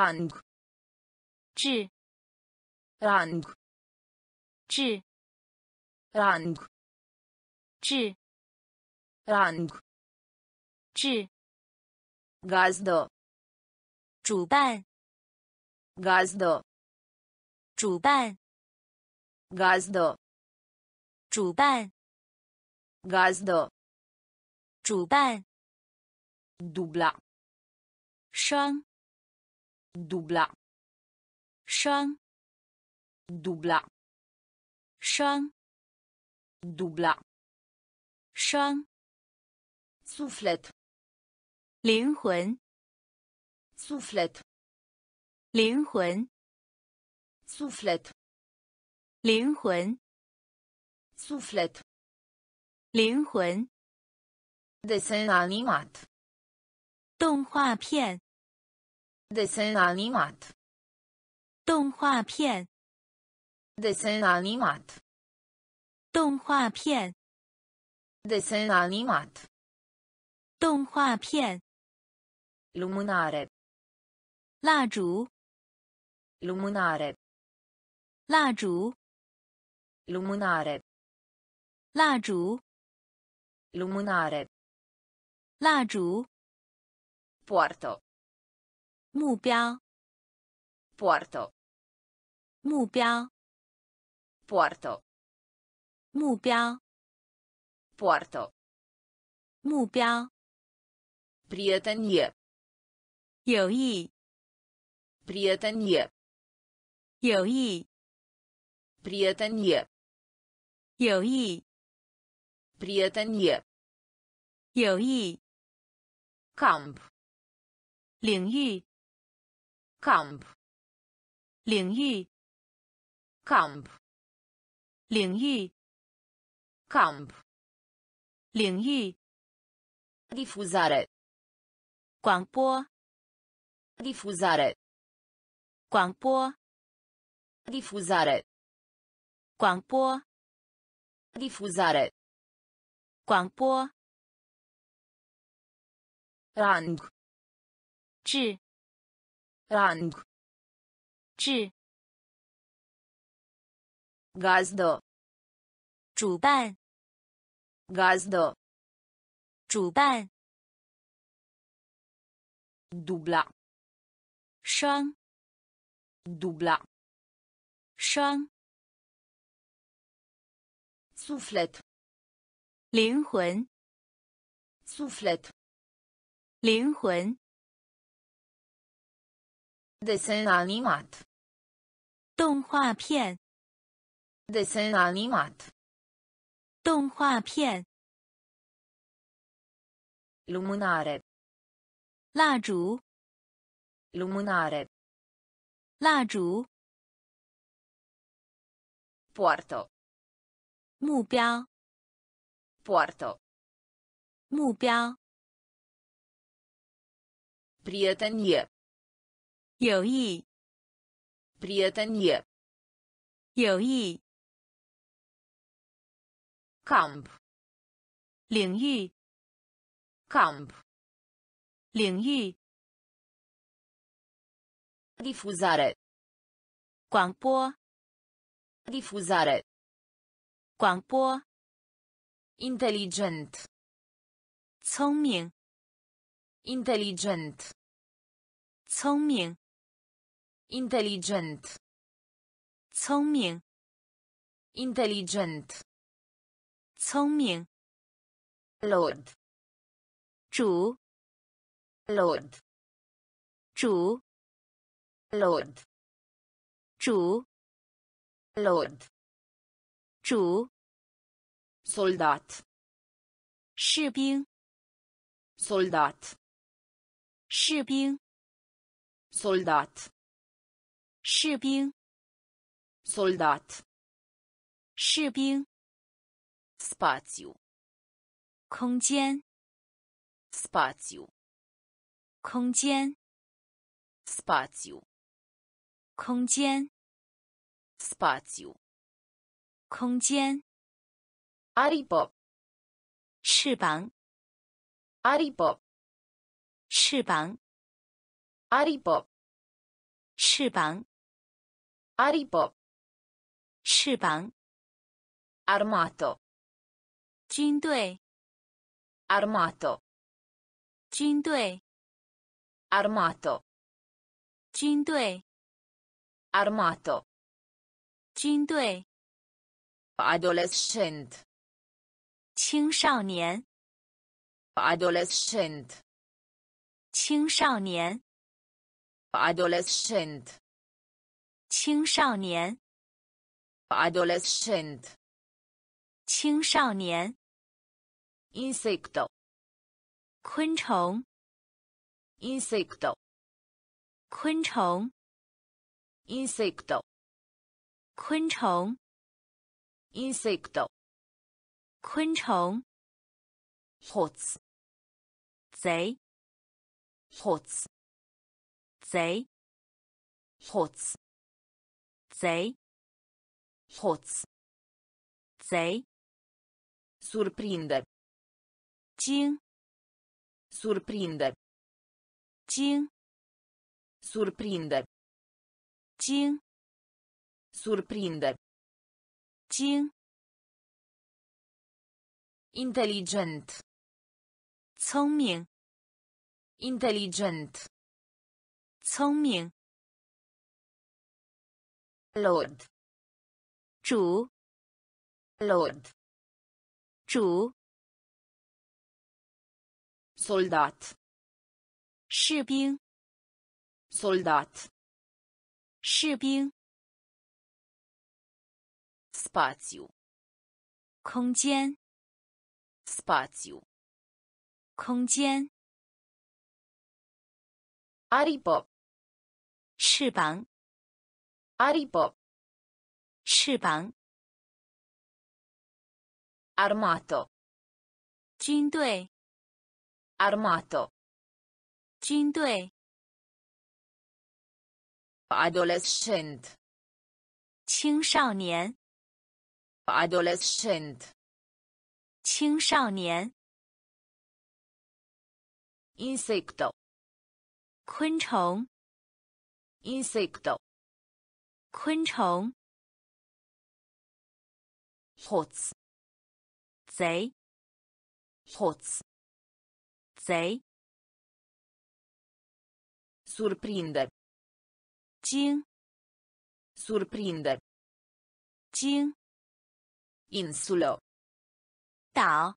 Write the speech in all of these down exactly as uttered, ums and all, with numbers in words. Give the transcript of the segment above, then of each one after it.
rang 至 rang 至 rang 至 rang 至 gazdă 主办 gazdă 主办 gazdă 主办 gazdă 主办 dubla 双 dubla 双 dubla 双 dubla 双 suflet 灵魂 suflet 灵魂 suflet 灵魂 suflet 灵魂 desen animat 动画片 desen animat 动画片 desen animat 动画片 desen animat 动画片 lumânare 蜡烛 lumânare 蜡烛 lumânare 蜡烛 lumânare 蜡烛 poartă 目标 poartă 目标 poartă 目标 poartă 目标 prietenie 友谊 prietenie 友谊 prietenie 友谊 prietenie 友谊 camp 领域 camp 领域 camp 领域 camp 领域 difuzare 广播 difuzare 广播 difuzare 广播 difuzare 广播 rang 至 rang 至 gazdă 主办 gazdă 主办 dubla 双 dubla 双 suflet 灵魂 suflet 灵魂 desen animat 动画片 desen animat 动画片 lumânare 蜡烛 lumânare 蜡烛 poartă 目标 poartă 目标 prietenie 友谊 prietenie 友谊 camp 领域 camp 领域 difuzare 广播 difuzare 广播 intelligent 聪明 intelligent 聪明 intelligent 聪明 intelligent 聪明 lord 主 lord 主 lord 主 lord 主 soldat 士兵 soldat 士兵 soldat 士兵 soldat 士兵 spațiu 空间 spațiu 空间 spațiu 空间 spațiu 空间 aripă 翅膀 aripă 翅膀 aripă 翅膀， aripă, 翅膀， armato, 军队， armato, 军队， armato, 军队， armato, 军队， adolescent, 青少年， adolescent, 青少年， adolescent, 青少年， adolescent, 青少年， insecto, 昆虫， insecto, 昆虫， insecto, 昆虫， insecto, 昆虫， hoț, 贼， hoț, 贼， hoț, 贼， hoț, 贼， surprinde, 惊， surprinde, 惊， surprinde, 惊， surprinde, 惊， inteligent, 聪明， inteligent, 聪明， lord, 主， lord, 主， soldat, 士兵， soldat, 士兵， spațiu, 空间， spațiu, 空间， aripă, 翅膀， aripă, 翅膀， armato, 军队， armato, 军队， adolescent, 青少年， adolescent, 青少年， insecto, 昆虫， insecto, 昆虫， hoț, 贼， hoț, 贼， surprinde, 惊， surprinde, 惊， insulă, 岛，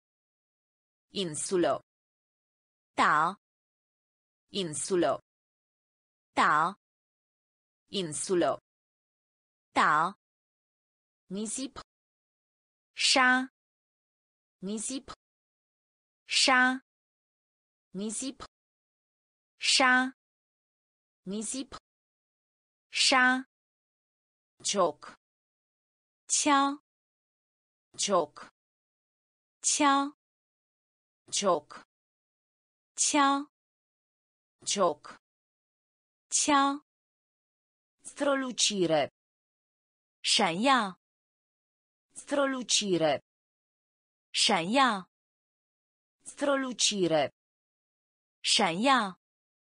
insulă, 岛， insulă, 岛， insulă, 岛， nisip, 沙， nisip, 沙， nisip, 沙， nisip, 沙， cioc, 敲， cioc, 敲， cioc, 敲， cioc, 敲， strălucire, 闪耀， strălucire, 闪耀， strălucire, 闪耀，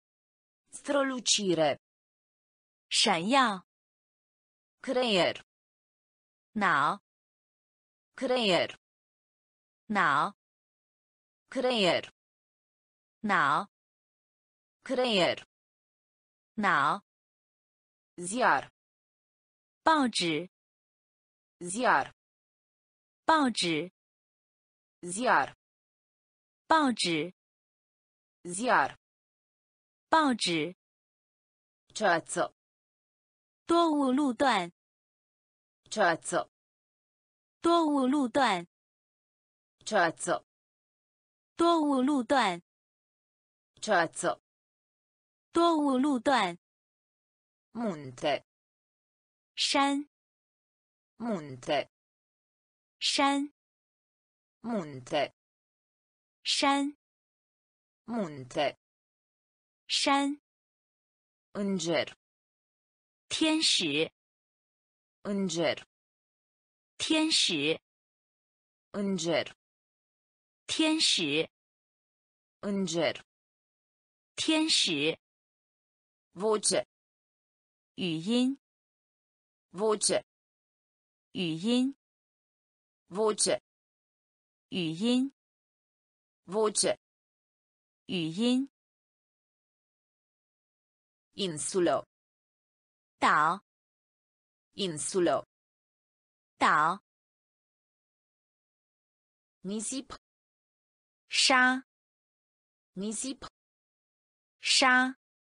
strălucire, 闪耀， creier, 脑， creier, 脑， creier, 脑， creier, 脑， ziar, 报纸， ziar, 报纸， ziar, 报纸， ziar, 报纸， ceață, 多雾路段， ceață, 多雾路段， ceață, 多雾路段， ceață, 多雾路段， munte, 山， munte, 山， munte, 山， munte, 山， înger, 天使， înger, 天使， înger, 天使， înger, 天使， voce, 语音， voce, 语音， voce, 语音， voce, 语音， insulo, 岛， insulo, 岛， nisip, 沙， nisip, 沙，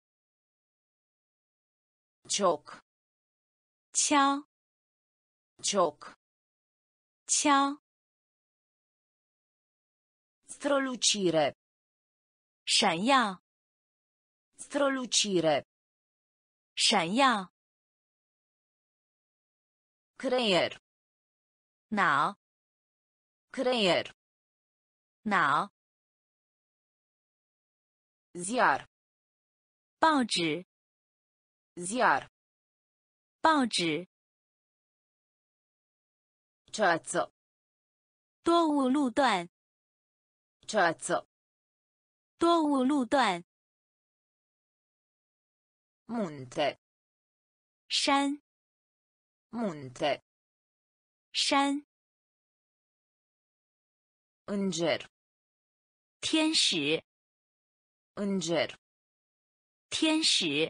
cioc, 敲， cioc, 敲， strolucire, 闪耀， strolucire, 闪耀， creier, 脑， creier, 脑， ziar, 报纸， ziar, 报纸， ceață, 多雾路段， ceață, 多雾路段， munte, 山， munte, 山， înger, 天使， înger, 天使，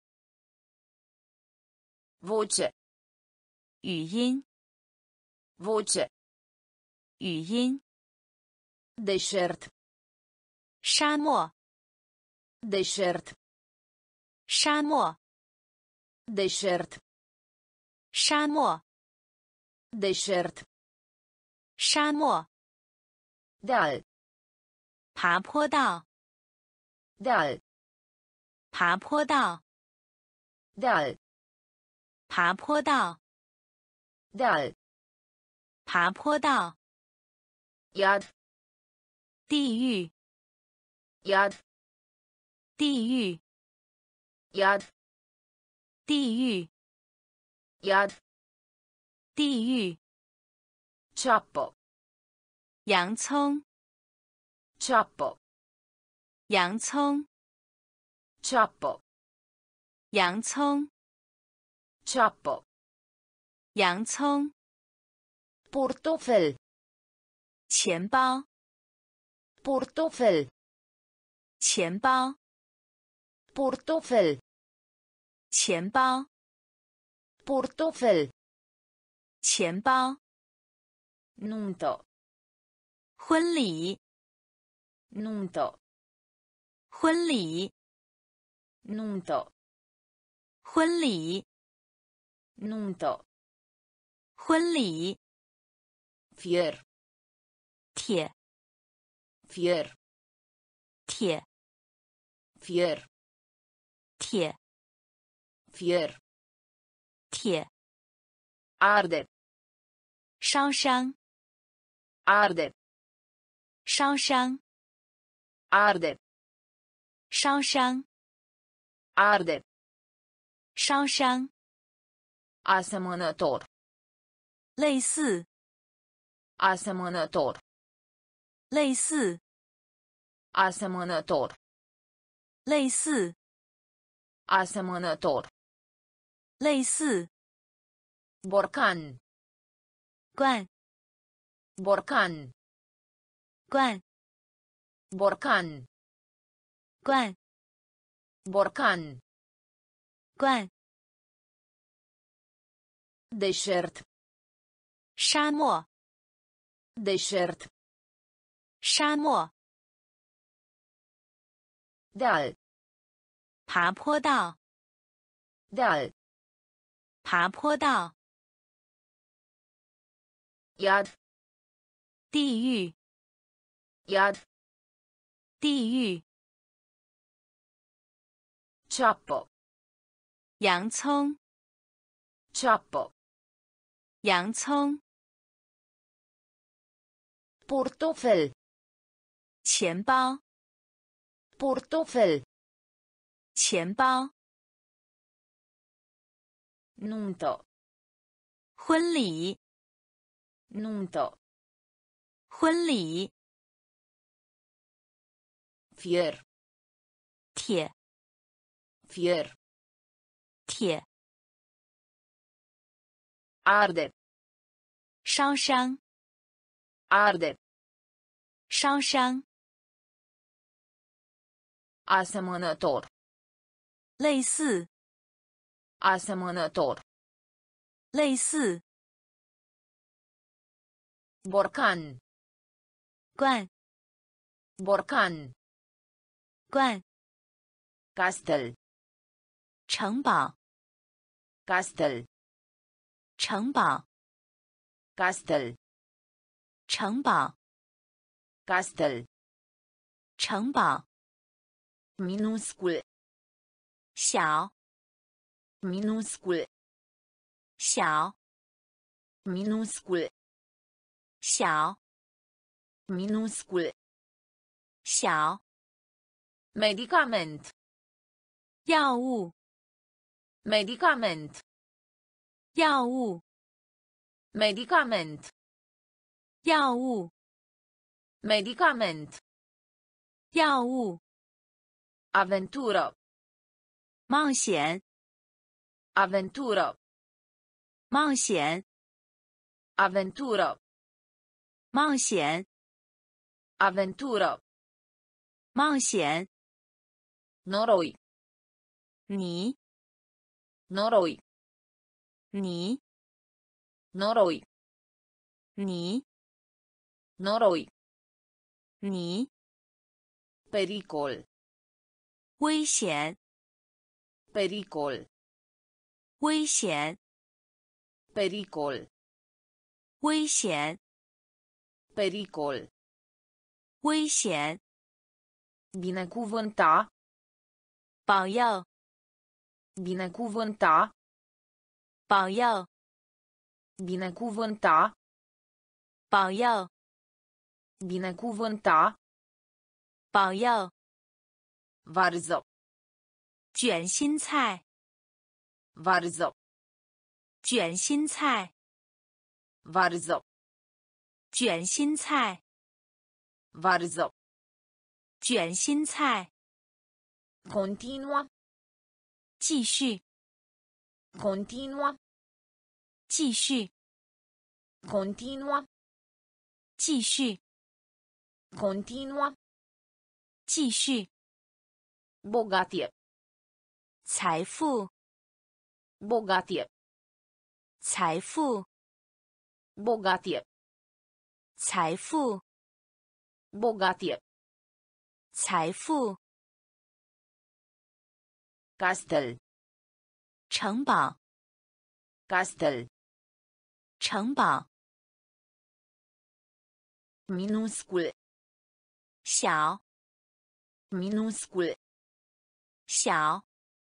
voce, 语音， voce, 语音， deșert, 沙漠， deșert, 沙漠， deșert, 沙漠， deșert, 沙漠， deal, 爬坡道， deal, 爬坡道， deal, 爬坡道， deal, 爬坡道， iad, 地狱， iad, 地狱， iad, 地狱， iad, 地狱， ceapă, 洋葱， ceapă, 洋葱， ceapă, 洋葱， ceapă, 洋葱， portofel, 钱包， portofel, 钱包， portofel, 钱包， portofel, 钱包， nuntă, 婚礼， nuntă, 婚礼， nuntă, 婚礼， nuntă, 婚礼， fier, 铁， fier, 铁， fier, 铁， fier, 铁， arde, 烧伤， arde, 烧伤， arde, 烧伤， arde, 烧伤， asemănător, 类似， asemănător, 类似， asemănător, 类似， asemănător, 类似， borcan, 罐， borcan, 罐， borcan, 罐， borcan, 罐， deșert, 沙漠， deșert, 沙漠， deal, 爬坡道， deal, 爬坡道， iad, 地狱， iad, 地狱， ceapă, 洋葱， ceapă, 洋葱， portofel, 钱包， portofel, 钱包， nuntă, 婚礼， nuntă, 婚礼， fier, 铁， fier, 铁， arde, 烧伤， arde, 烧伤， asemănător, 类似， asemănător, 类似， borcan, 罐， borcan, 罐， castel, 城堡， castel, 城堡， castel, 城堡， castel, 城堡， minuscul, 小， minuscul, 小， minuscul, 小， minuscul, 小， medicament, 药物， medicament, 药物， medicament, 药物， medicament, 药物， aventură, 冒险， aventură, 冒险， aventură, 冒险， aventură, 冒险， noroi, 你， noroi, 你， noroi, 你， noroi, 你， pericol, 危险， pericol, 危险， pericol, 危险， pericol, 危险， binecuvânta, 保佑， binecuvânta, 保佑， binecuvânta, 保佑， binecuvânta, 保佑， varză, 卷心菜， varză, 卷心菜， varză, 卷心菜， varză, 卷心菜， continua, 继续， continua, 继续， continua, 继续， continua, 继续， bogatie, 财富， bogatie, 财富， bogatie, 财富， bogatie, 财富， castel, 城堡， castel, 城堡， minuscul, 小， minuscul, 小，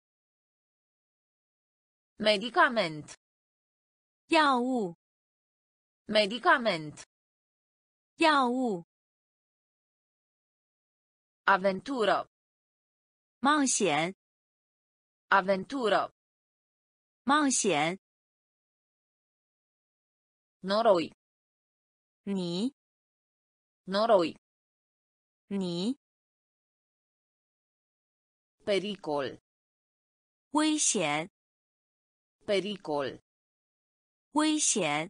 medicament, 药物， medicament, 药物， aventură, 冒险， aventură, 冒险， noroi, 你， noroi, 你， pericol, 危险， pericol, 危险，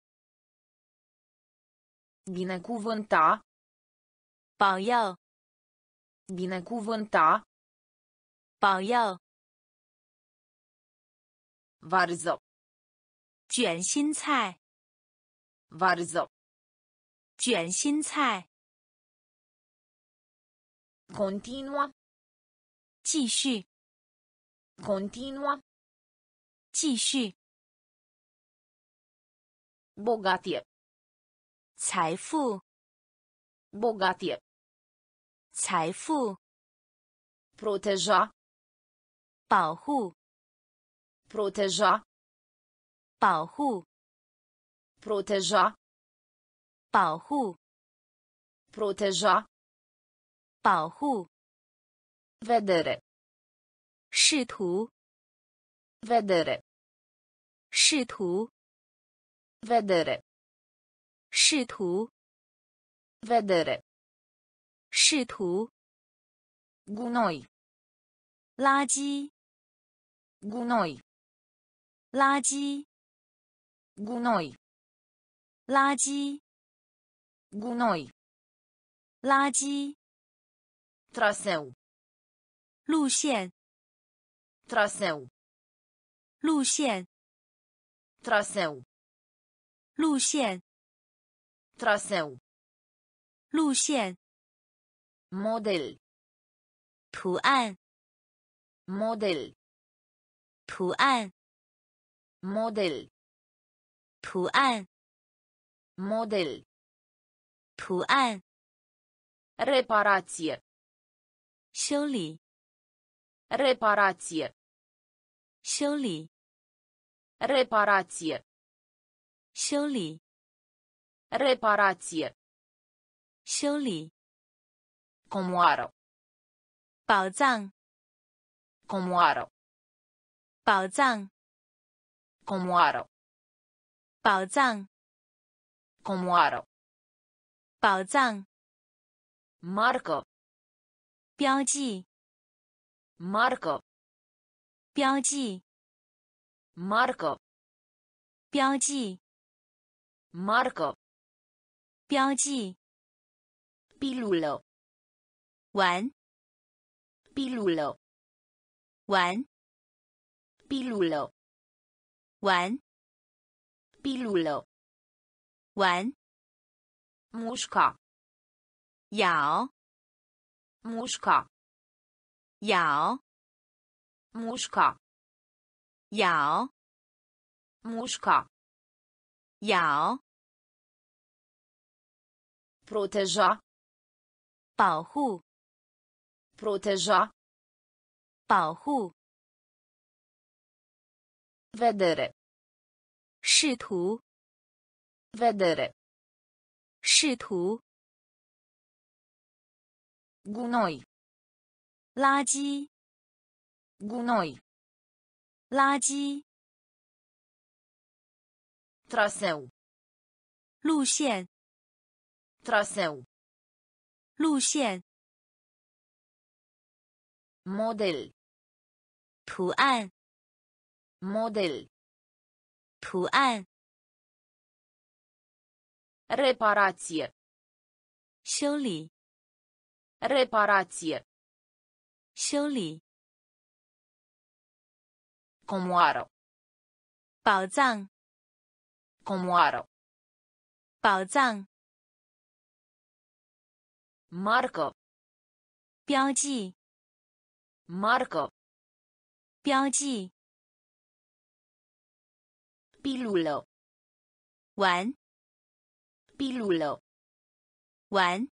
binecuvânta, 保佑， binecuvânta, 保佑， varză, 卷心菜， varză, 卷心菜， continua, 继续， continua, 继续， bogatie, 财富， bogatie, 财富， proteja, 保护， proteja, 保护， proteja, 保护， proteja, 保护， vedere, 试图， vedere, 试图， vedere, 试图， vedere, 试图， gunoi, 垃圾， gunoi, 垃圾， gunoi, 垃圾， gunoi, 垃圾， traseu, 路线， traseu, 路线， traseu, 路线， traseu, 路线， model, 图案， model, 图案， model, 图案， model, 图案， reparație, 修理， reparație, 修理， reparație, 修理， reparație, 修理， comoară, 宝藏， comoară, 宝藏， comoară, 宝藏， comoară, 宝藏， marcă, 标记， marcă, 标记， marcă, 标记， marcă, 标记， pilulă, 玩， pilulă, 玩， pilulă, 玩， pilulă, 玩， mușca, 咬， mușca, 咬， mușca, 咬， mușca, 咬， proteja, 保护， proteja, 保护， vedere, 视图， vedere, 视图， gunoi, 垃圾， gunoi, 垃圾， traseu, 路线， traseu, 路线， model, 图案， model, 图案， reparație, 修理， reparație, 修理， comoară, 宝藏， comoară, 宝藏， marcă, 标记， marcă, 标记， pilulă, 玩， pilulă, 玩，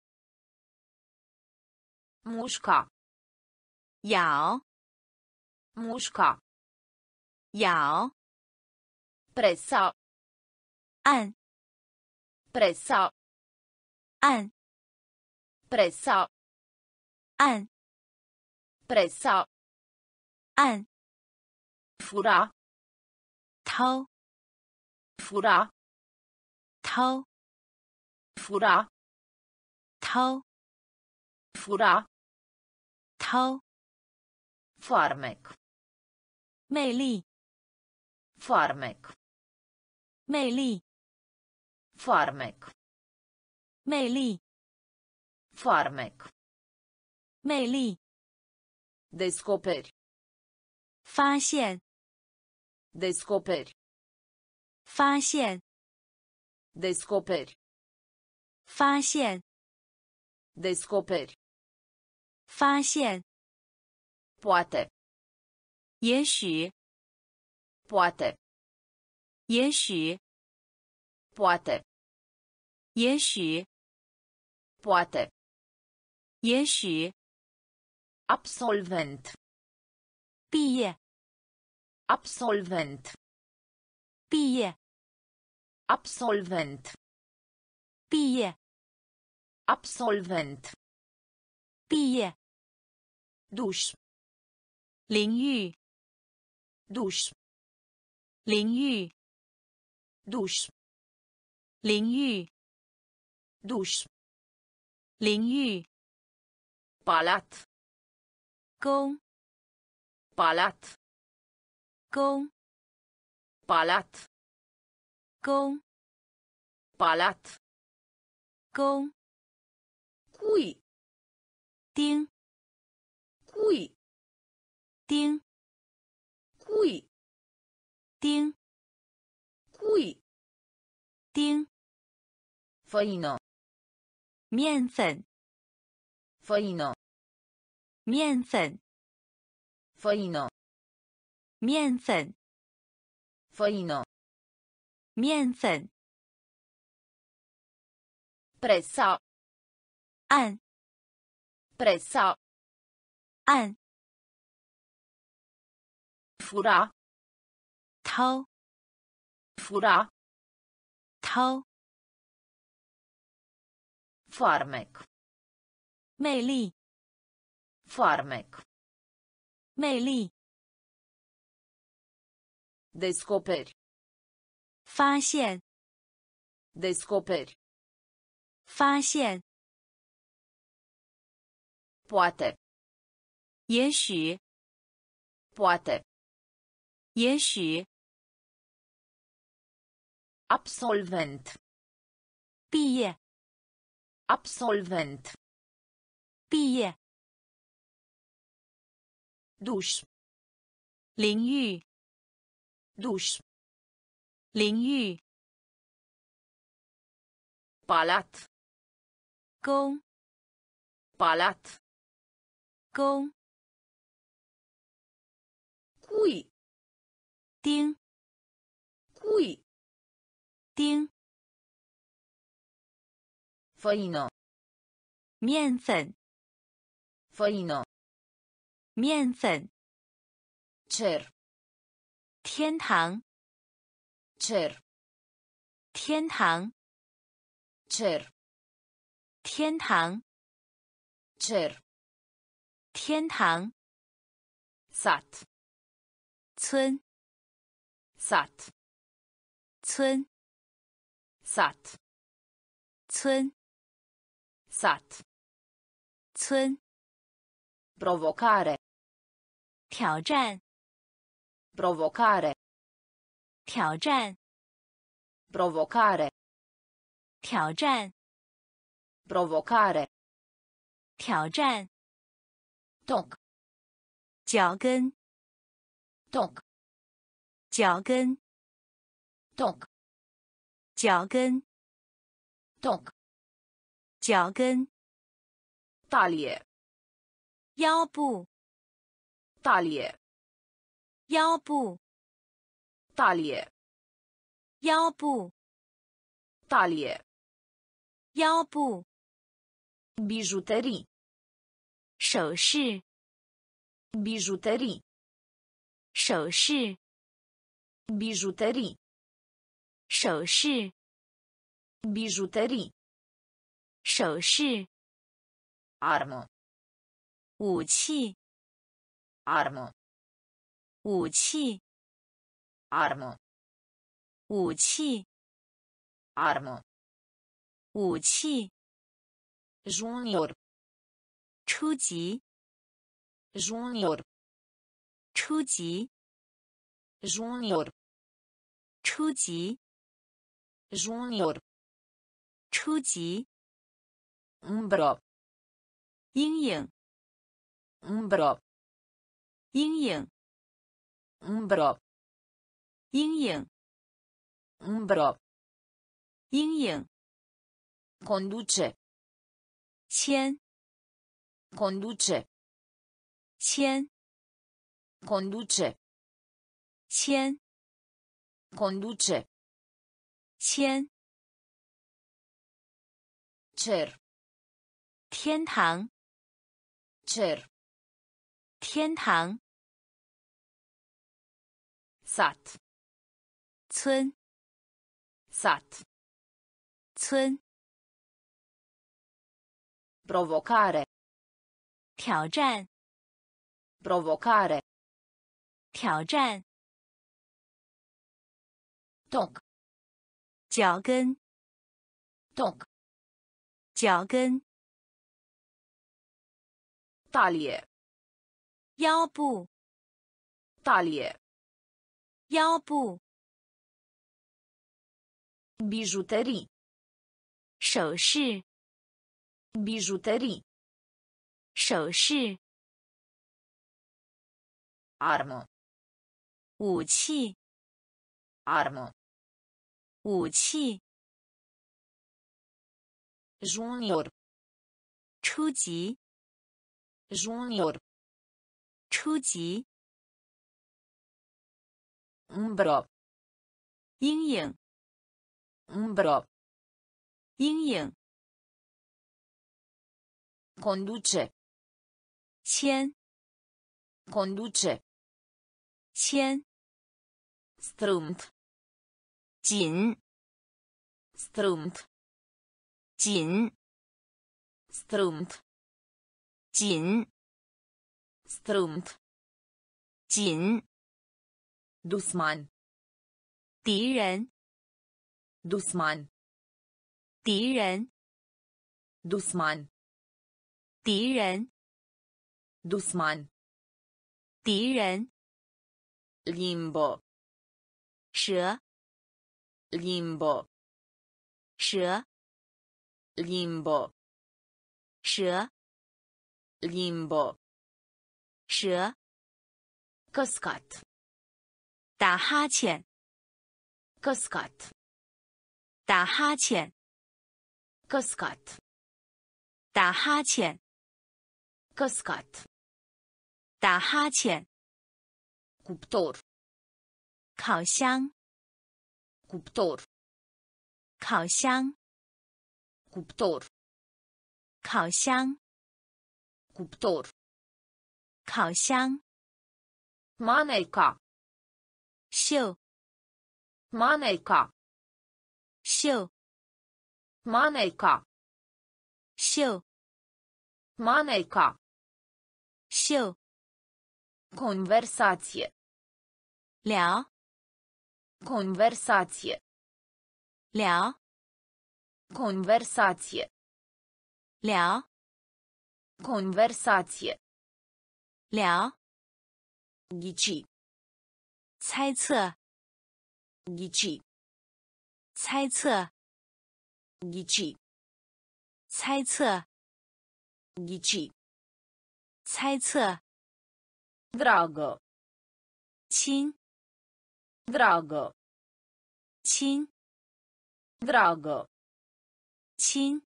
mușca, 咬， mușca, 咬， presa, 按， presa, 按， presa, 按， presa, 按， fura, 掏， fura, 掏， fura, 掏， fura, 掏， farmec, 魅力， farmec, 魅力， farmec, 魅力， farmec, 魅力， descoperi, 发现， descoperi, 发现， descoperi, 发现， descoperi, 发现， poate, 也许， poate, 也许， poate, 也许， poate, 也许， absolvent, 毕业， absolvent, 毕业， absolvent, 毕业， absolvent, 毕业， duș, 淋浴， duș, 淋浴， duș, 淋浴， duș, 淋浴， palat, 宫， palat, 宫， palat, 弓 palat, 弓 cui, 钉 cui, 钉 cui, 钉 cui, 钉 făină, 面粉 făină, 面粉 făină, 面粉 făină, 面粉 presa, 按 presa, 按 fura, 掏 fura, 掏 farmec, 魅力 farmec, 魅力 descoperi, 发现 descoperi, 发现 poate, 也许 poate, 也许 absolvent, 毕业 absolvent, 毕业 duș, 淋浴 duș, 淋浴 palat, 弓 palat, 弓 cui, 钉 cui, 钉 făină, 面粉 făină, 面粉 cer, 天堂 cer, 天堂 cer, 天堂 cer, 天堂 sat, 村 sat, 村 sat, 村 sat, 村 provocare, 挑战 provocare, 挑战 provocare, 挑战 provocare, 挑战 toc, 脚跟 toc, 脚跟 toc, 脚跟 toc, 脚跟 talie, 腰部 talie, 腰部 talie, 腰部 talie, 腰部 bijuterii, 首饰 bijuterii, 首饰 bijuterii, 首饰 bijuterii, 首饰 armă, 武器 armă, 武器 armă, 武器 armă, 武器 junior, 初级 junior, 初级 junior, 初级 junior, 初级 umbră, 阴影 umbră, 阴影 umbră, 阴影 umbră, 阴影 conduce, 牵 conduce, 牵 conduce, 牵 conduce, 牵 cer, 天堂 cer, 天堂 sat, 村 sat, 村 provocare, 挑战 provocare, 挑战 toc, 脚跟 toc, 脚跟 talie, 腰部 talie, 腰部 bijuterii, 首饰， bijuterii, 首饰， armă, 武器， armă, 武器， junior, 初级， junior, 初级， umbră, 阴影， umbră, 阴影， conduce, 牵， conduce, 牵， strâmt, 紧， strâmt, 紧， strâmt, 紧， strâmt, 紧， dușman, 敌人， dușman, 敌人， dușman, 敌人， dușman, 敌人， limbă, 蛇， limbă, 蛇， limbă, 蛇， limbă, 蛇， căscat, 打哈欠， căscat, 打哈欠， căscat, 打哈欠， căscat, 打哈欠， cuptor, 烤箱， cuptor, 烤箱， cuptor, 烤箱， cuptor, 烤箱， maneca, 绣， maneca, 绣， maneca, 绣， maneca, 绣， conversație, 聊， conversație, 聊， conversație, 聊， conversație, 聊， ghici, 猜测， ghici, 猜测， ghici, 猜测， ghici, 猜测， dragă, 亲， dragă, 亲， dragă, 亲，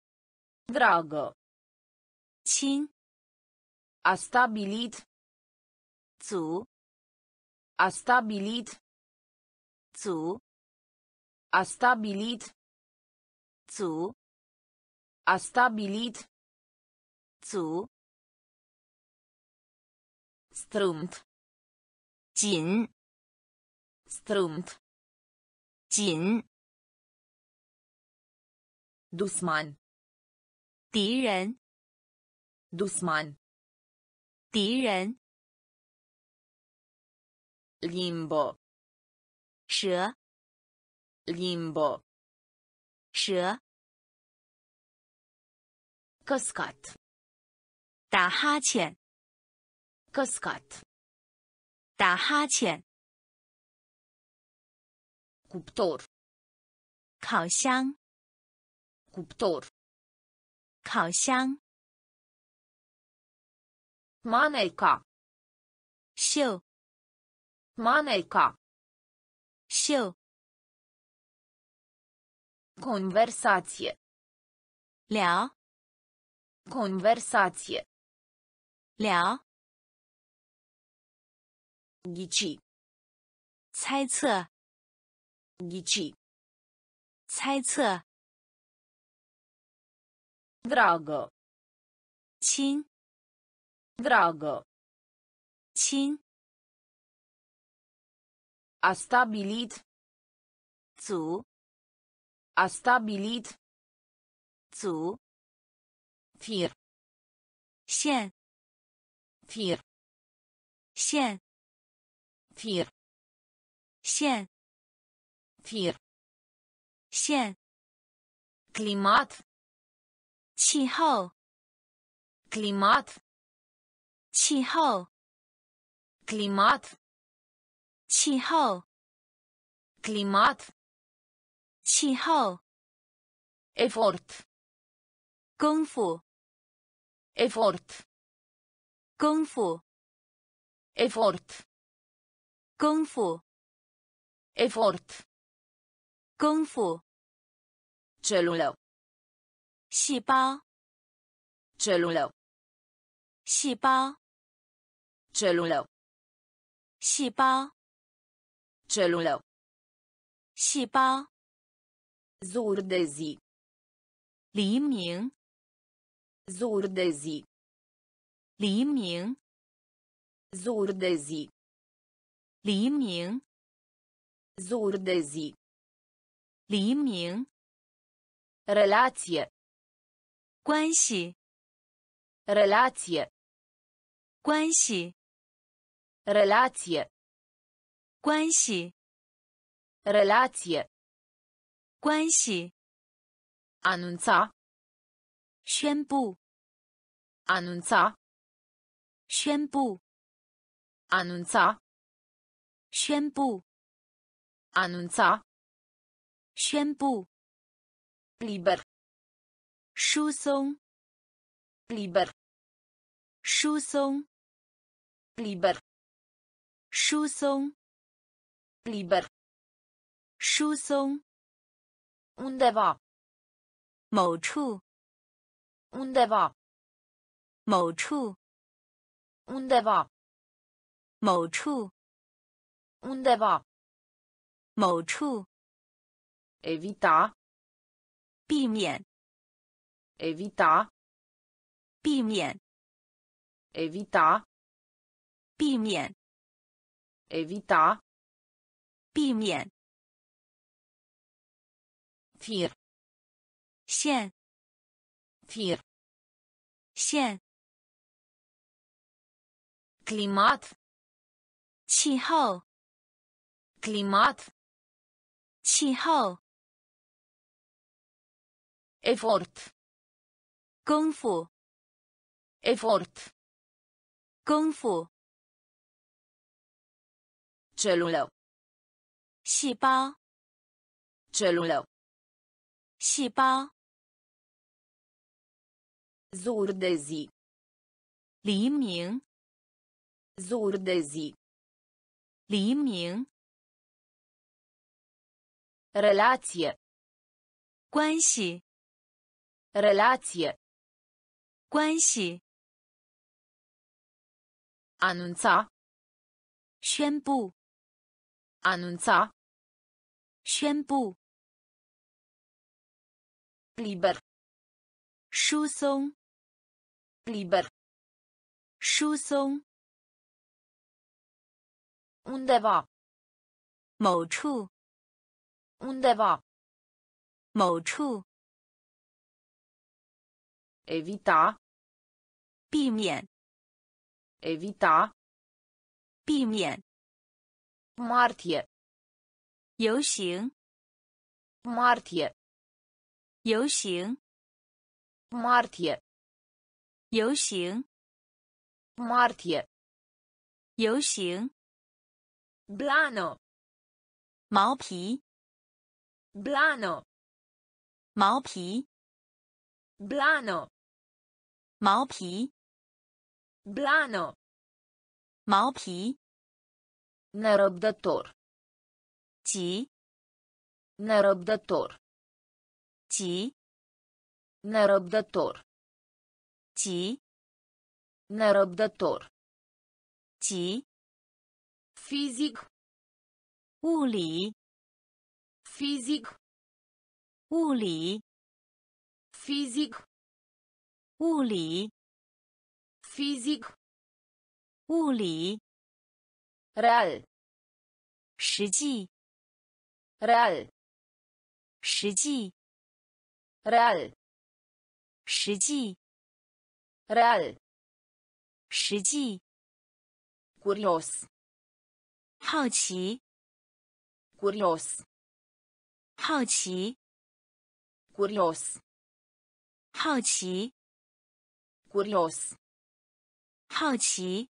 dragă, 亲， a stabilit, 组， a stabilit, 组， a stabilit, 组， a stabilit, 组， strâmt, 紧， strâmt, 紧， dușman, 敌人， dușman, 敌人， limbă, 蛇， limbă, 蛇， căscat, 打哈欠， căscat, 打哈欠， cuptor, 烤箱， cuptor, 烤箱， maneca, 绣， maneca, 绣， conversație, 聊， conversație, 聊， ghici, 猜测， ghici, 猜测， dragă, 亲， dragă, 亲， a stabilit, 组， a stabilit, 组， fir, 线， fir, 线， fir, 线， fir, 线， climat, 气候， climat, 气候， climat, 气候， climat, 气候 efort, 功夫 efort, 功夫 efort, 功夫 efort, 功夫 celulă, 细胞 celulă, 细胞 celulă, 细胞 celulă, 细胞 zur de zi, 黎明 zur de zi, 黎明 zur de zi, 黎明 zur de zi, 黎明 relație, 关系 relație, 关系 relație, 关系 relație, 关系 anunța, 宣布 anunța, 宣布 anunța, 宣布 anunța, 宣布 liber, 疏松 liber, 疏松 liber, 疏松 liber, 疏松 undeva, 某处 undeva, 某处 undeva, 某处 undeva, 某处 evita, 避免 evita, 避免 evita, 避免 evita, 避免 fir, 线 fir, 线 climat, 气候 climat, 气候 efort, 功夫 efort, 功夫 celulă, 细胞 celulă, 细胞 zur de zi, 黎明 zur de zi, 黎明 relație, 关系 relație, 关系 anunța, 宣布 anunța, 宣布 liber, 疏松 liber, 疏松 undeva, 某处 undeva, 某处 evita, 避免 evita, 避免 martie, 游行 martie, 游行 martie, 游行 martie, 游行 blano, 毛皮 blano, 毛皮 blano, 毛皮 blano, 毛皮 nerăbdător, 急 nerăbdător, 急 nerăbdător, 急 nerăbdător, 急 fizic, 物理 fizic, 物理 fizic, 物理 fizic, 物理 real, 实际 real, 实际 real, 实际 real, 实际 curios, 好奇 curios, 好奇 curios, 好奇 curios, 好奇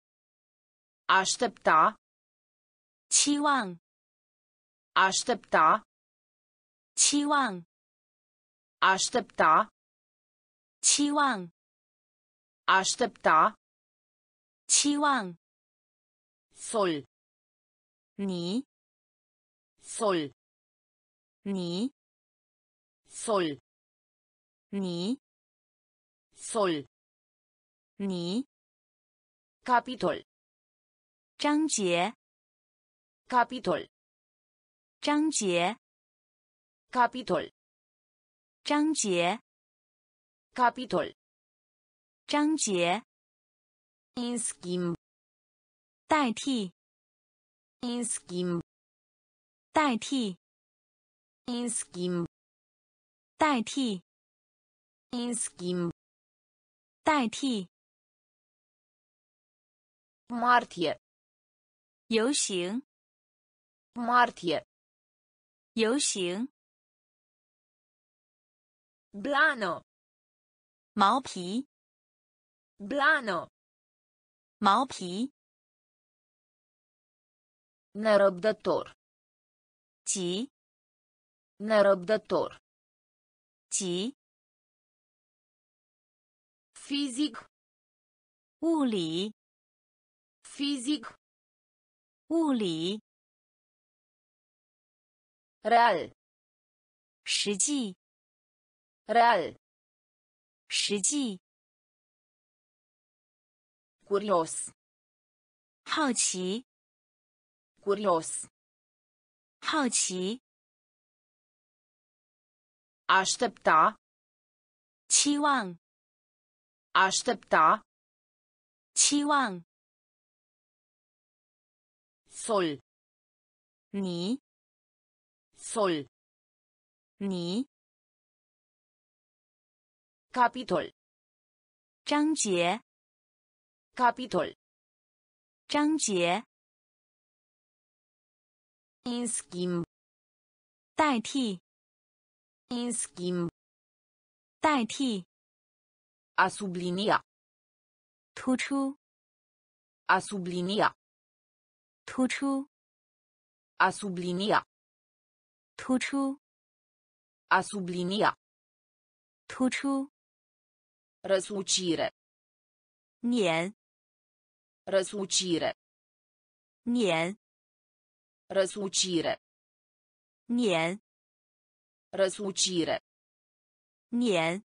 aștepta, 期望 aștepta, 期望， aștepta, 期望， aștepta, 期望， sol, 你， sol, 你， sol, 你， sol, 你， capitol, 章节， capitol, 章节， capitol, 章节， capitol, 章节， în schimb, 代替， în schimb, 代替， în schimb, 代替， în schimb, 代替， martie, 游行， martie, 游行， blano, 毛皮， blano, 毛皮， nerăbdător, 急， nerăbdător, 急， fizic, 物理， fizic, 物理， real, 实际， real, 实际， curios, 好奇， curios, 好奇， aștepta, 期望， aștepta, 期望， sol, 你， sol, 你， capitol, 章节， capitol, 章节， în schimb, 代替， în schimb, 代替， a sublinia, 突出， a sublinia, 突出， a sublinia, 突出， a sublinia, 突出， răsucire, 碾， răsucire, 碾， răsucire, 碾， răsucire, 碾，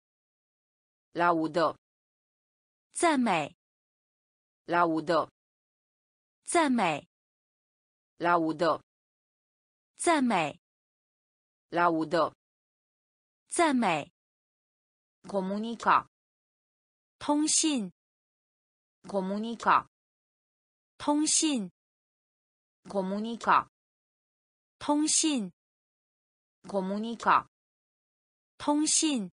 laudă, 赞美， laudă, 赞美， laudă, 赞美， laudă, 赞美， comunica, 通信， comunica, 通信， comunica, 通信， comunica, 通信，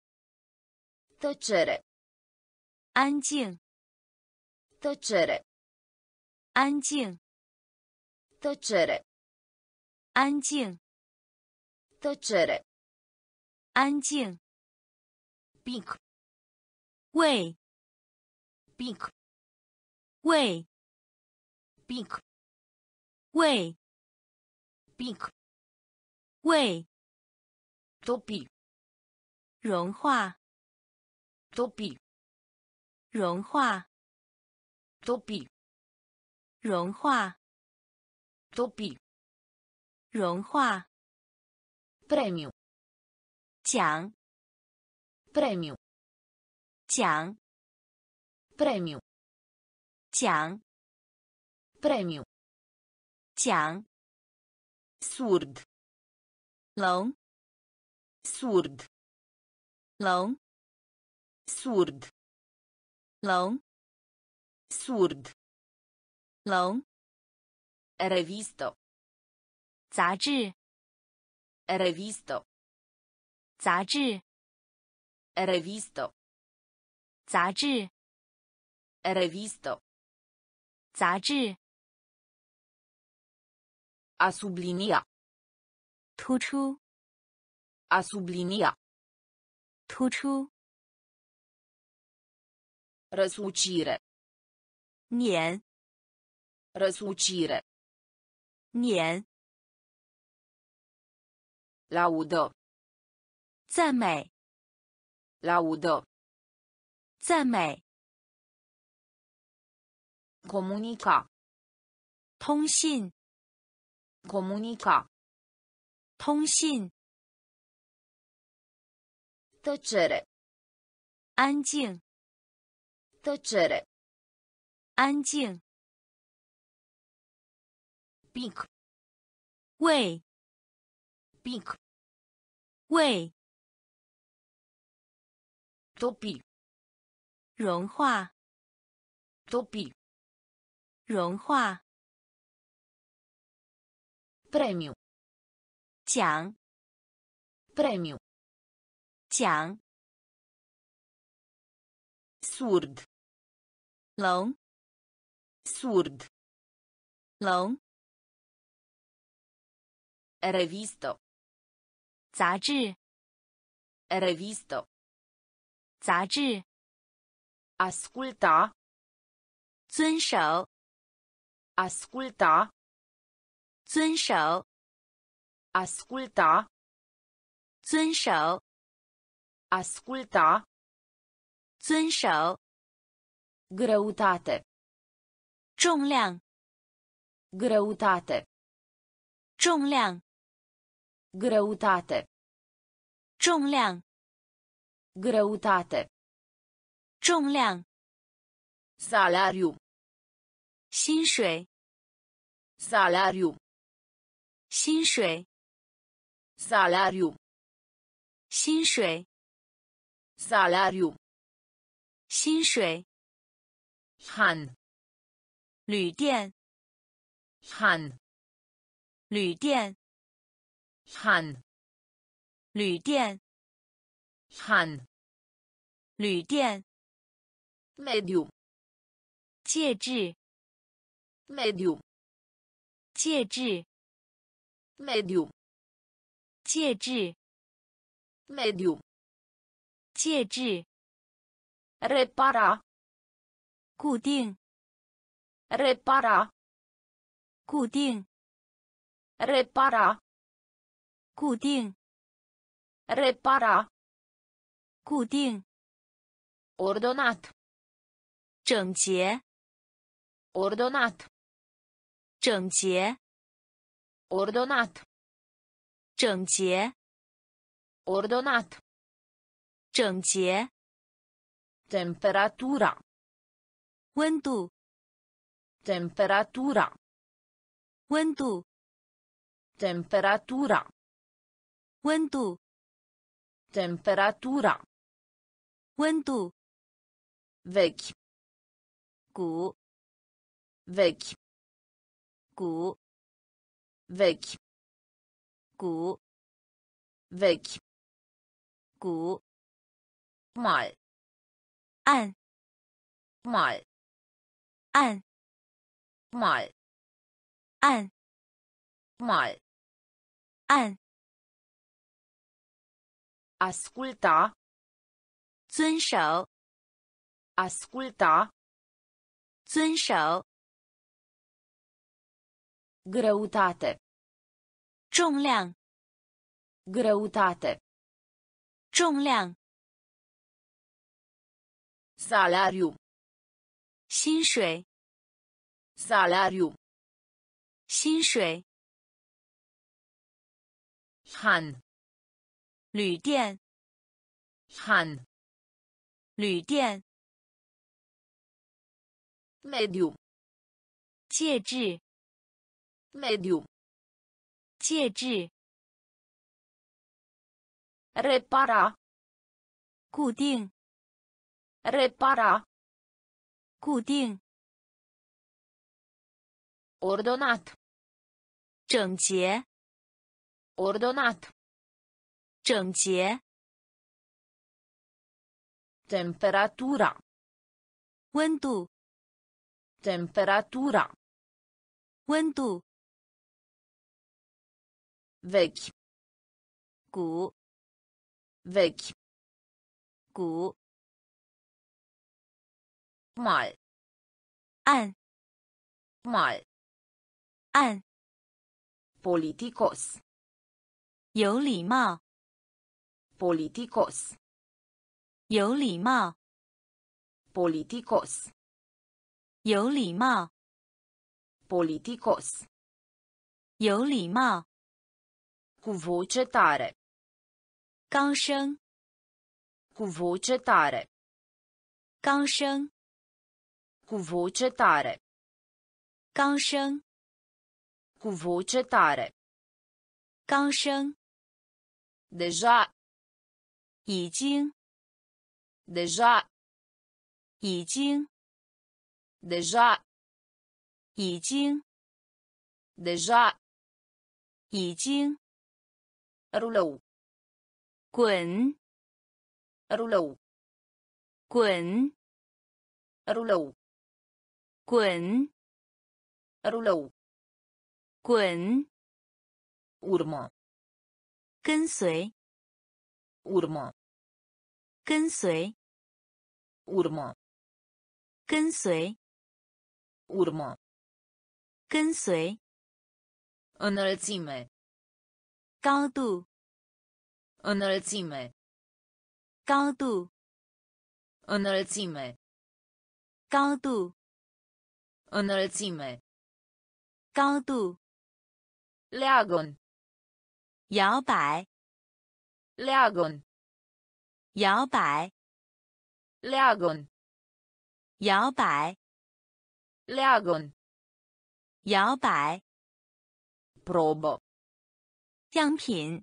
tăcere, 安静， tăcere, 安静， tăcere, 安静， tăcere, 安静， pic, 喂， pic, 喂， pic, 喂， pic, 喂， topi, 融化， topi, 融化， topi, 融化， topi, 融化， premiu, 奖， premiu, 奖， premiu, 奖， premiu, 奖， surd, 聋， surd, 聋， surd, 聋， surd, 聋， revistă, 杂志， revistă, 杂志， revistă, 杂志， revistă, 杂志， a sublinia, 突出， a sublinia, 突出， răsucire, 碾， răsucire, 碾， laudă, 赞美， laudă, 赞美， comunica, 通信， comunica, 通信， tăcere, 安静， tăcere, 安静， pic, 喂， pic, 喂， topi, 融化， topi, 融化， premiu, 奖， premiu, 奖， surd, 聋， surd, 聋， revistă, 杂志， revistă, 杂志， asculta, 遵守， asculta, 遵守， asculta, 遵守， asculta, 遵守， greutate, 重量， greutate, 重量， greutate, 重量， greutate, 重量， salariu, 薪水， salariu, 薪水， salariu, 薪水， salariu, 薪水， han, 旅店， han, 旅店， han, 旅店， han, 旅店， mediu, 介质， mediu, 介质， mediu, 介质， mediu, 介质， repara, 固定， repara, 固定， repara, 固定， repara, 固定， ordonat, 整洁， ordonat, 整洁， ordonat, 整洁， ordonat, 整洁， temperatura, 温度， temperatura, 温度， temperatura, 温度， temperatura, 温度， vechi, 古， vechi, 古， vechi, 古， vechi, 古， mal, 暗， mal, 暗， mal, 暗， mal, 暗， asculta, 遵守， asculta, 遵守， greutate, 重量， greutate, 重量， salariu, 薪水， salariu, 薪水， han, 旅店， han, 旅店， mediu, 介质， mediu, 介质， repara, 固定， repara, 固定， ordonat, 整洁， ordonat, 整洁， temperatura, 温度， temperatura, 温度， vechi, 古， vechi, 古， mal, 暗， mal, 暗， politicos, 有礼貌， politicos, 有礼貌， politicos, 有礼貌， politicos, 有礼貌， cu voce tare, 高声， cu voce tare, 高声， cu voce tare, 高声， cu voce tare, 高声， deja, 已经， deja, 已经， deja, 已经， deja, 已经， rulou, 滚， rulou, 滚， rulou, 滚， rulou, 滚， urmă, 跟随， urmă, 跟随， urmă, 跟随， urmă, 跟随， înălțime, 高度， înălțime, 高度， înălțime, 高度， înălțime, 高度， leagăn, 摇摆， leagăn, 摇摆， leagăn, 摇摆， leagăn, 摇摆， probă, 样品，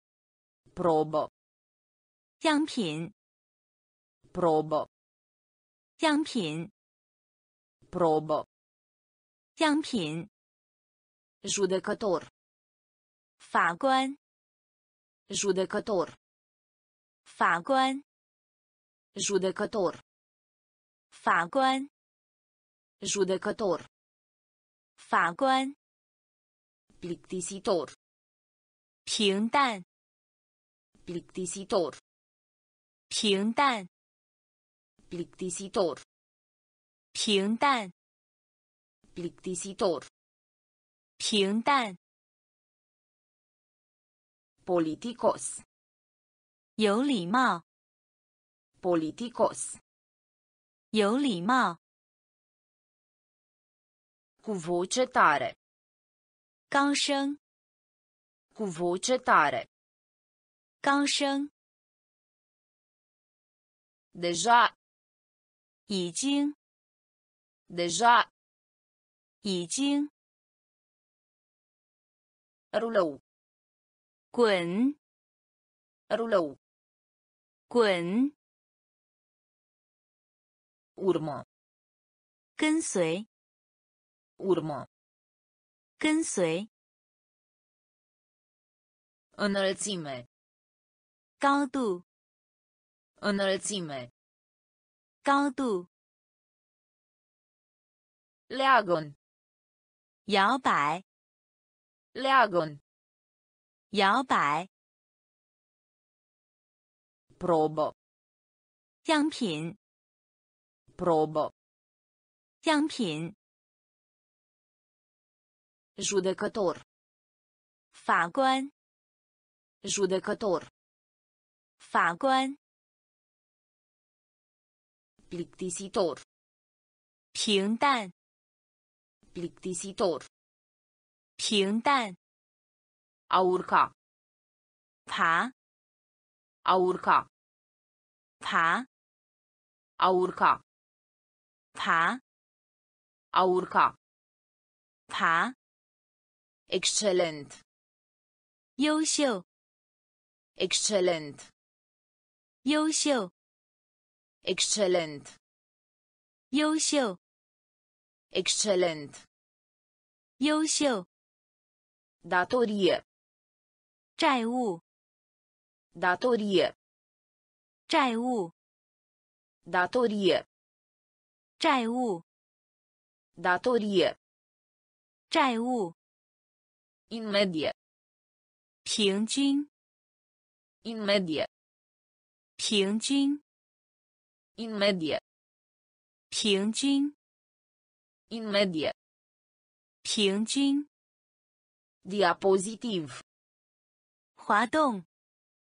probă, 样品， probă, 样品， probă, 样品， judecător, 法官， judecător, 法官， judecător, 法官， judecător, 法官， plictisitor, 平淡， plictisitor, 平淡， plictisitor, 平淡， plictisitor, 平淡， politicos, 有礼貌， politicos, 有礼貌， cu voce tare, 高声， cu voce tare, 高声， deja, 已经， deja, 已经， rulou, 滚， rulou, 滚， urmă, 跟随， urmă, 跟随， înălțime, 高度， înălțime, 高度， leagăn, 摇摆， leagăn, 摇摆， probă, 样品， probă, 样品， judecător, 法官， judecător, 法官， plictisitor, 平淡， plictisitor, 平淡， a urca, 爬， a urca, 爬， a urca, 爬， a urca, 爬， excelent, 优秀， excelent, 优秀， excelent, 优秀， excelent, 优秀， datorie, 债务， datorie, 债务， datorie, 债务， datorie, 债务， in medie, 平均， in medie, 平均， in medie, 平均， in medie, 平均， diapozitiv, 滑动，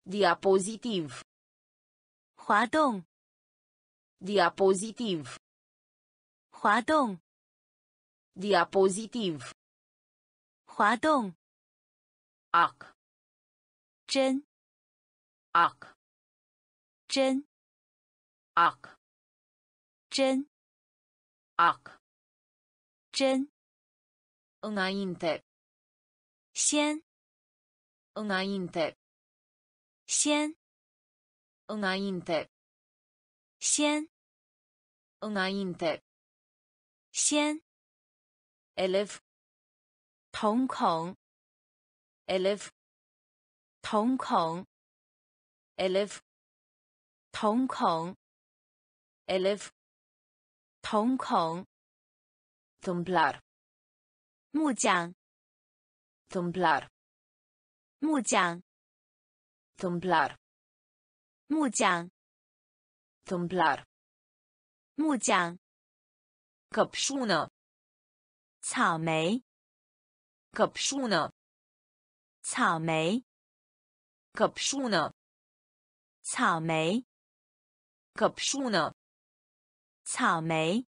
Diapozitiv. 滑动， Diapozitiv. 滑动， Diapozitiv. 滑动， Ac. 针， Ac. 针， Ac. 针， Ac. 针， Înainte. 先， Înainte. 先， Înainte. 先， Înainte. 先， Elev. 瞳孔， Elev. 瞳孔， Elev. 瞳孔， Elev. 瞳孔， Tâmplar. 木匠， Tâmplar. 木匠， Tâmplar. 木匠， Tâmplar. 木匠， Căpșună. 草莓， Căpșună. 草莓， Căpșună. 草莓， Căpșună. 草莓，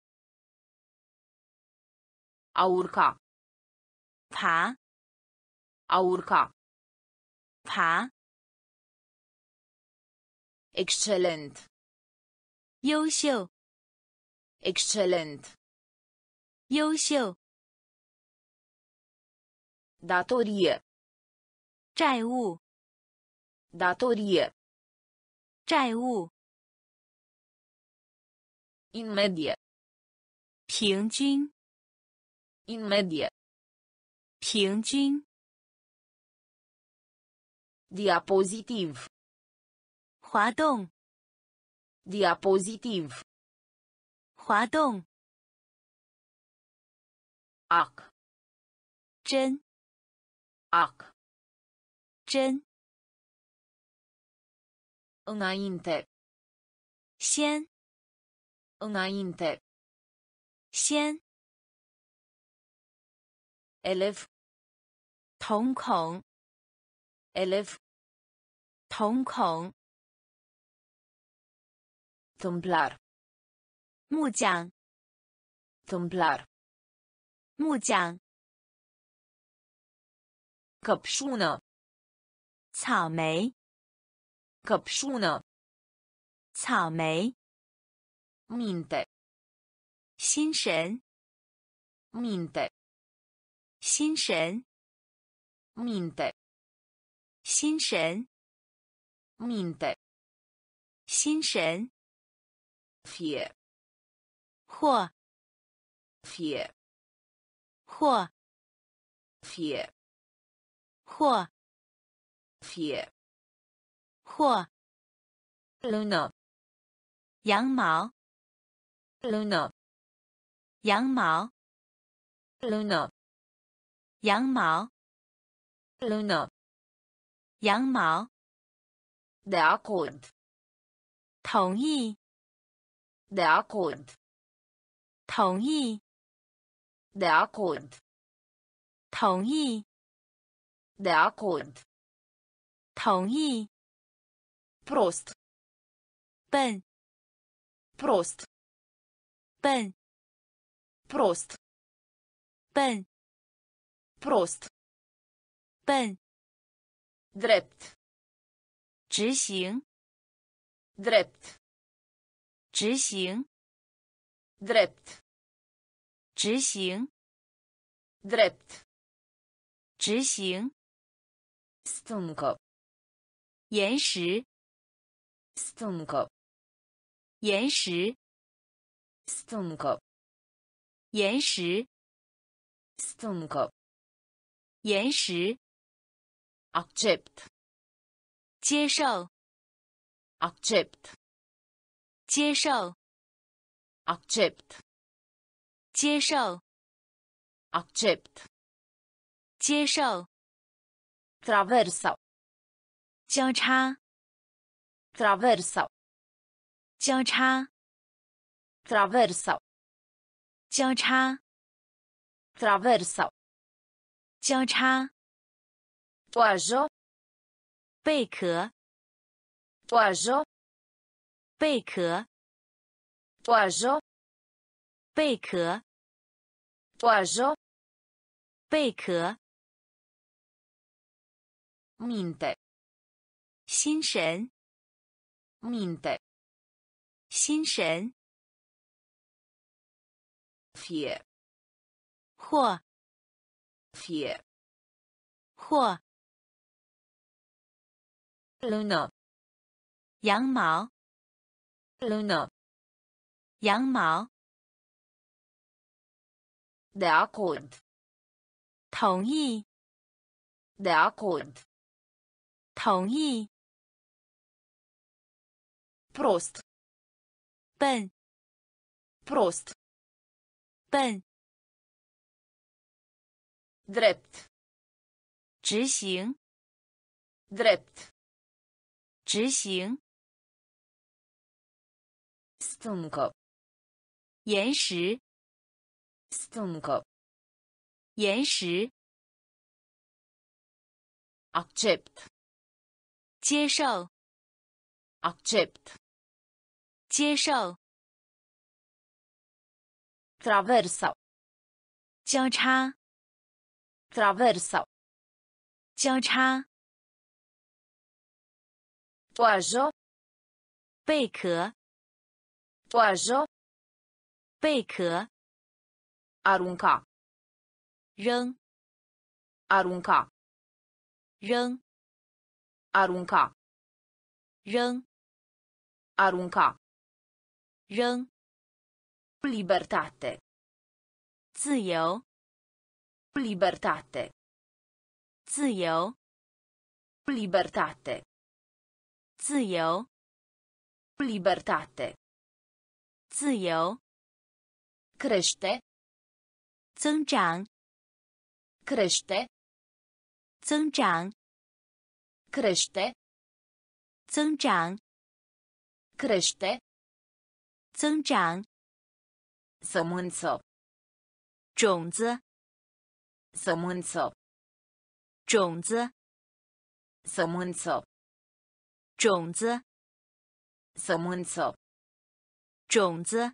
A urca. 爬， A urca. 爬， Excelent. 优秀， Excelent. 优秀， Datorie. 债务， Datorie. 债务， In medie. 平均， In medie. 平均， Diapozitiv. 滑动， Diapozitiv. 滑动， Ac. 针， Ac. 针， Înainte. 先， Înainte. 先， Elev. 瞳孔， Elev. 瞳孔， Tâmplar. 木匠， Tâmplar. 木匠， Căpșună. 草莓， Căpșună. 草莓， Minte. 心神， Minte. 心神， Minte. 心神， Minte. 心神， Fie. 或， Fie. 或， Fie. 或， Fie. 或， Lună. 羊毛， Lună. 羊毛， Lună. 羊毛， Lună. 羊毛， De acord. 同意， De acord. 同意， De acord. 同意， De acord. 同意， Prost. 笨， Prost. 笨， Prost. 笨， Prost. 笨， Drept. 执行， Drept. 执行， Drept. 执行， Drept. 执行， Stâncă. 岩石， Stâncă. 岩石， Stâncă. 岩石， Stâncă. 岩石， Accept. 接受， Accept. 接受， Accept. 接受， Accept. 接受， Traversa. 交叉， Traversa. 交叉， Traversa. 交叉， Traversa. 交叉， Coajă. 贝壳， Coajă. 贝壳， Coajă. 贝壳， Coajă. 贝壳， Minte. 心神， Minte. 心神， Fie. 或 Fie. 或 Lână. 羊毛， Lână. 羊毛， De acord. 同意， De acord. 同意， Prost. 笨， Prost. 笨， Drept. 执行， Drept. 执行， Stâncă. 岩石， Stâncă. 岩石， Accept. 接受， Accept. 接受， Traversau. 交叉， Traversau. 交叉， Coajă. 贝壳， Coajă. 贝壳， Arunca. 扔， Arunca. 扔， Arunca. 扔， Arunca. 扔， Libertate. 自由， Libertate. 自由， Libertate. 自由， Libertate. 自由， Crește. 增长， Crește. 增长， Crește. 增长， Crește. 增长， Sămânță. 种子， Sămânță. 种子， Sămânță. 种子， Sămânță. 种子，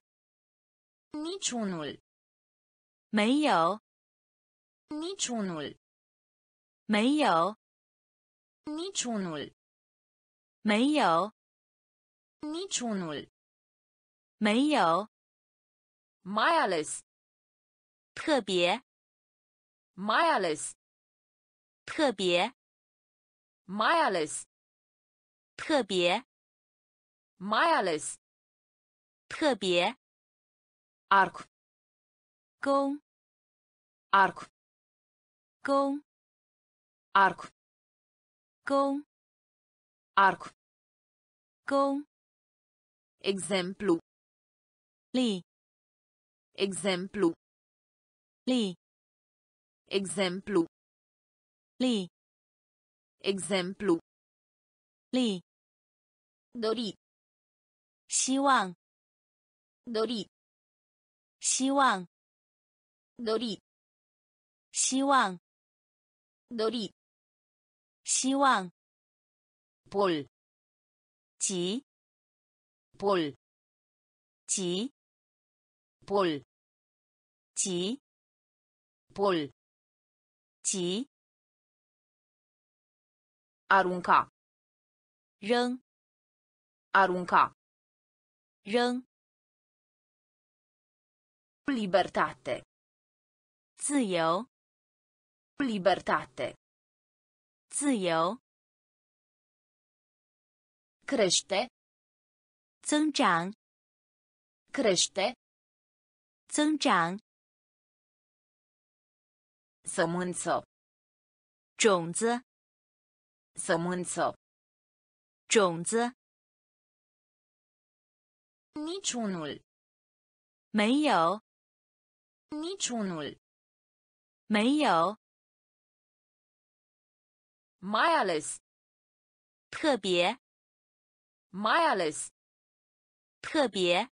Niciunul. 没有， Niciunul. 没有， Niciunul. 没有， Niciunul. 没有， Mai ales. 特别， Mai ales. 特别， Mai ales. 特别， Mai ales. 特别， Arc. 弓， Arc. 弓， Arc. 弓， Arc. 弓， Exemplu. 力， Exemplu. 力， Exemplu. 力， Exemplu. 力， Dori. 希望， Dori. 希望， Dori. 希望， Dori. 希望， Pol. 急， Pol. 急， Pol. 急， Pol. 急， Arunca. 扔， Arunca. 扔， Libertate. 自由， Libertate. 自由， Crește. 增长， Crește. 增长， Sămânță. 种子， Sămânță. 种子， Niciunul. 没有， Niciunul. 没有， Mai ales. 特别， Mai ales. 特别，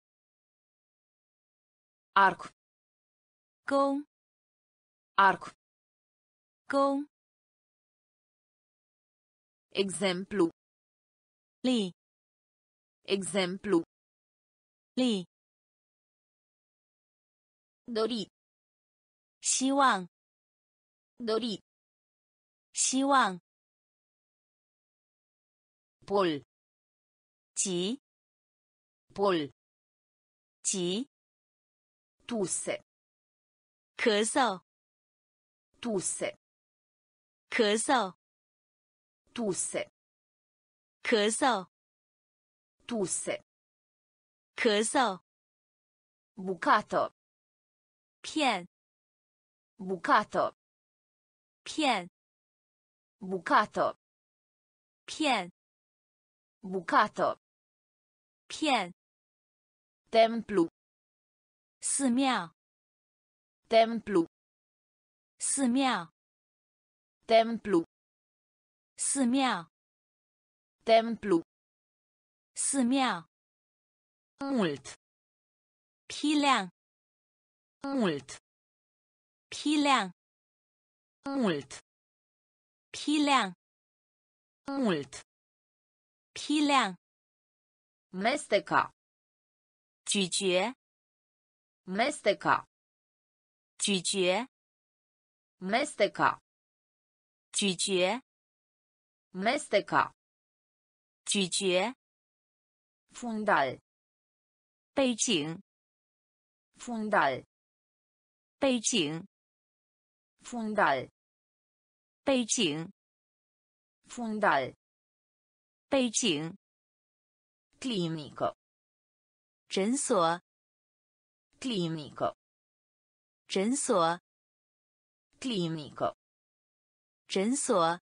Arc. 弓， Arc. 弓， Exemplu. 例 exemplu, 例 dori, 希望 dori, 希望 pol, 急 pol, 急 tusse, 咳嗽 tusse, 咳嗽 tusse, 咳嗽 tusse, 咳嗽 bucato, 片 bucato, 片 bucato, 片 bucato, 片 templu, 寺庙 templu, 寺庙 templu, 寺庙 templu, 寺庙 mult, 批量 mult, 批量 mult, 批量 mult, 批量 mesteca, 咀嚼 mesteca, 咀嚼 mesteca, 咀嚼 mesteca, 咀嚼 fundal, 背景 fundal, 背景 fundal, 背景 fundal, 背景 clinico, 诊所 clinico, 诊所 clinico, 诊所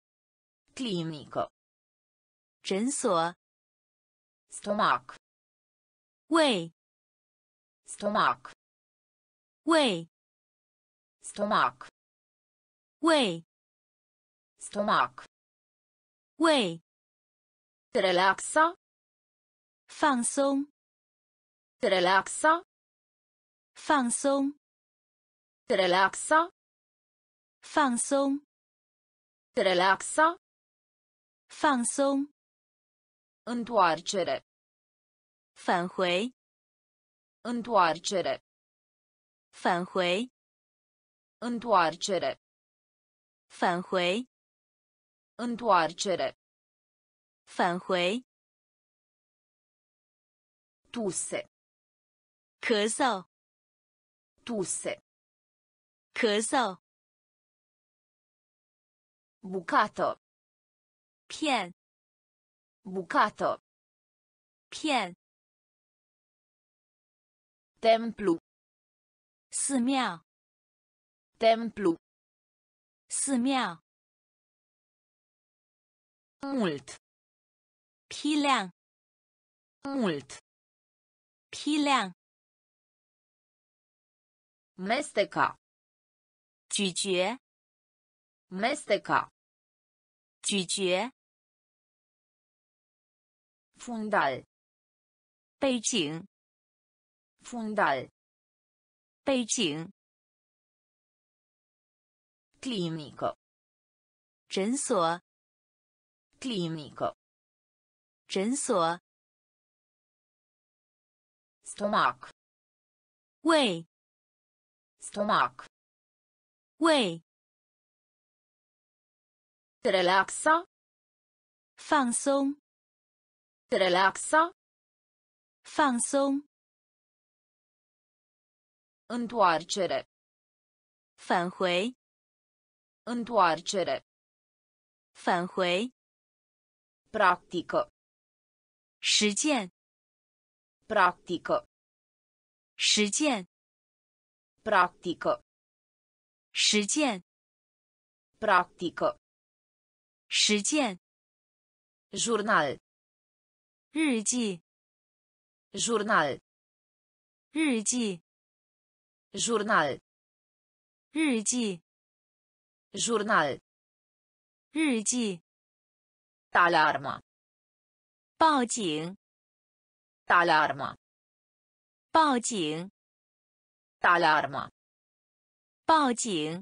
clinico, 诊所 stomac, 胃 stomac, 胃 stomac, 胃 stomac, 胃 relaxa, 放松 relaxa, 放松 relaxa, 放松 relaxa, 放松 întoarcere, 返回 întoarcere, 返回 întoarcere, 返回 întoarcere, 返回 tusse, 咳嗽 tusse, 咳嗽 bucato, 片 bucato, 片 templu, 寺庙 templu, 寺庙 mult, 批量 mult, 批量 mesteca, 咀嚼 mesteca, 咀嚼 fundal, 背景 fundal, 背景 clinico, 诊所 clinico, 诊所 stomac, 胃 stomac, 胃 relaxa, 放松 relaxa, 放松 întoarcere, 返回 întoarcere, 返回 practică, 实践 practică, 实践 practică, 实践 practică, 实践 jurnal, 日记 jurnal, 日记 jurnal, 日记 jurnal, 日记 alarma, 报警 alarma, 报警 alarma, 报警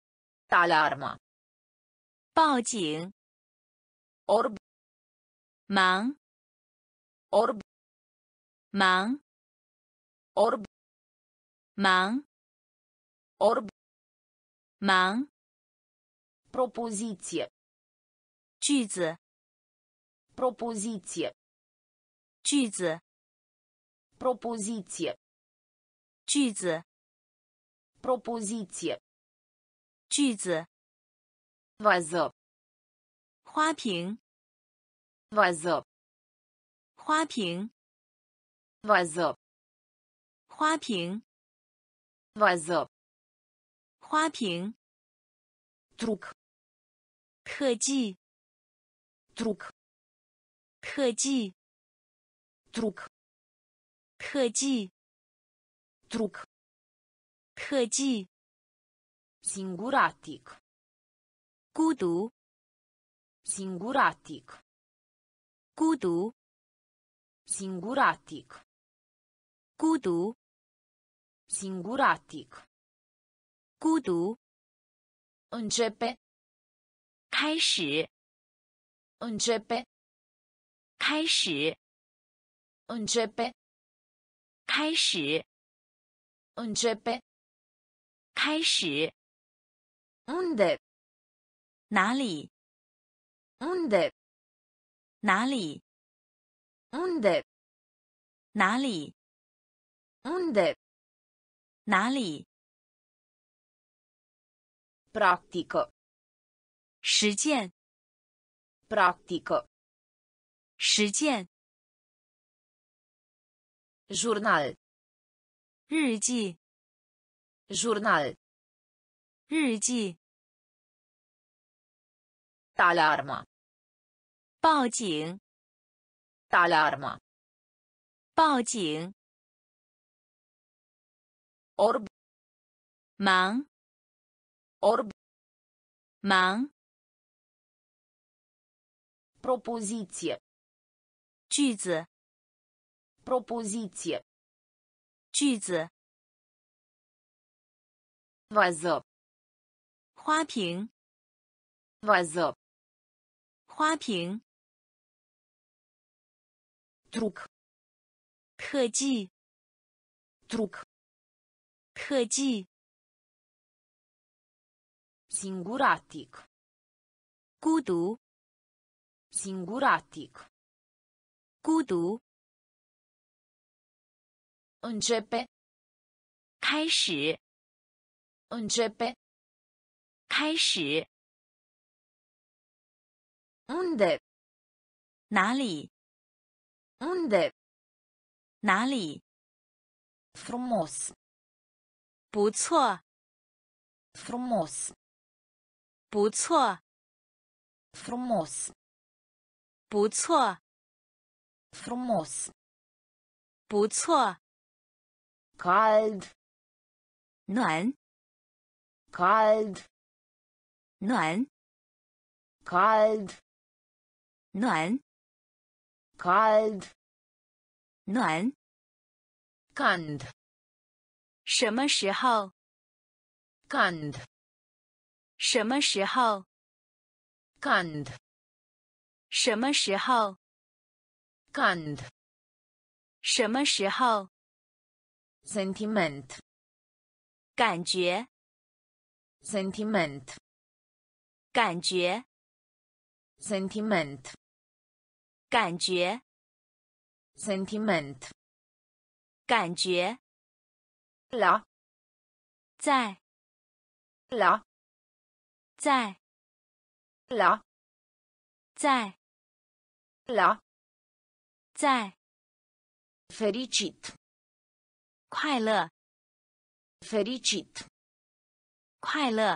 alarma, 报警 orb, 忙 orb 忙 orb 忙 orb 忙 propoziție 句子 propoziție 句子 propoziție 句子 propoziție 句子 vază 花瓶 vază 花瓶 vază 花瓶 vază 花瓶 truc 特技 truc 特技 truc 特技 truc 特技 singuratic 孤独 singuratic 孤独 singuratic 孤独 singuratic 孤独 începe 开始 începe 开始 începe 开始 începe 开始 unde 哪里 unde 哪里 unde 哪里 unde 哪里 practică 实践 practică 实践 jurnal 日记 jurnal 日记 alarma 报警 alarma 报警 orb 忙 orb 忙 propoziție 句子 propoziție 句子 vază 花瓶 vază 花瓶 truc 特技 truc 特技 singuratic 孤独 singuratic 孤独 începe 开始 începe 开始 unde 哪里 unde 哪里 frumos 不错 frumos 不错 frumos 不错 frumos 不错 cald 暖 cald 暖 cald 暖 cald 暖 când 什么时候 când 什么时候 când 什么时候 când 什么时候 sentiment 感觉 sentiment 感觉 sentiment 感觉 sentiment 感觉 la 在 la 在 la 在 la 在 fericit 快乐 fericit 快乐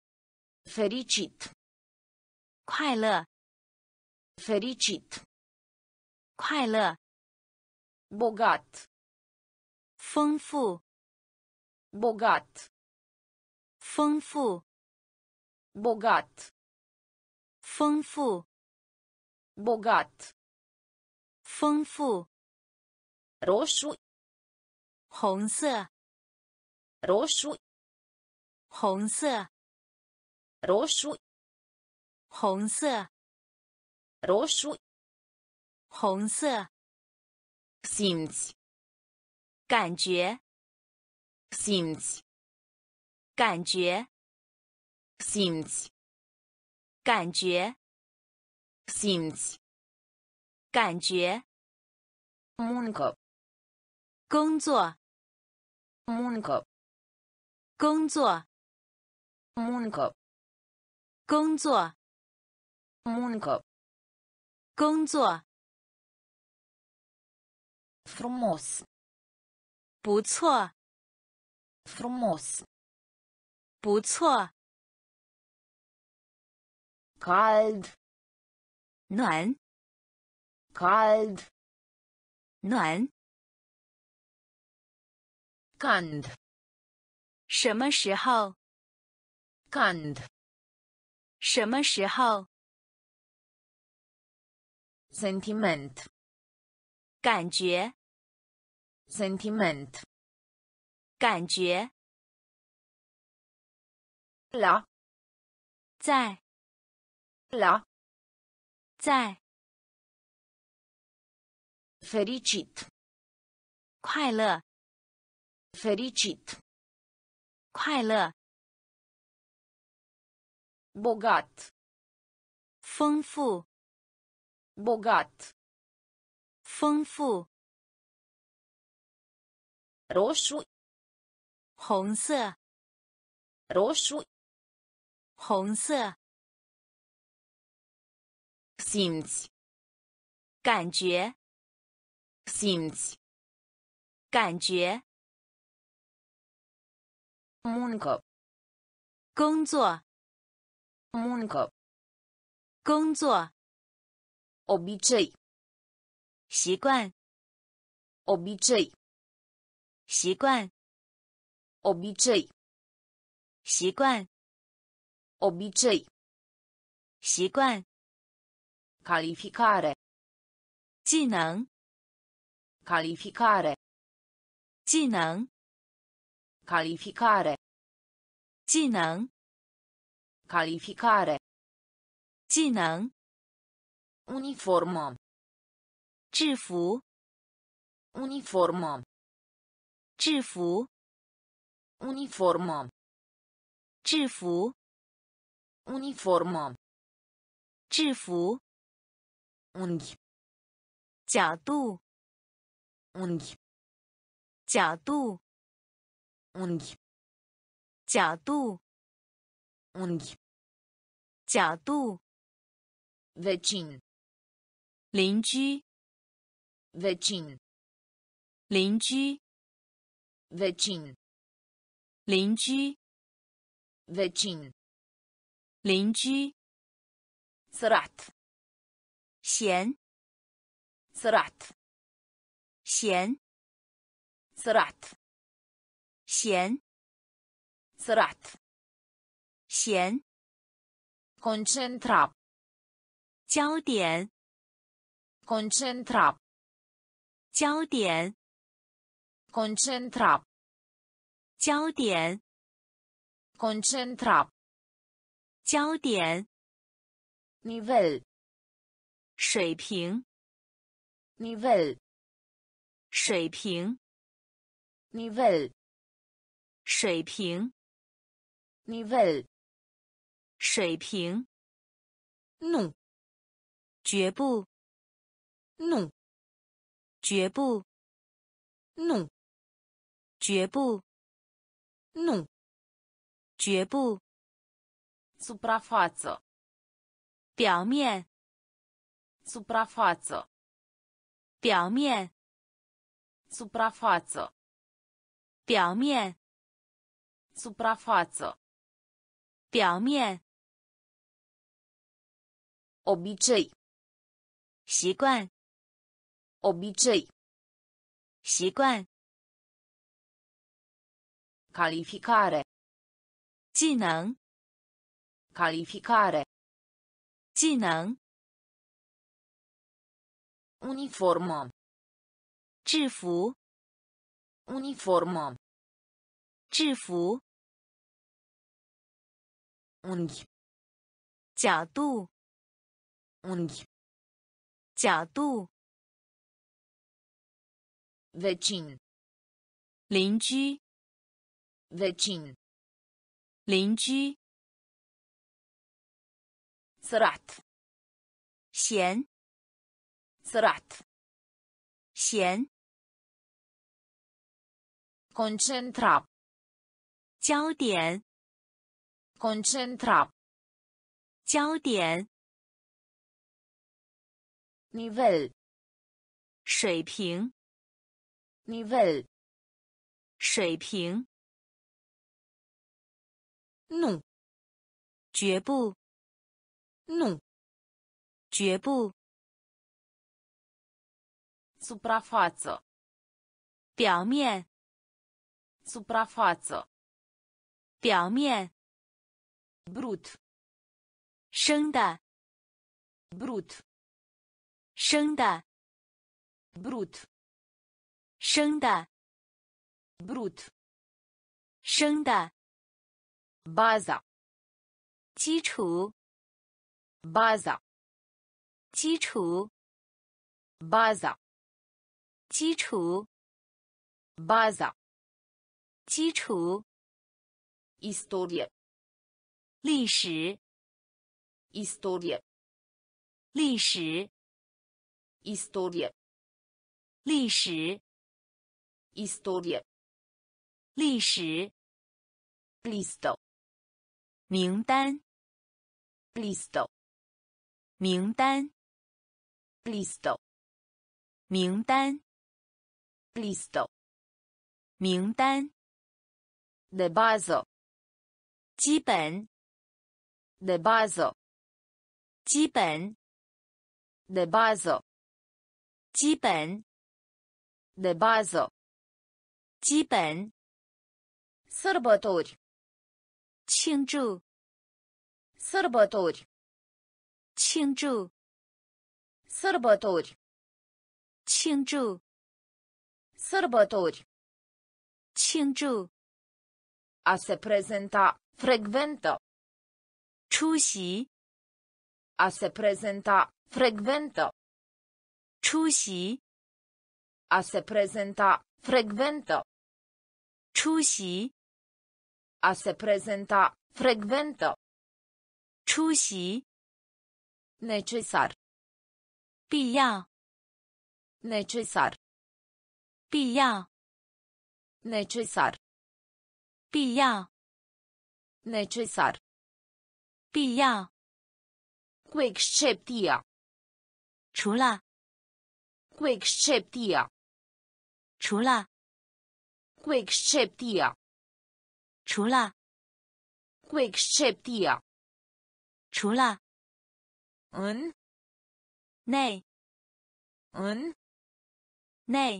fericit 快乐 fericit 快乐 bogat 丰富 bogat 丰富 bogat 丰富 bogat 丰富 roșu 红色 roșu 红色 roșu 红色 roșu 红色， simți, 感觉， simți, 感觉， simți, 感觉， simți, 感觉， muncă, 工作， muncă, 工作， muncă, 工作， muncă, 工作， frumos, 不错， frumos, 不错， cald, 暖， cald, 暖， când, 什么时候？ când, 什么时候？ sentiment, 感觉， sentiment, 感觉， la, 在， la, 在， fericit, 快乐， fericit, 快乐， bogat, 丰富， bogat, 丰富， roșu, 红色， roșu, 红色， simți, 感觉， simți, 感觉， muncă, 工作， muncă, 工作， obicei, 习惯， obicei, 习惯， obicei, 习惯， obicei, 习惯， calificare, 技能， calificare, 技能， calificare, 技能， calificare, 技能， uniformă, 制服， uniformă, 制服， uniformă, 制服， uniformă, 制服， unghi, 角度， unghi, 角度， unghi, 角度， unghi, 角度， vecin, 邻居， vecin, 邻居， vecin, 邻居， vecin, 邻居， sărat, 咸， sărat, 咸， sărat, 咸， sărat, 咸， concentra, 焦点， concentra, 焦点， concentra, 焦点， concentra, 焦点， nivel, 水平， nivel, 水平， nivel, 水平， nivel, 水平， nu, 绝不， nu, 绝不， nu, 绝不， nu, 绝不， suprafață, 表面， suprafață, 表面， suprafață, 表面， suprafață, 表面， obicei, 习惯， obicei, 习惯， calificare, 技能， calificare, 技能， uniformă, 制服， uniformă, 制服， unghi, 角度， unghi, 角度， Vecin. 邻居， Vecin. 邻居， Sărat. 闲， Sărat. 闲， Concentra. 焦点， Concentra. 焦点， Nivel. 水平， Nivel. 水平， Nu. 绝不， Nu. 绝不， Suprafață. 表面， Suprafață. 表面， Brut. 生的， Brut. 生的， Brut. 生的， Brut. 生的， Baza. 基础， Baza. 基础， Baza. 基础， Baza. 基础， Istorie. 历史， Istorie. 历史， Istorie. 历史， Istorie. 历史， Listă. 名单， Listă. 名单， Listă. 名单， Listă. 名单， De bază. 基本， De bază. 基本， De bază. 基本， De bază. 基本， Sărbători. 庆祝， Sărbători. 庆祝， Sărbători. 庆祝， Sărbători. 庆祝， A se prezenta. Frecventă. 出席， A se prezenta. Frecventă. 出席， A se prezenta. Frecventă. 出席， A se prezenta. Frecventă. 出席， Necesar. 必要， Necesar. 必要， Necesar. 必要， Necesar. 必要， Cu excepția. 除了， Cu excepția. 除了， Cu excepția. 除了， Cu excepția. 除了， În. 内， În. 内，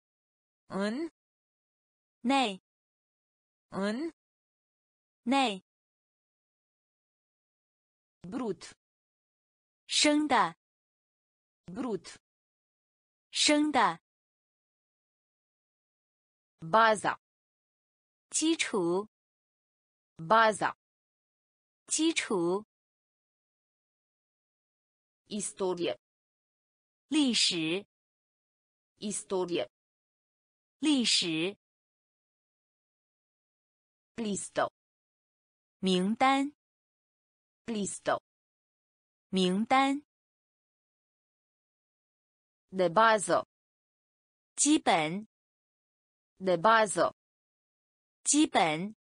În. 内， În. 内， Brut. 生的， Brut. 生的， Baza. 基础， Baza. 基础， Istorie. 历史， Istorie. 历史， Listă. 名单， Listă. 名单， De bază. 基本， De bază. 基本，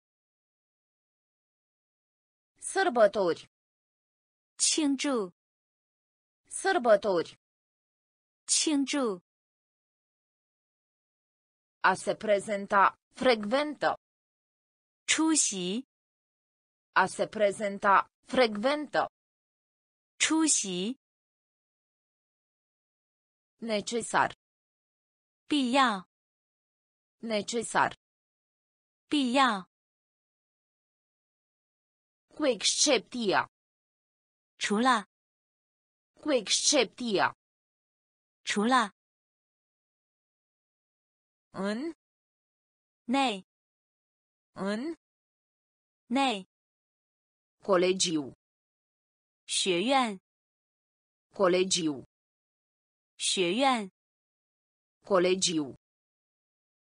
Sărbători. 庆祝， Sărbători. 庆祝， A se prezenta. Frecventă. 出席， A se prezenta. Frecventă. 出席， Necesar. 必要， Necesar. 必要， Cu excepția. 除了， Cu excepția. 除了， În. 内， În. 内， Colegiu. 学院， Colegiu. 学院， Colegiu.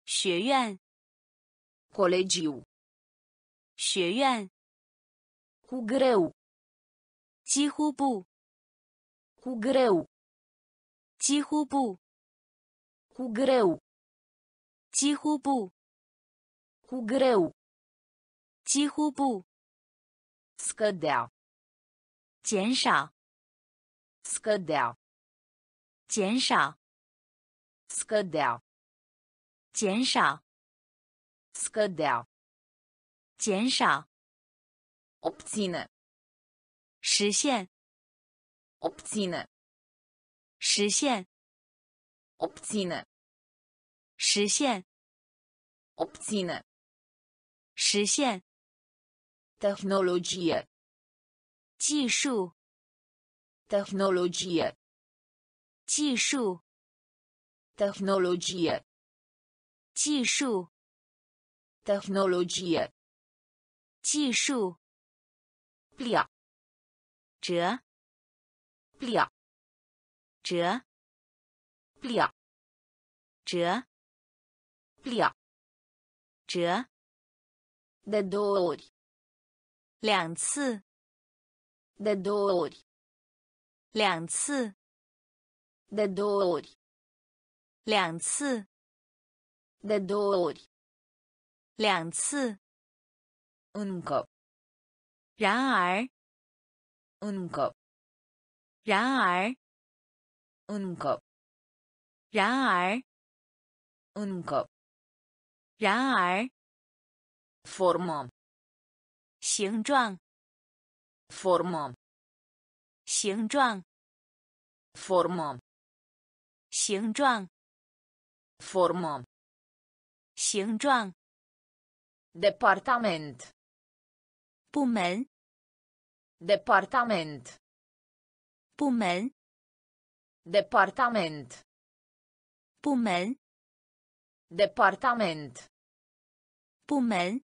学院 Colegiu. 学院 Cu greu. 几乎不 Cu greu. 几乎不 Cu greu. 几乎不 Cu greu. 几乎不 Scădea. 减少 Scădea. 减少 Scădea. 减少 Scădea. 减少 Obține. 实现 Obține. 实现 Obține. 实现 Obține. 实现 Tehnologie. 技术 Tehnologie. 技术 Tehnologie. 技术 Tehnologie. 技术 Plia. 折 Plia. 折 Plia. 折 Plia. 折 De două ori. 两次 De două ori. 两次 De două ori. 两次 De două ori. 两次 Încă. 然而 Încă. 然而 Încă. 然而 Încă. 然而 Formă. 形状 Formă. 形状 Formă. 形状 Formă. 形状 Departament. 部门 Departament. 部门 Departament. 部门 Departament. 部门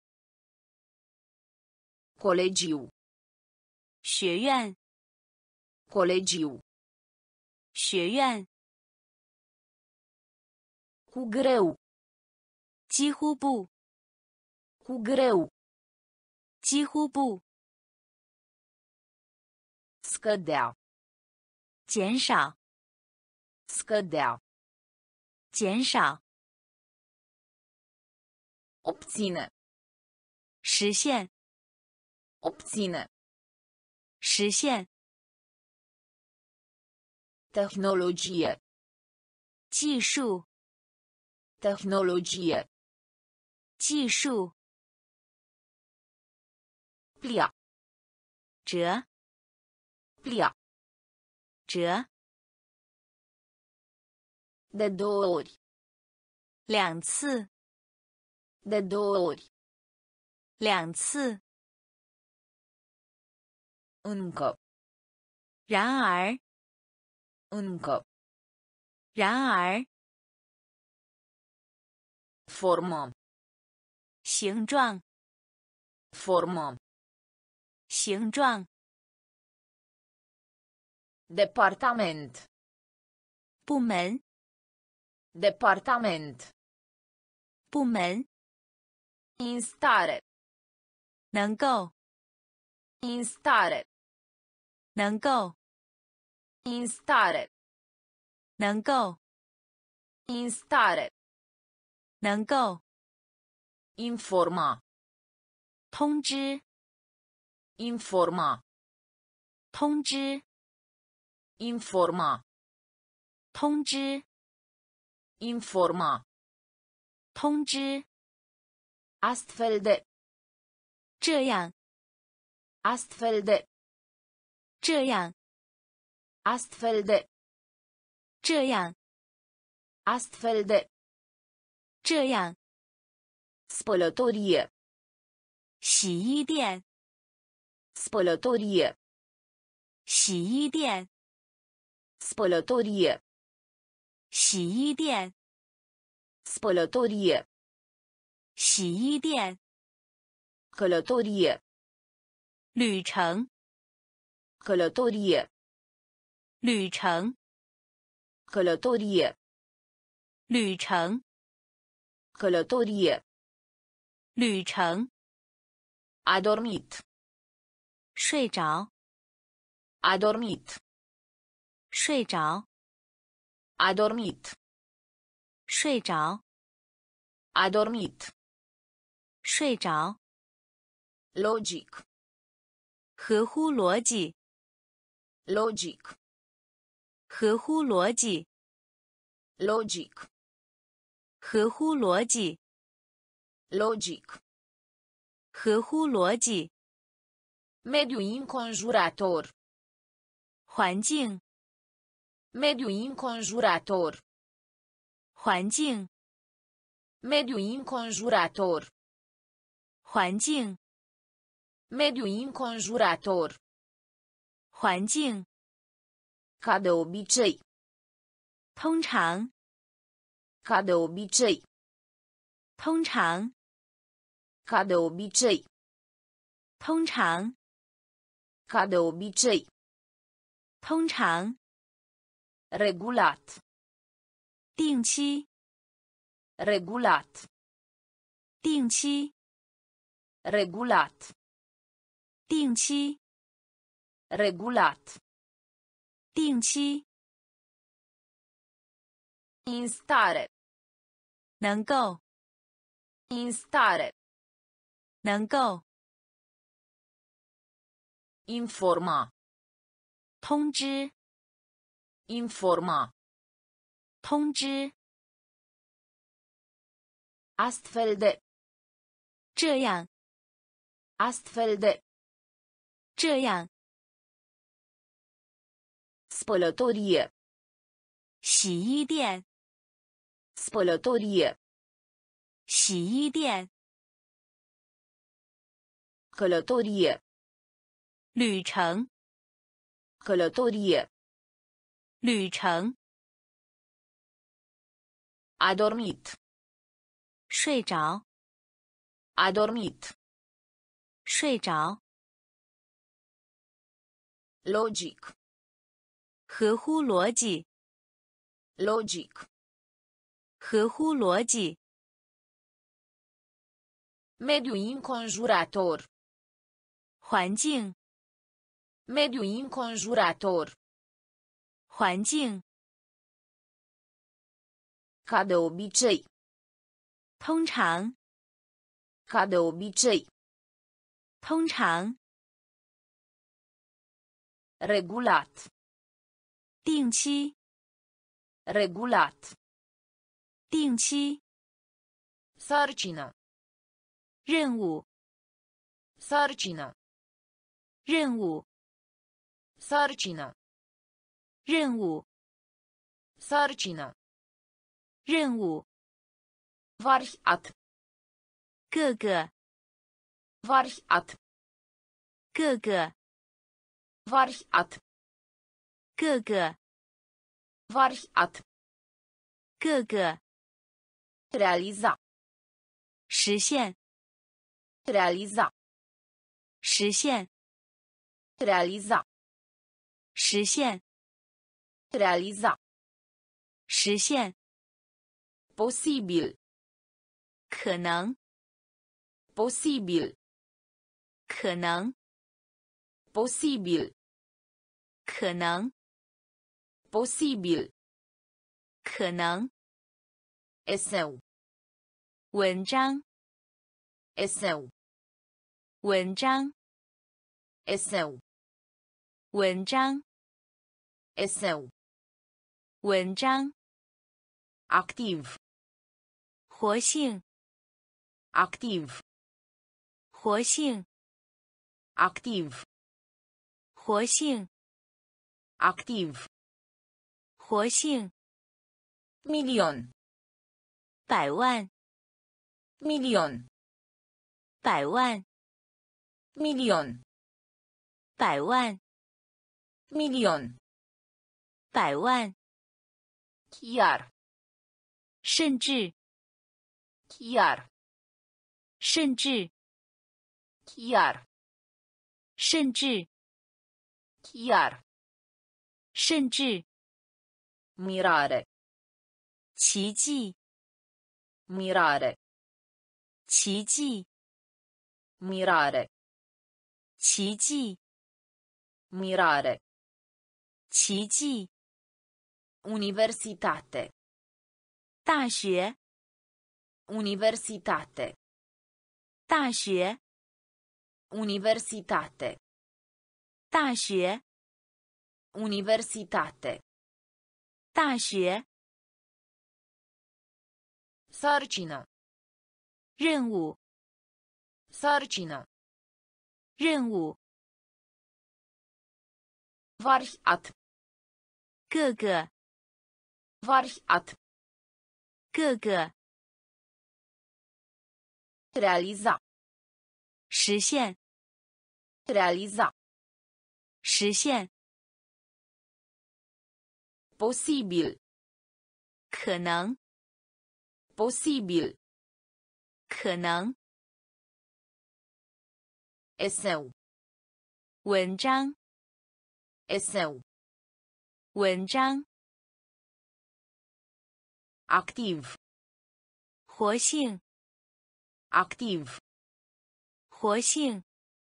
Colegiu. 学院 Colegiu. 学院 Cu greu. 几乎不 Cu greu. 几乎不 Scădea. 减少 Scădea. 减少 Obține. 实现 Obține. 实现 Tehnologie. 技术 Tehnologie. 技术 Plia. 折 Plia. 折 De două ori. 两次 De două ori. 两次 Încă. 然而 Încă. 然而 Formă. 形状 Formă. 形状 Departament. 部门 Departament. 部门 Instare. 能够 Instare. 能够 Instare. 能够 Instare. 能够 Informa. 通知 Informa. 通知 Informa. 通知 Informa. 通知 Astfel de. 这样 Astfel de. 这样 Astfel de. 这样 Astfel de. 这样 Spălătorie. 洗衣店 Spălătorie. 洗衣店 Spălătorie. 洗衣店 Spălătorie. 洗衣店 Călătorie. 旅程 Călătorie. 旅程 Călătorie. 旅程 Călătorie. 旅程， A dormit. 睡着， A dormit. 睡着， A dormit. 睡着， A dormit. 睡着， Logic. 合乎逻辑， Logic. 合乎逻辑， Logic. 合乎逻辑， Logic. 合乎逻辑， Mediu înconjurător. 环境， Mediu înconjurător. 环境， Mediu înconjurător. 环境， Mediu înconjurător. 环境， Ca de obicei. 通常， Ca de obicei. 通常， Ca de obicei. 通常， Ca de obicei. 通常， Regulat. 定期， Regulat. 定期， Regulat. 定期， Regulat. 定期， In stare. 能够， In stare. 能够， Informa. 通知， Informa. 通知， Astfel de. 这样， Astfel de. 这样， Spălătorie. 洗衣店， Spălătorie. 洗衣店， Călătorie. 旅程， Călătorie. 旅程， A dormit. 睡着， A dormit. 睡着， Logic. 合乎逻辑， Logic. 合乎逻辑， Mediu înconjurător. 环境， Mediu înconjurător. 环境， Ca de obicei. 通常， Ca de obicei. 通常， Regulat. 定期， Regulat. 定期， Sarcină. 任务， Sarcină. 任务， Sarcină. 任务， Sarcină. 任务， Variat. 各个， Variat. 各个， Variat. 各个， Variat. 各个， Realiza. 实现， Realiza. 实现， Realiza. 实现， Realiza. 实现， Posibil. 可能， Posibil. 可能， Posibil. 可能， Posibil. 可能， Eseu. 文章， Eseu. 文章， Eseu. 文章， Eseu. 文章， Activ. 活性， Activ. 活性， Activ. 活性， Activ. 活性， Milion. 百万， Milion. 百万， Milion. 百万， Milion. 百万， Chiar. 甚至， Chiar. 甚至， Chiar. 甚至， Chiar. 甚至， Mirare. 奇迹， mirare, 奇迹， mirare, 奇迹， mirare, 奇迹， universitate, 大学， universitate, 大学， universitate, 大学， universitate, 大学， sarcină, 任务， sarcină, 任务， variat, 各个， variat, 各个， realiza, 实现， realiza, 实现， posibil, 可能， posibil, 可能， esseu, 文章， esseu, 文章， activ, 活性， activ, 活性，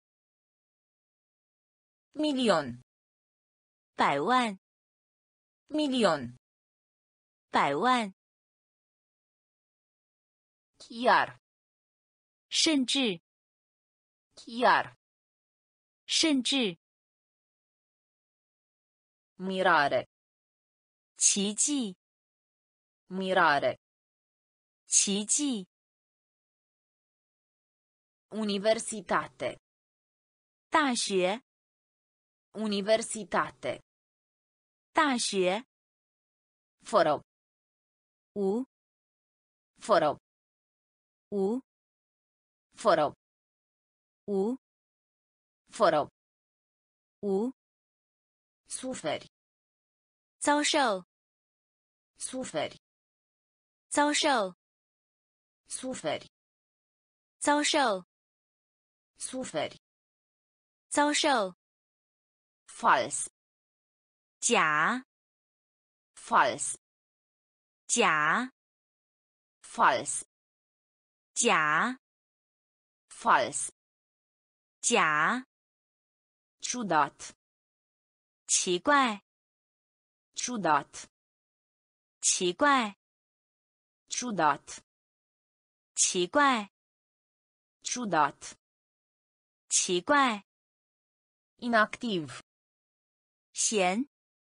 milion, 百万， milion, 百万， chiar, 甚至， chiar, 甚至， mirare, 奇迹， mirare, 奇迹， universitate, 大学， universitate, 大学， fără, 无， fără, 无， fără, 无， fără, 无， suferi, 遭受， suferi, 遭受， suferi, 遭受， suferi, 遭受， fals, 假， fals, 假， fals, 假， fals, 假， ciudat, 奇怪， ciudat, 奇怪， ciudat, 奇怪， ciudat, 奇怪， inactiv, 闲，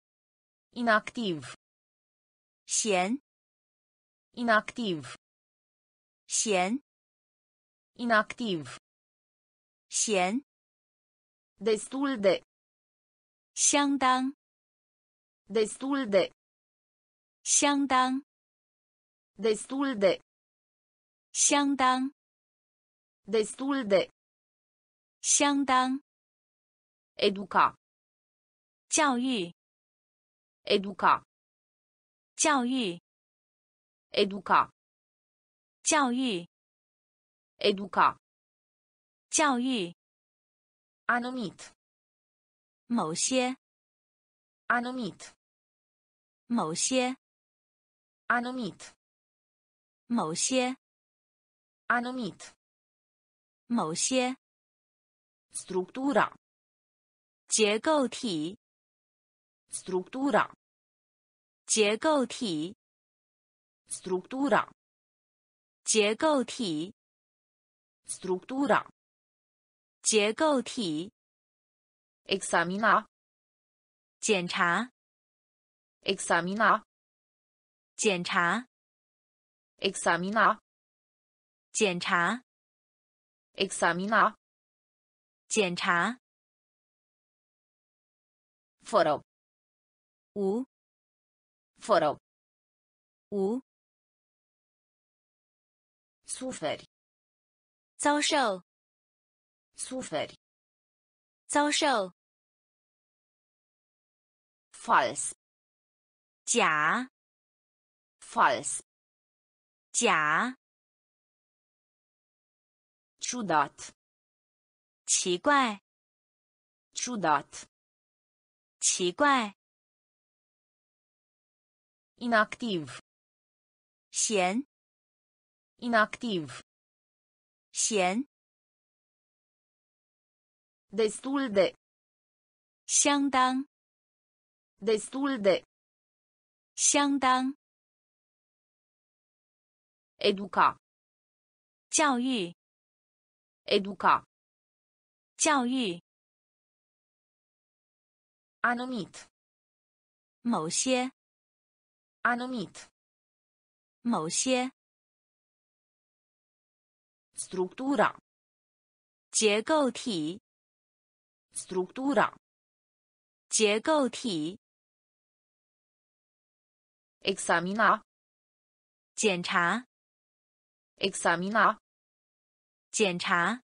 inactiv, 闲， inactiv, 闲， inactiv, 闲， destul de, 相当， destul de, 相当， destul de, 相当， destul de, 相当， educa, 教育， educa, 教育， educa, 教育， educa, 教育， anumit, 某些， anumit, 某些， anumit, 某些， anumit, 某些， structura, 结构体， structura, 结构体， structura, 结构体， structura, 结构体， examina, 检查， examina, 检查， examina, 检查， examina, 检查， fără, 无， fără, 无， suferi, 遭受， suferi, 遭受， fals, 假， fals, 假， ciudat, 奇怪， ciudat, 奇怪， inactiv, 闲， Inactiv. 闲， Destul de. 相当， Destul de. 相当， Educa. 教育， Educa. 教育， Anumit. 某些， Anumit. 某些， Structura. 结构体， Structura. 结构体， Examina. 检查， Examina. 检查，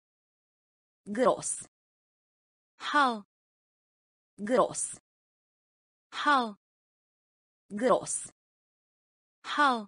Gros. 号， Gros. 号， Gros. 号，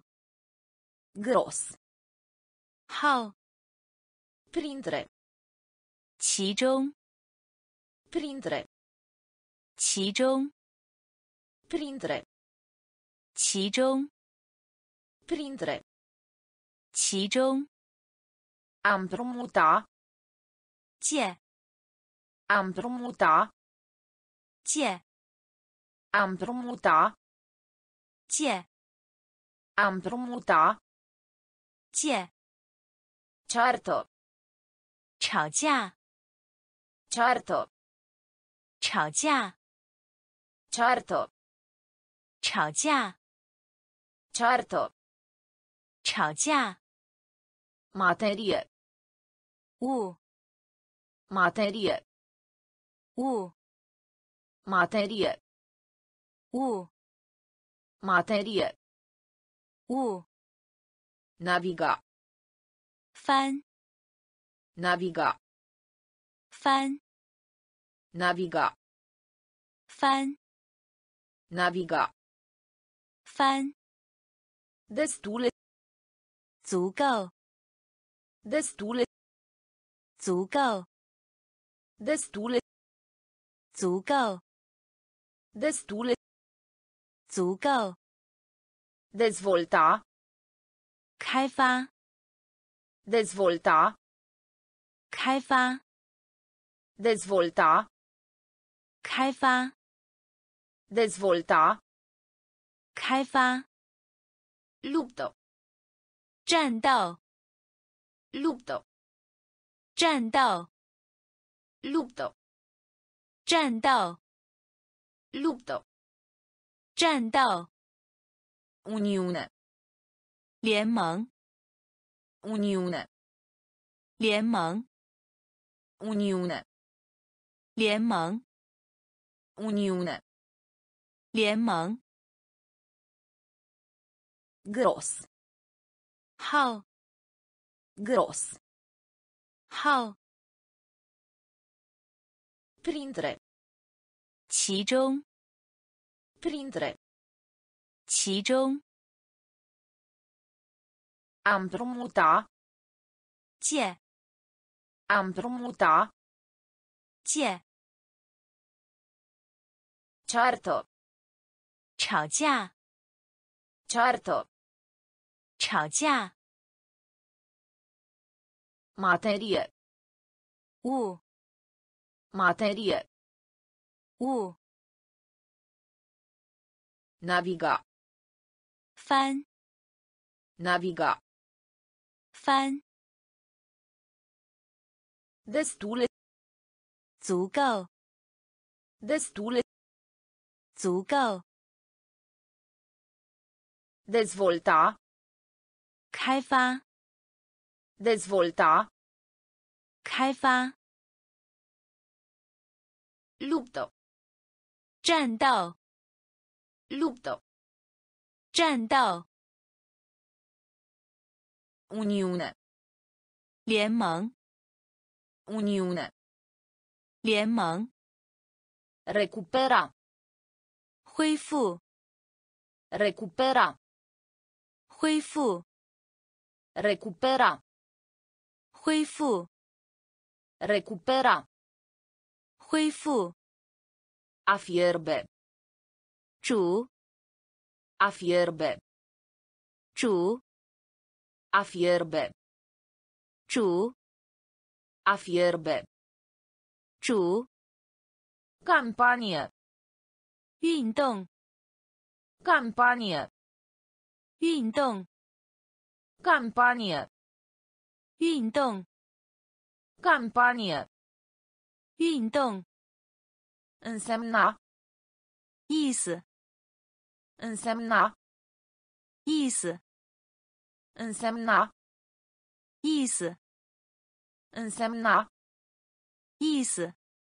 Gros. 号， Printre. 其中， Printre. 其中， Printre. 其中， Printre. 其中， Am promuta. 借， Am promuta. 借， Am promuta. 借， Am promuta. 借， Certo. 吵架， Certo. 吵架， Certo. 吵架， Certo. 吵架， Materie. 物， Materie. 物， Materie. 物， Materie. 物， Naviga. 翻， Naviga. 翻， Naviga. 翻， Naviga. 翻， Destule. 足够， Destule. 足够， Destule. 足够， Destule. 足够， Dezvolta. 开发， Dezvolta. 开发， Dezvolta. 开发， Dezvolta. 开发， Lupto. 战斗， Lupto. 战斗， Lupto. 战斗， Lupto. 战斗， Uniune. 联盟， Uniune. 联盟， Uniune. 联盟， Uniune. 联盟， Gros. 号， Gros. 号， Printre. 其中， Printre. 其中， Am promuta. 借， Am promuta. 借， Certo. 吵架， Certo. 吵架， Materie. 物， Materie. 物， Naviga. 翻， Naviga. 翻， Destule. 足够， Destule. 足够， Dezvolta. 开发， Dezvolta. 开发， Lupto. 战斗， Lupto. 战斗， Uniune. 联盟， Uniune. 联盟， Recupera. 恢复， Recupera. 恢复， Recupera. 恢复， Recupera. 恢复， A fierbe. 煮， A fierbe. 煮， A fierbe. 煮 A fierbe. 煮 Campanie. 运动 Campanie. 运动 Campanie. 运动 Campanie. 运动 Însemna. 意思 Însemna. 意思 Însemna. 意思 Însemna. 意思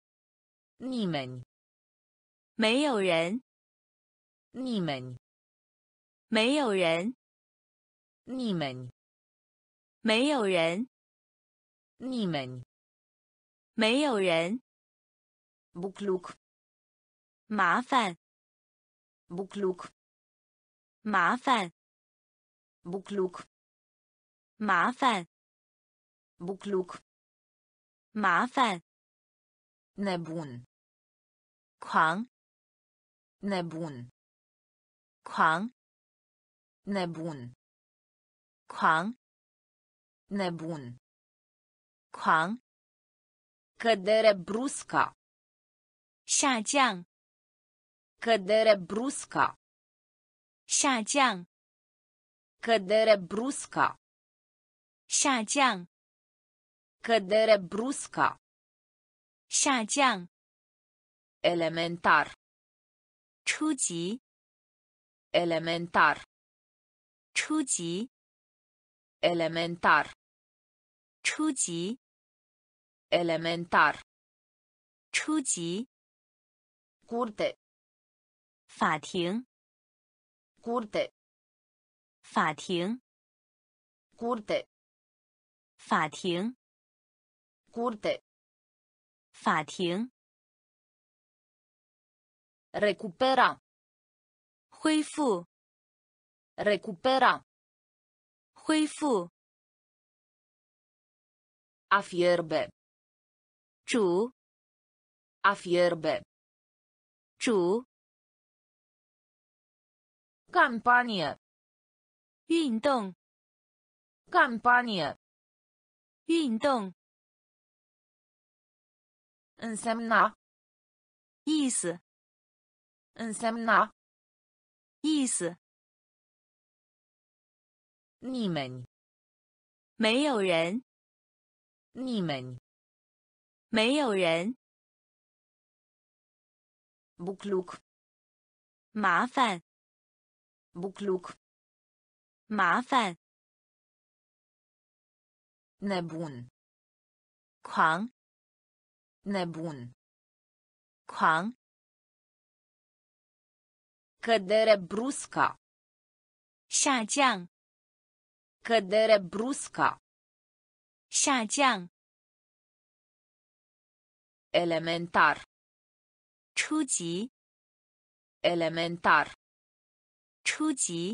Nimeni. 没有人 Nimeni. 没有人 Nimeni. 没有人 Nimeni. 没有人 Bucluc. 麻烦 Bucluc. 麻烦 Bucluc. 麻烦 Bucluc. 麻烦 Nebun. 狂 Nebun. 狂 Nebun. 狂 Nebun. 狂 Cădere brusca. 下降 Cădere brusca. 下降 Cădere brusca. 下降 Cădere brusca. 下降 Elementar. 初级 Elementar. 初级 Elementar. 初级 Elementar. 初级 Curte. 法庭 Curte. 法庭 Curte. 法庭 Curte. 法庭 Recupera. 恢复 Recupera. 恢复 A fierbe. 煮 A fierbe. 煮 Campanie. 运动 Campanie. 运动 Însemna. 意思 Însemna. 意思 Nimeni. 没有人 Nimeni. 没有人 Bucluc. 麻烦 Bucluc. 麻烦 Nebun. 狂 Nebun. 狂 Cădere brusca. 下降 Cădere brusca. 下降 Elementar. 初级 Elementar. 初级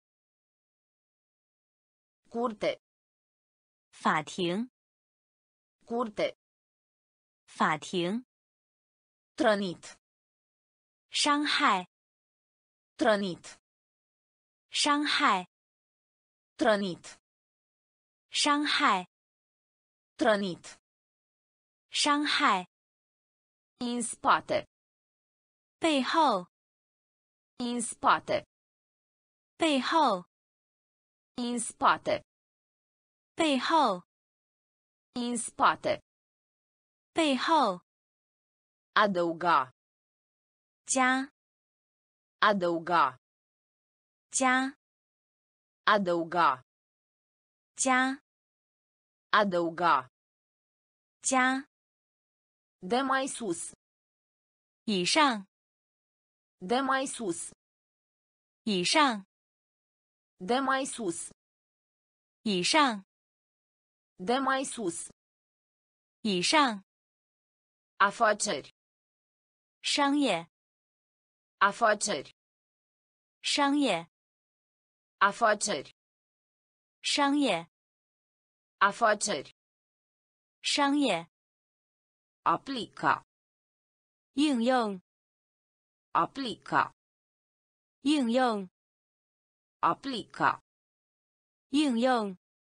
Curte. 法庭 Curte. 法庭 Trănit. 伤害 Trănit. 伤害 Trănit. 伤害 Trănit. 伤害 În spate. 背后 În spate. 背后 În spate. 背后 În spate. 背后 Adăuga. 加 Adăuga. 加 Adăuga. 加 Adăuga. 加 De mai sus. 以上 De mai sus. 以上 De mai sus. 以上 De mai sus. 以上 Afaceri. 商业 Afaceri. 商业 Afaceri. 商业 Afaceri. 商业 Aplica. 应用 Aplica. 应用 Aplica. 应用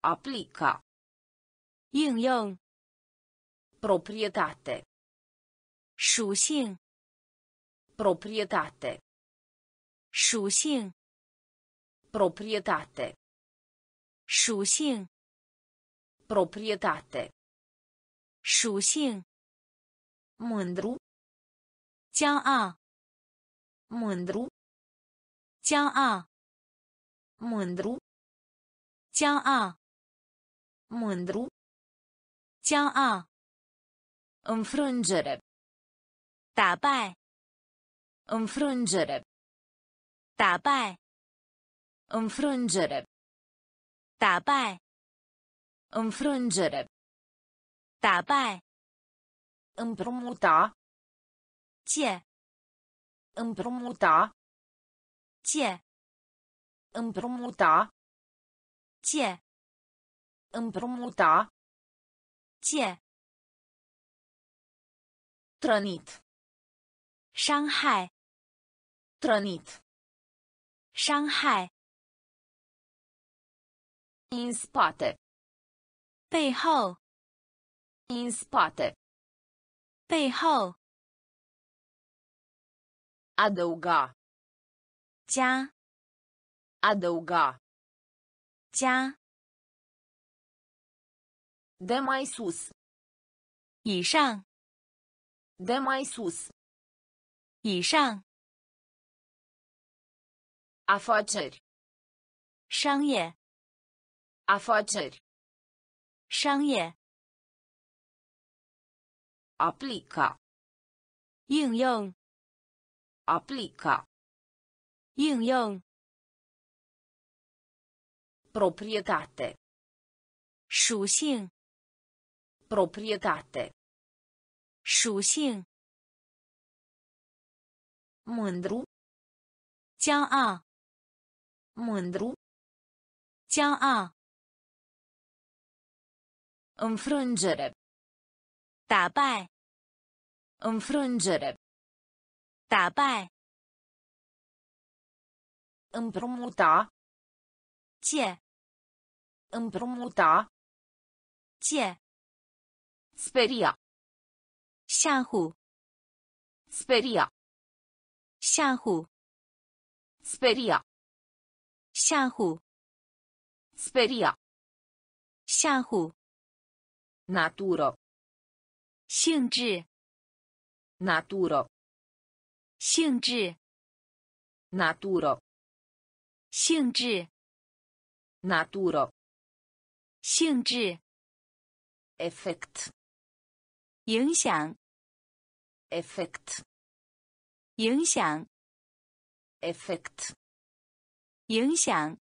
Aplica. 应用 Proprietate. 属性 Proprietate. 属性 Proprietate. 属性 Proprietate. 属性 Mândru. 骄傲 Mândru. 骄傲 Mândru. 骄傲 Mândru. 骄傲 Înfrângere. 打败 Înfrângere. 打败 Înfrângere. 打败 Înfrângere. 打败 Împrumuta. 借 Împrumuta. 借 Împrumuta. 借 Împrumuta. 借 Trănit. 伤害 Trănit. 伤害 În spate. 背后 În spate. 背后 Adăuga. 加 Adăuga. 加 De mai sus. 以上 De mai sus. 以上 Afaceri. 商业 Afaceri. 商业 Aplica. 应用 Aplica. 应用 Proprietate. 属性 Proprietate. 属性 Mândru. 骄傲 Mândru. 骄傲 Înfrângere. 打败 Înfrângere. 打败 Împrumuta. 借 Împrumuta. 借 Speria. 吓唬 Speria. 吓唬 Speria. 吓唬 Speria. 吓唬 Natură. 性质 Natură. 性质 Natură. 性质 Natură. 性质 Efect. 影响 Efect. 影响 Efect. 影响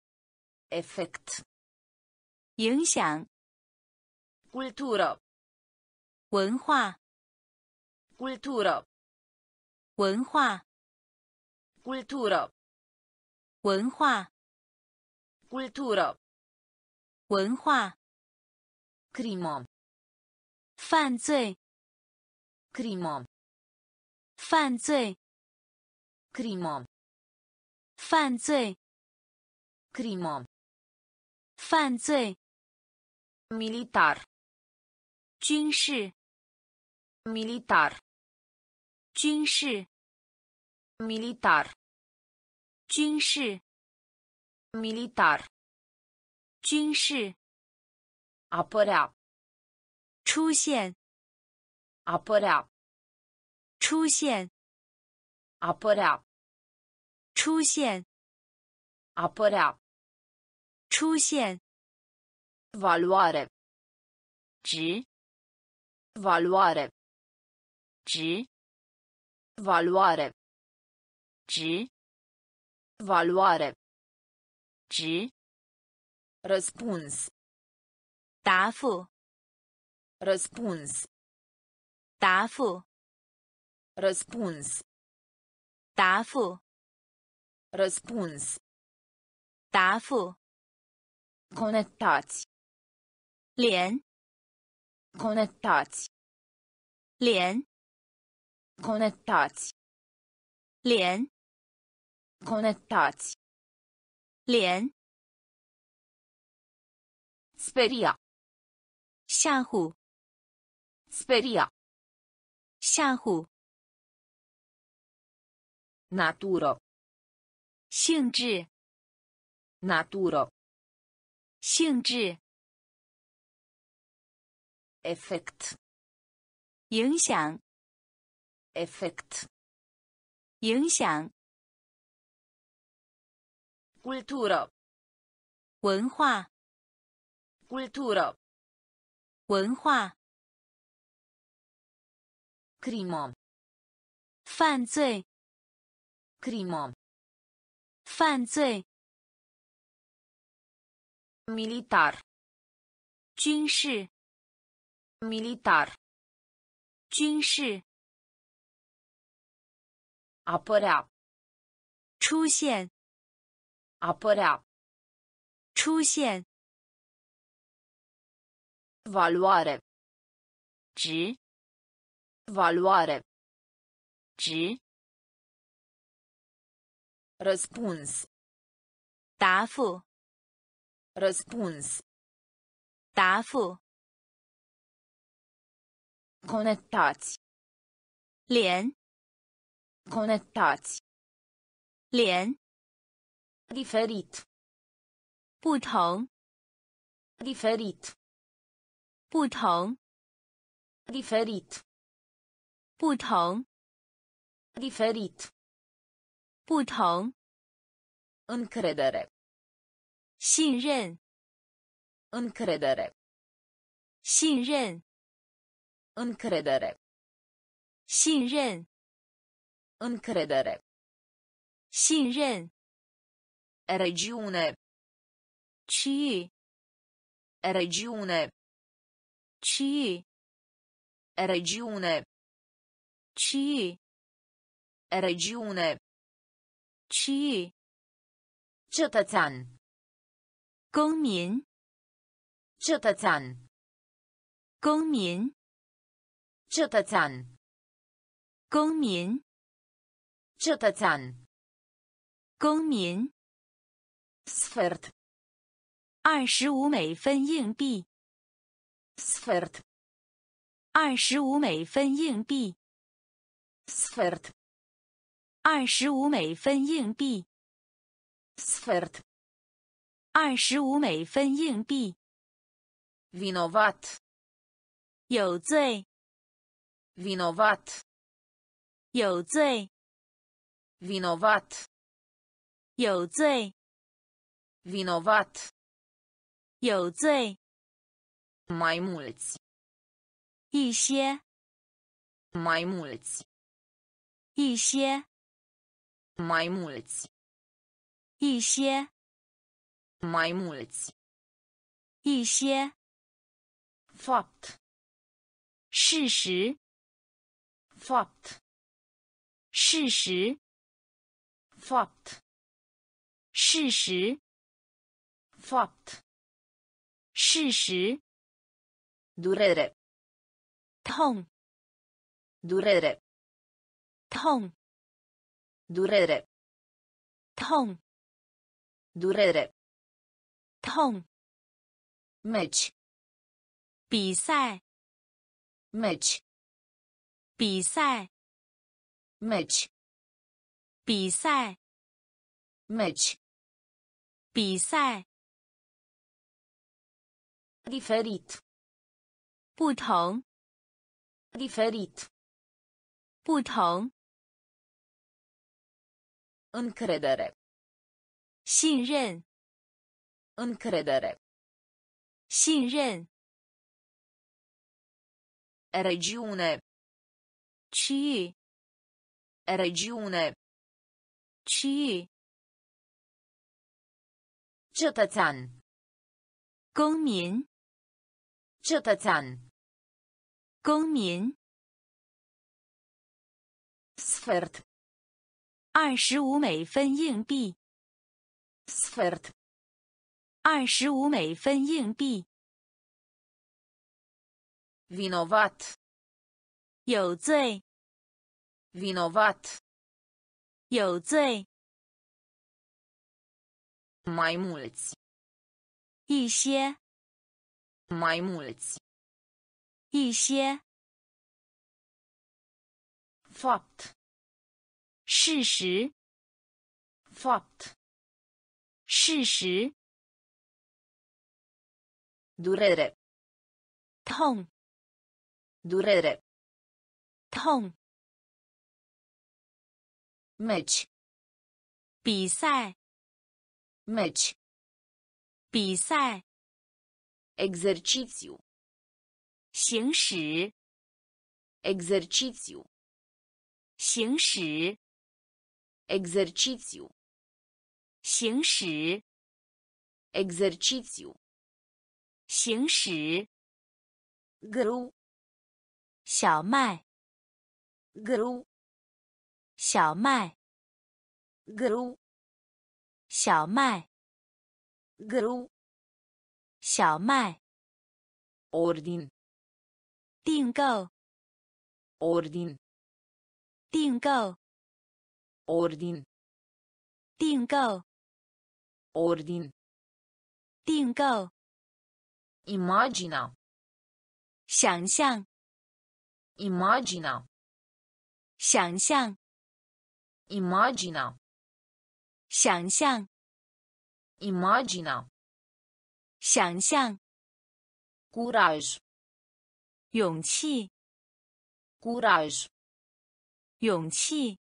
Efect. 影响 Cultură. 文化 Cultură. 文化 Cultură. 文化 Cultură. 文化 Crimă. 犯罪 Crimă. 犯罪 Crimă. 犯罪 Crimă. 犯罪 Militar. 军事 Militar. 军事 Militar. 军事 Militar. 军事 Apărea. 出现 Apărea. 出现 Apărea. 出现 Apărea. 出现 Valoare. 值 Valoare. 值 Valoare. 值 Valoare. 值 Răspuns. 答复 Răspuns. 答复 Răspuns. 答复 Răspuns. 答复 Conectați. 连 Conectați. 连 Conectați. 连 Conectați. 连 Speria. 吓唬， Speria. 吓唬， Naturo. 性质， Naturo. 性质， Effect. 影响， Effect. 影响， Cultură. 文化， Cultură. 文化， Crimă. 犯罪， Crimă. 犯罪， Militar. 军事， Militar. 军事， Apărea. 出现， Apărea. 出现， Valoare. 值， Valoare. 值， Răspuns. 答复， Răspuns. 答复， Conectați. 连， Conectați. 连， Diferit. 不同， Diferit. 不同， Diferit. 不同， Diferit. 不同， Încredere. 信任， Încredere. 信任， Încredere. 信任， Încredere. 信任， Regiune. 区域， Regiune. 区域， Regiune. 区域， Regiune. 区域， Cetățean. 公民， Cetățean. 公民， Cetățean. 公民， Cetățean. 公民， Sfert. 二十五美分硬币， Sfert. 二十五美分硬币， Sfert. 二十五美分硬币， Sfert. 二十五美分硬币， Vinovat. 有罪， Vinovat. 有罪， Vinovat. 有罪， Vinovat. 有罪， Mai mulți. 一些， Mai mulți. 一些， Mai mulți. 一些， Mai mulți. 一些， Fapt. 事实， Fapt. 事实， Fapt. 事实， Fapt. 事实， Durere. 痛， Durere. 痛， Durere. 痛， Durere. 痛， Meci. 比赛， Meci. 比赛， Meci. 比赛， Meci. 比赛， Diferit. 不同， Diferit. 不同， Încredere. 信任， Încredere. 信任， Regiune. 区域， Regiune. 区域， Cetățean. 公民， Cetățean. 公民， Sfert. 二十五美分硬币， Sfert. 二十五美分硬币， Vinovat. 有罪， Vinovat. 有罪， Mai mulți. 一些， Mai mulți. 一些， Fapt. 事实， Fapt. 事实， Durere. 痛， Durere. 痛， Meci. 比赛， Meci. 比赛， Exercițiu. 行驶， Exercițiu. 行驶， Exercițiu. 行驶， Exercițiu. 行驶， Grâu. 小麦， Grâu. 小麦， Grâu. 小麦， Grâu. 小麦， Ordin. 订购， Ordin. 订购， Ordin. 订购， Ordin. 订购， Imagina. 想象， Imagina. 想象， Imagina. 想象， Imagina. 想象， Curaj. 勇气， Curaj. 勇气，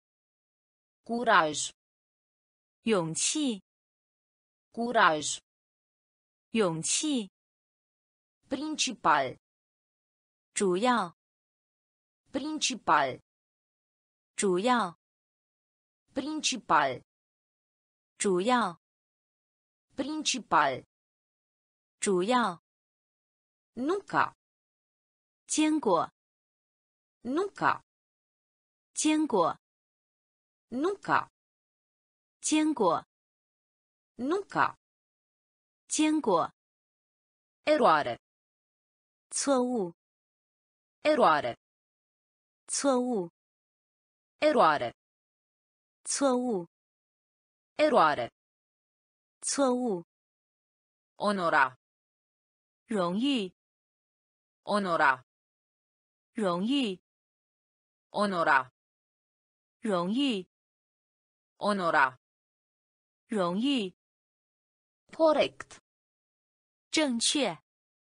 Curaj. 勇气， Curaj. 勇气， Principal. 主要， Principal. 主要， Principal. 主要， Principal. 主要， Nuca. 坚果， Nuca. 坚果， Nuca. 坚果， Nuca. 坚果， Eroare. 错误， Eroare. 错误， Eroare. 错误， Eroare. 错误， Onora. 荣誉， Onora. 荣誉， Onora. 荣誉， Onora. 荣誉， Corect. 正确，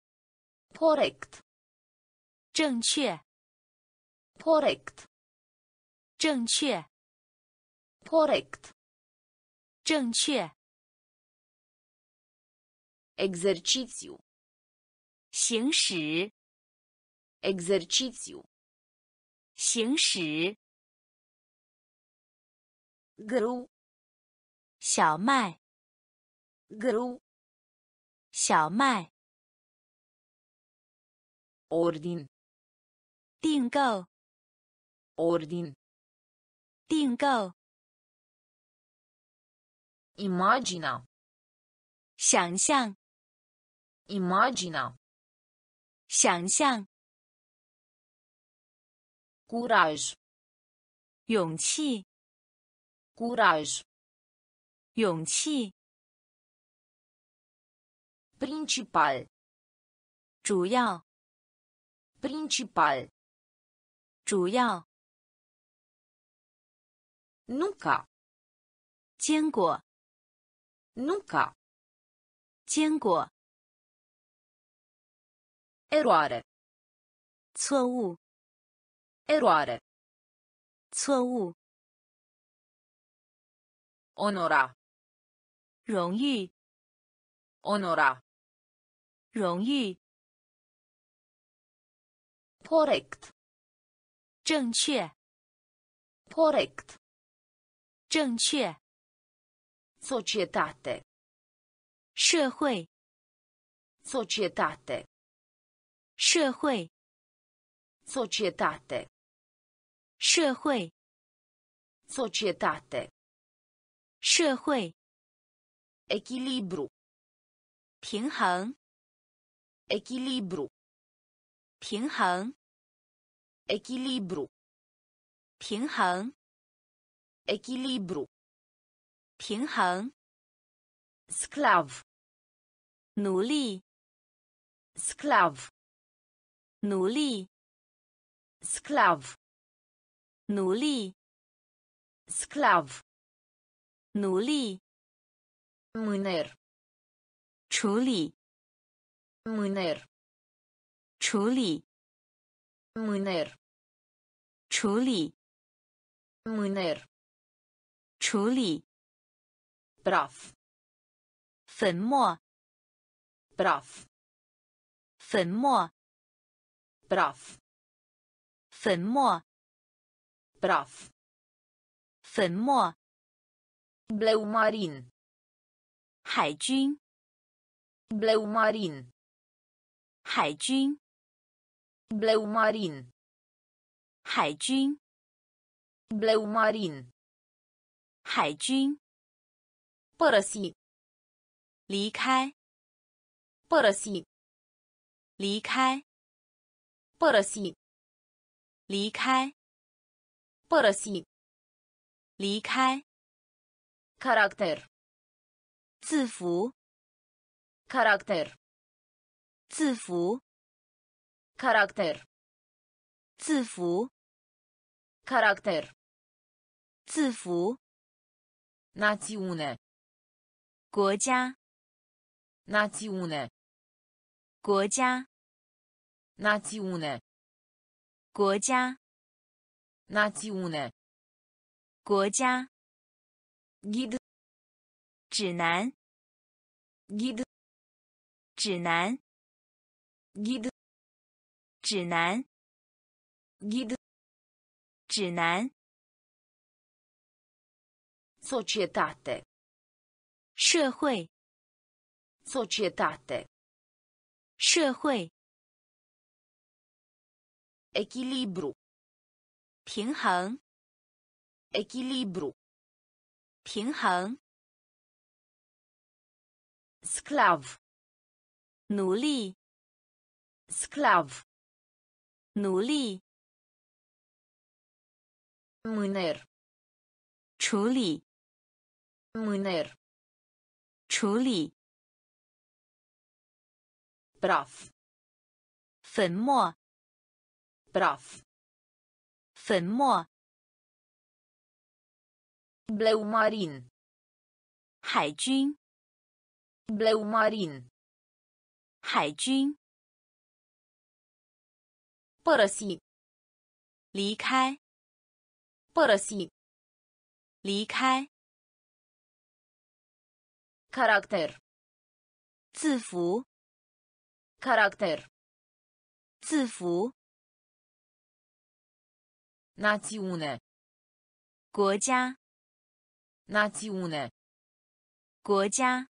Corect. 正确， Corect. 正确， Corect. 正确， Exercițiu. 行驶， Exercițiu. 行驶， Grâu. 小麦， Grâu. 小麦， Ordin. 订购， Ordin. 订购， Imagina. 想象， Imagina. 想象， Curaj. 勇气， Curaj. 勇气， Principal. 主要， Principal. 主要， Nuca. 坚果， Nuca. 坚果， Eroare. 错误， Eroare. 错误， Onora. 荣誉， Onora. 荣誉， Corect. 正确， Corect. 正确， Societate. 社会， Societate. 社会， Societate. 社会， Societate. 社会， Echilibru. 平衡， Echilibru. 平衡， Echilibru. 平衡， Echilibru. 平衡， Sclav. 奴隶， Sclav. 奴隶， Sclav. 奴隶， Sclav. 奴隶， Mâner. 处理， Mâner. 处理， Mâner. 处理， Mâner. 处理， Praf. 粉末， Praf. 粉末， Praf. 粉末， Praf. 粉末， Bleu marin. 海军， Bleu marin. 海军， Bleu marin. 海军， Bleu marin. 海军， Părăsi. 离开， Părăsi. 离开， Părăsi. 离开， Părăsi. 离开， Caracter. 字符， Caracter. 字符， Caracter. 字符， Caracter. 字符， Națiune. 国家， Națiune. 国家， Națiune. 国家， Națiune. 国家， Ghid. 指南， Ghid. 指南， Ghid. 指南， Ghid. 指南， Societate. 社会， Societate. 社会， Echilibru. 平衡， Echilibru. 平衡， Sclav. 奴隶， Sclav. 奴隶， Mâner. 处理， Mâner. 处理， Praf. 粉末， Praf. 粉末， Bleu marin. 海军， Bleu marin. 海军， Părăsi. 离开， Părăsi. 离开， Caracter. 字符， Caracter. 字符， Națiune. 国家， Națiune. 国家，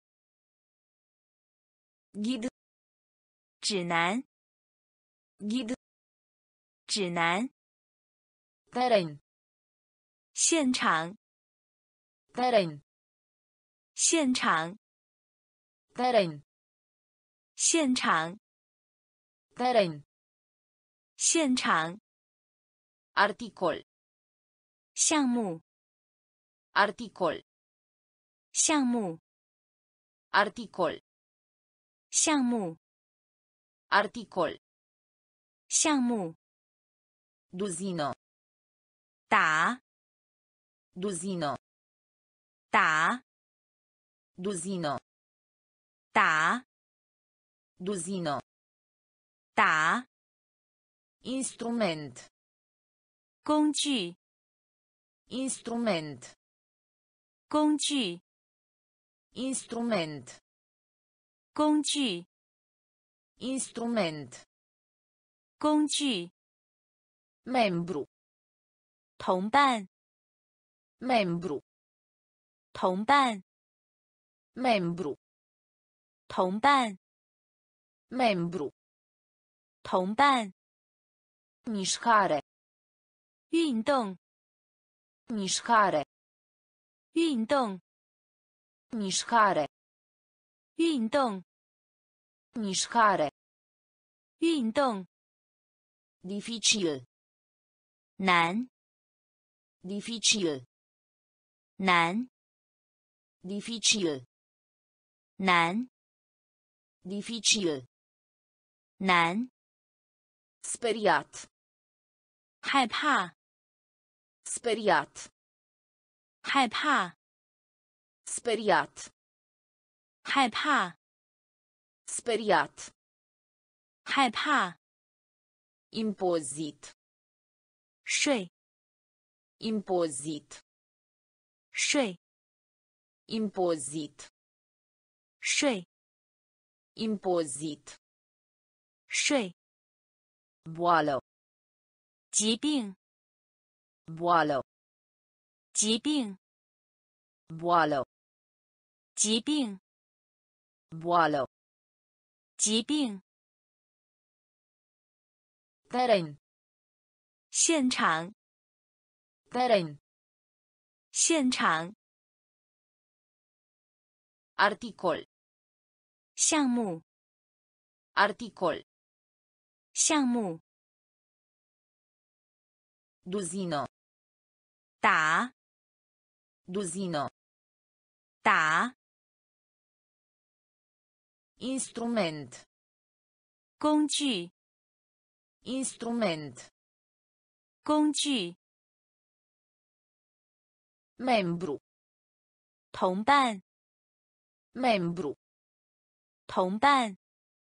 Ghid. 指南， Ghid. 指南， Teren. 现场， Teren. 现场， Teren. 现场， Teren. 现场， Articol. 项目， Articol. 项目， Articol. 项目， Articol. 项目， Duzină. 打， Duzină. 打， Duzină. 打， Duzină. 打， Instrument. 工具， Instrument. 工具， Instrument. 工具， Instrument. 工具， Membru. 同伴， Membru. 同伴， Membru. 同伴， Membru. 同伴， Mișcare. 运动， Mișcare. 运动， Mișcare. 运动， Mișcare. 运动， Dificil. 难， Dificil. 难， Dificil. 难， Dificil. 难， speriat, 害怕， speriat, 害怕， speriat, 害怕， speriat, 害怕， impozit, 睡， impozit, 睡， impozit, 睡， impozit, 睡， boală, 疾病， boală, 疾病， boală, 疾病， boală, 疾病， teren, 现场， teren, 现场， articol, 项目， articol, 项目， duzină, 打， duzină, 打， instrument, 工具， instrument, 工具， membru, 同伴， membru, 同伴，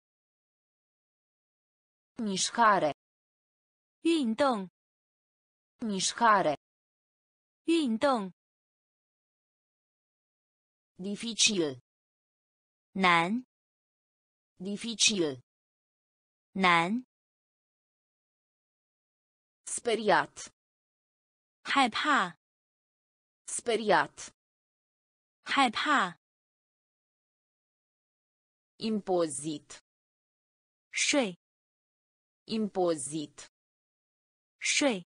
mișcare, 运动， mișcare, 运动， dificil, 难， dificil, 难， speriat, 害怕， speriat, 害怕， impozit, 睡， impozit, 睡，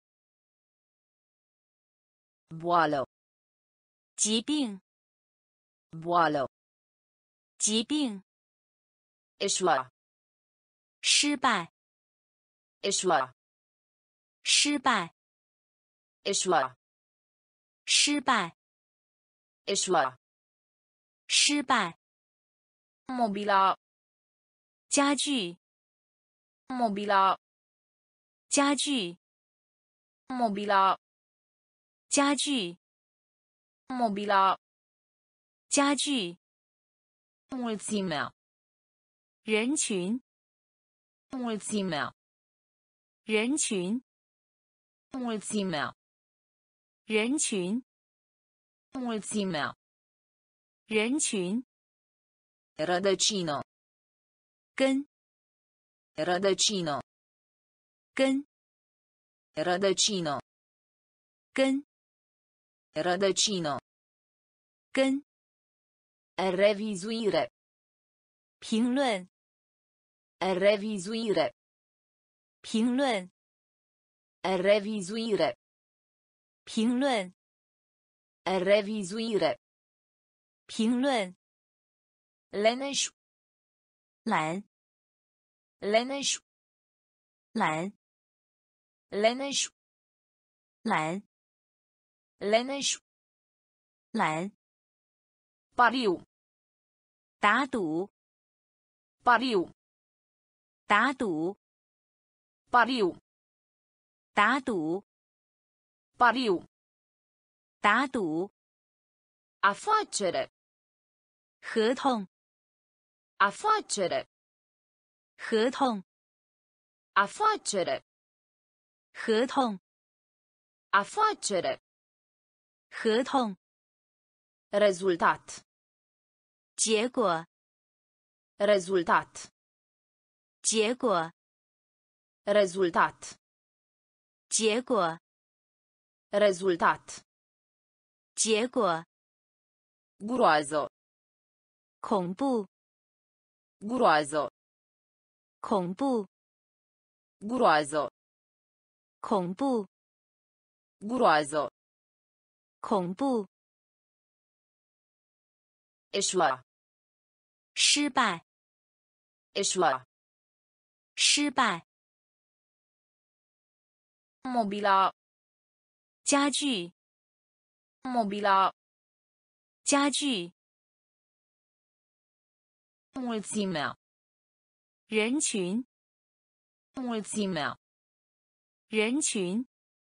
boală, 疾病， boală, 疾病， eșua, 失败， eșua, 失败， eșua, 失败， eșua, 失败， mobila, 家具， mobila, 家具， mobila, 家具， mobila, 家具， mulțimea, 人群， mulțimea, 人群， mulțimea, 人群， mulțimea, 人群， rădăcină, 根， rădăcină, 根， rădăcină, 根， rădăcină, 根， revizuire, 评论， revizuire, 评论， revizuire, 评论， revizuire, 评论， leneș, 懒， leneș, 懒， leneș, 懒， leneș, 懒， pariu, 打赌， pariu, 打赌， pariu, 打赌， pariu, 打赌， afacere, 合同， afacere, 合同， afacere, 合同， afacere, 合同， rezultat, 结果， rezultat, 结果， rezultat, 结果， rezultat, 结果， groază, 恐怖， groază, 恐怖， groază, 恐怖， groază, 恐怖， eșua, 失败， eșua, 失败， mobila, 家具， mobila, 家具， mulțimea, 人群， Mulțimea. 人群，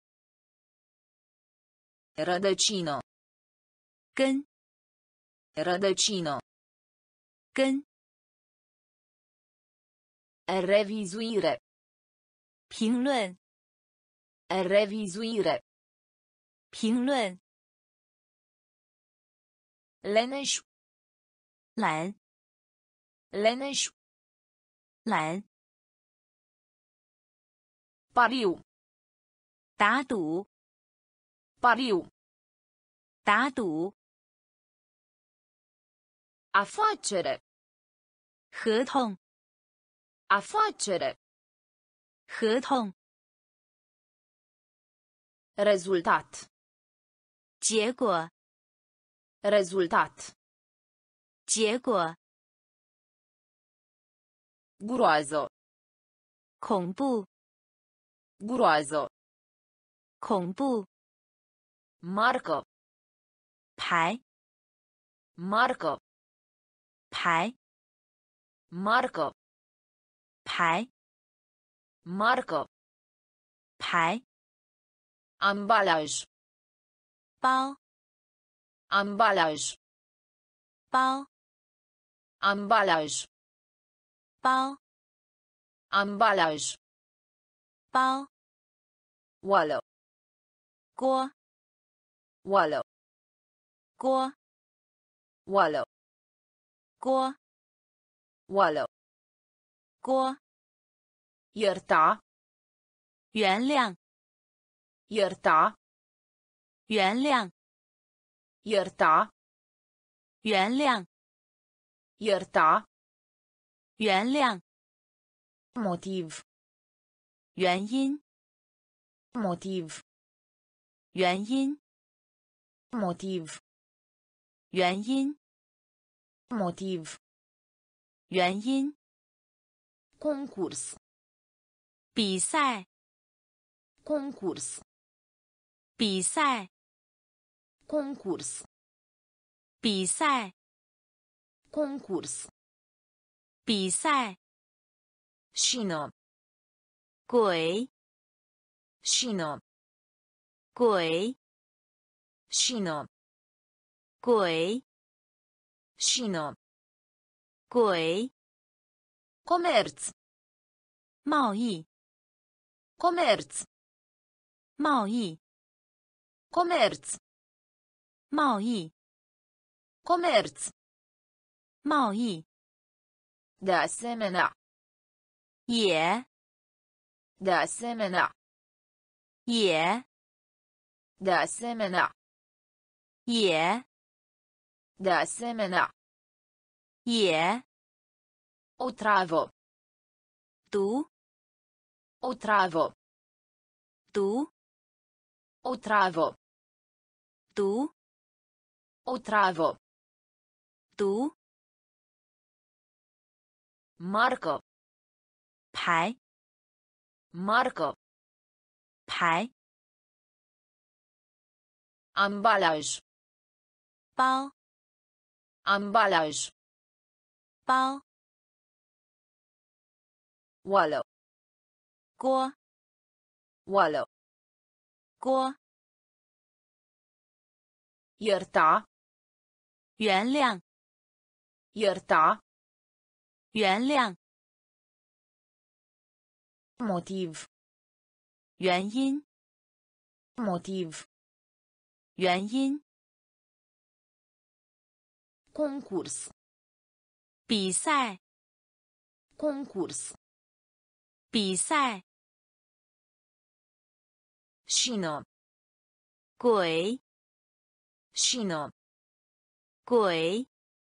Rădăcină. 根， Rădăcină. 根， Revizuire. 评论， Revizuire. 评论， Leneș. 懒， Leneș. 懒， Pariu. 打赌， Pariu. 打赌， Afacere. 合同， Afacere. 合同， Rezultat. 结果， Rezultat. 结果， Groază. 恐怖， Groază. 恐怖， Marcă. 牌， Marcă. 牌， Marcă. 牌， Marcă. 牌， Ambalaj. 包， Ambalaj. 包， Ambalaj. 包， Ambalaj. 包， Oală. 锅， Oală. 锅， Oală. 锅， Oală. 锅， Ierta. 原谅， Ierta. 原谅， Ierta. 原谅， Ierta. 原谅， Motiv. 原因， Motiv. 原因， Motiv. 原因， Motiv. 原因， Concurs. 比赛， Concurs. 比赛， Concurs. 比赛， Concurs. 比赛， Șină. 鬼， Șină. 鬼， Șină. 鬼， Șină. 鬼， Comerț. 贸易， Comerț. 贸易， Comerț. 贸易， Comerț. 贸易， De asemenea. 也， De asemenea. 也， De asemenea. 也， De asemenea. 也， Otravă. 毒， Otravă. 毒， Otravă. 毒， Otravă. 毒， Marcă. 牌， Marcă. 牌， Ambalaj. 包， Ambalaj. 包， Oală. 锅， Oală. 锅， Ierta. 原谅， Ierta. 原谅， Motiv. 原因， Motiv. 原因， Concurs. 比赛， Concurs. 比赛， Șină. 鬼， Șină. 鬼，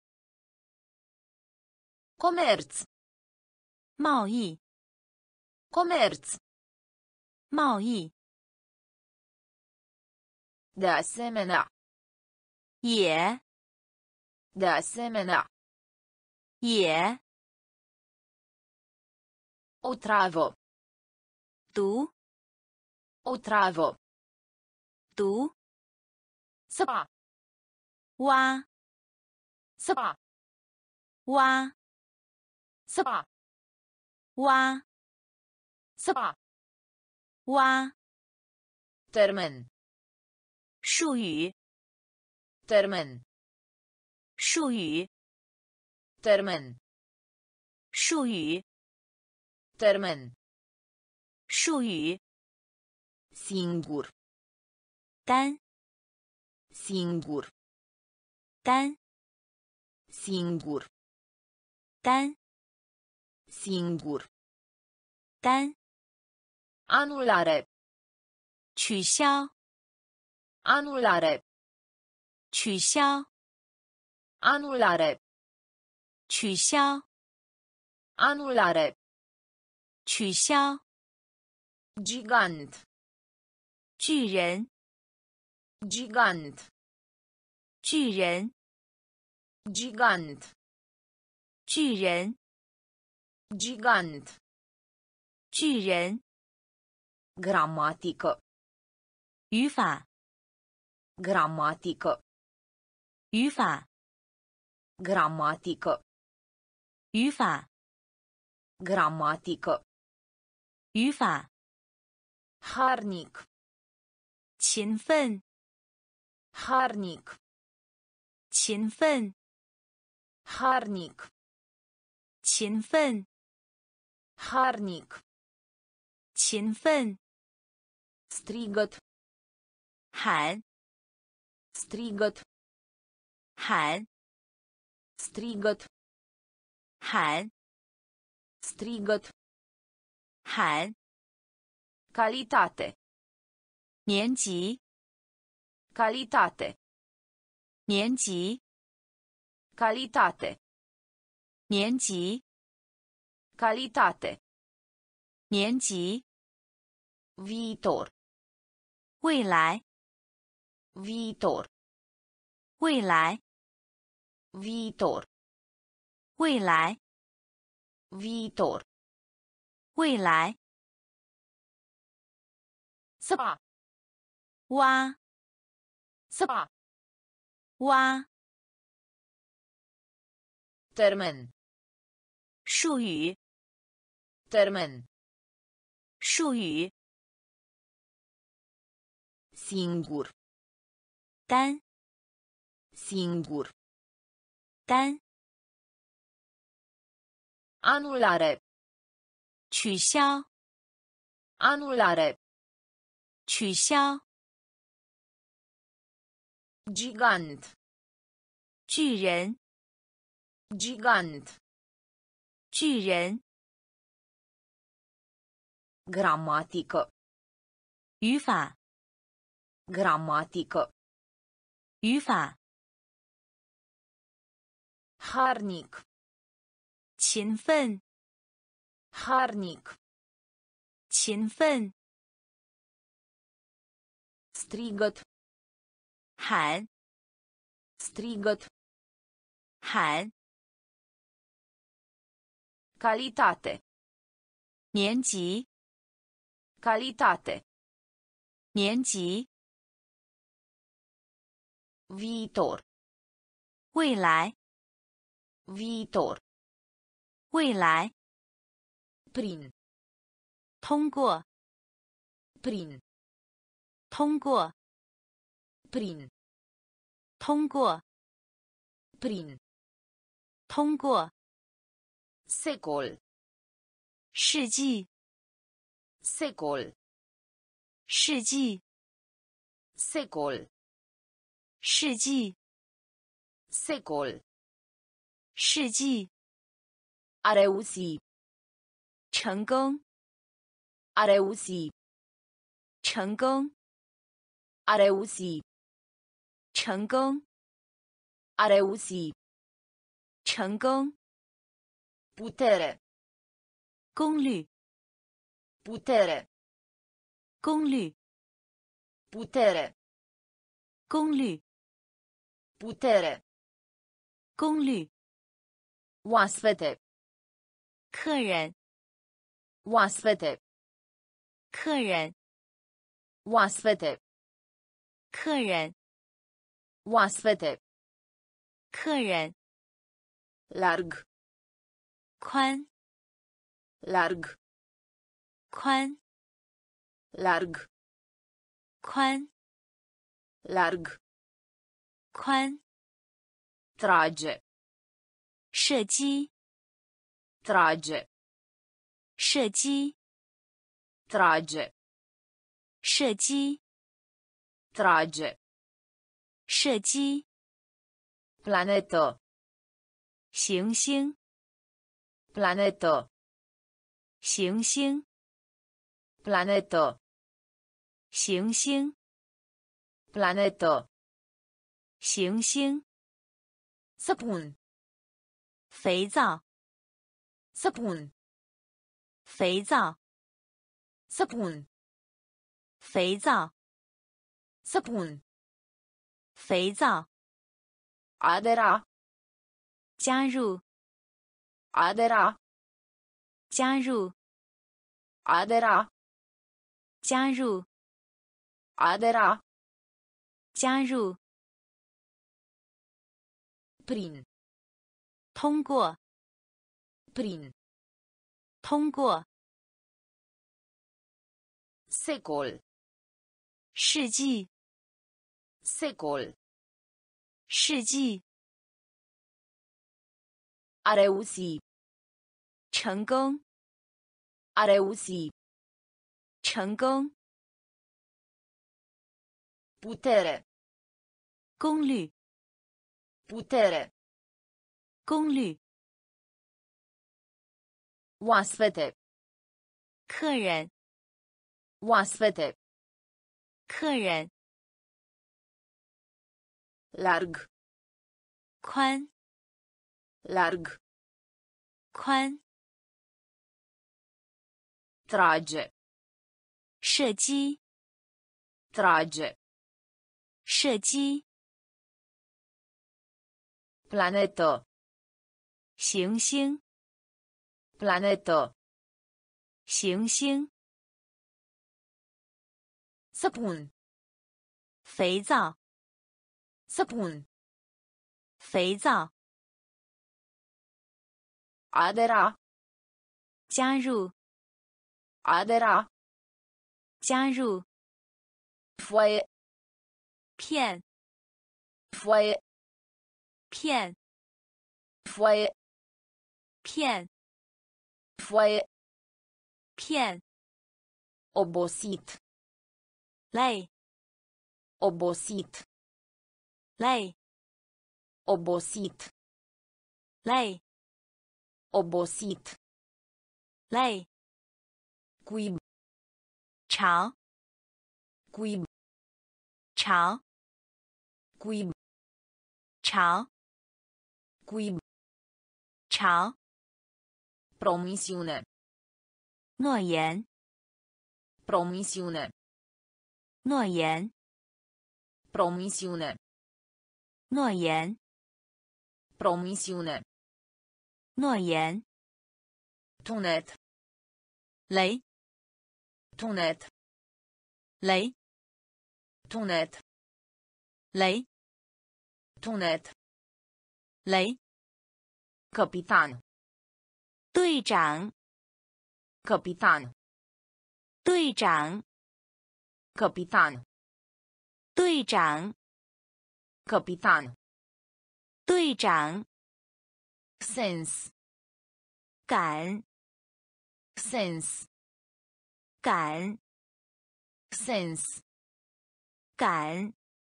Comerț. 贸易， Comerț. 贸易， De asemenea. 也， De asemenea. 也， Otravă. 毒， Otravă. 毒， Săpa. 挖， Săpa. 挖， Săpa. 挖， Săpa. 挖 Termen. 术语 Termen. 术语 Termen. 术语 Termen. 术语 Singur. 单 Singur. 单 Singur. 单 Singur. 单 Anulare. 取消 Anulare. 取消 Anulare. 取消 Anulare. 取消 Gigant. 巨人 Gigant. 巨人 Gigant. 巨人 Gigant. 巨人 Gramatică. 语法 Gramatică. 语法 Gramatică. 语法 Gramatică. 语法 Harnic. 勤奋 Harnic. 勤奋 Harnic. 勤奋 Harnic. 勤奋 Strigăt. 喊 Strigăt. 喊 Strigăt. 喊 Strigăt. 喊 Calitate. 年级 Calitate. 年级 Calitate. 年级 Calitate. 年级 Viitor. 未来 Viitor. 未来 Viitor. 未来 Viitor. 未来 Săpa. 挖 Săpa. 挖 Termen. 术语 Termen. 术语 Singur. 单 Singur. 单 Anulare. 取消 Anulare. 取消 Gigant. 巨人 Gigant. 巨人 Gramatică. 语法 Gramatică. 语法 Harnic. 勤奋 Harnic. 勤奋 Strigăt. 喊 Strigăt. 喊 Calitate. 年级 Calitate. 年级 Viitor. 未来 Viitor. 未来 Prin. 通过 Prin. 通过 Prin. 通过 Prin. 通过 Secol. 世纪 Secol. 世纪 Secol. 世纪 Secol. 世纪 A reuși. 成功 A reuși. 成功 A reuși. 成功 A reuși. 成功 Putere. 功率 Putere. 功率 Putere. 功率 Putere. 功率 Oaspete. 客人 Oaspete. 客人 Oaspete. 客人 Oaspete. 客人 Larg. 宽 Larg. 宽 larg, 宽 larg, 宽 trage, 射击 trage, 射击 trage, 射击 trage, 射击 planeto, 行星 planeto, 行星 planeto, 行星 planeto, 行星 sapun, 肥皂 sapun, 肥皂 sapun, 肥皂 sapun, 肥皂 adera, 加入 adera, 加入 adera, 加入 adera, 加入 prin, 通过 prin, 通过 secol, 世纪 secol, 世纪 a reuși, 成功 a reuși, 成功 putere, 功率 putere, 功率 oaspete, 客人 oaspete, 客人 larg, 宽 larg, 宽 trage, 射击 trage, 射击 planeto, 行星 planeto, 行星 sapun, 肥皂 sapun, 肥皂 adera, 加入 adera, 加入 foaie, 片 foaie, 片 foaie, 片 foaie, 片 obosit, 累 obosit, 累 obosit, 累 obosit, 累 cuib, 潮 cuib, 潮 cuib, 潮 cuib, 潮 promisiune, 诺言 promisiune, 诺言 promisiune, 诺言 promisiune, 诺言 tunet, 雷 tunet, 雷 tunet, 雷 tunet, 雷 capitan, 队长 capitan, 队长 capitan, 队长 capitan, 队长 sens, 感 sens, 感 sens, 感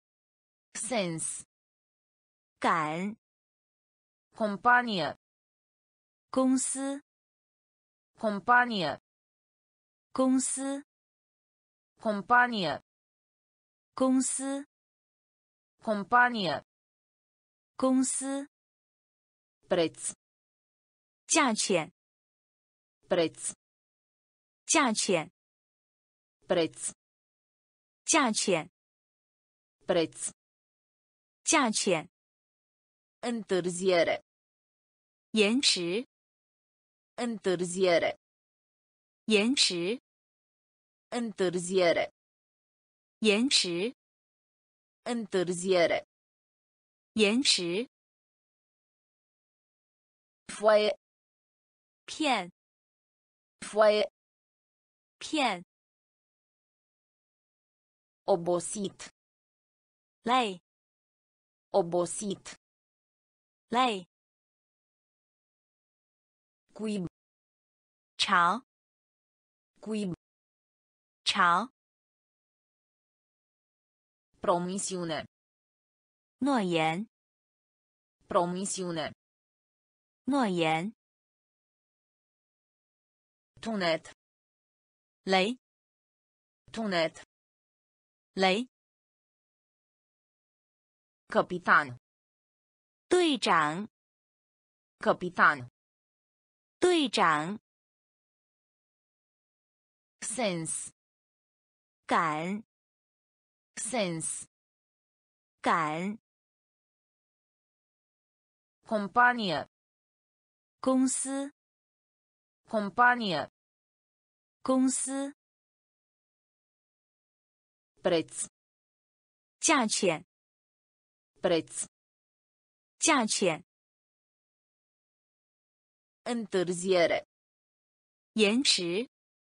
sens, 感 companie, 公司 companie, 公司 companie, 公司 companie, 公司 preț, 价钱 preț, 价钱 preț, 价钱 preț, 价钱 întârziere, 延迟 întârziere, 延迟 întârziere, 延迟 întârziere, 延迟 foaie, 片 foaie, 片 obosit, 累 obosit, 累 cuib, 潮 cuib, 潮 promisiune, 诺言 promisiune, 诺言 tunet, 雷 tunet, 雷 capitan, 队长 capitan, 队长 sens, 赶 sens, 赶 companie, 公司 companie, 公司 preț, 价钱 preț, 价钱 întârziere, 延迟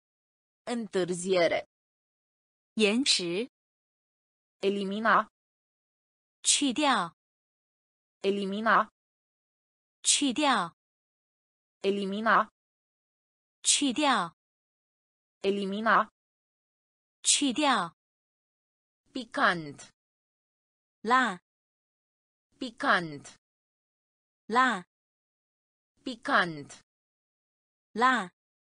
întârziere, 延迟 elimina, 去掉 elimina, 去掉 elimina, 去掉 elimina, 去掉 picant, 辣 picant, 辣 picant, 辣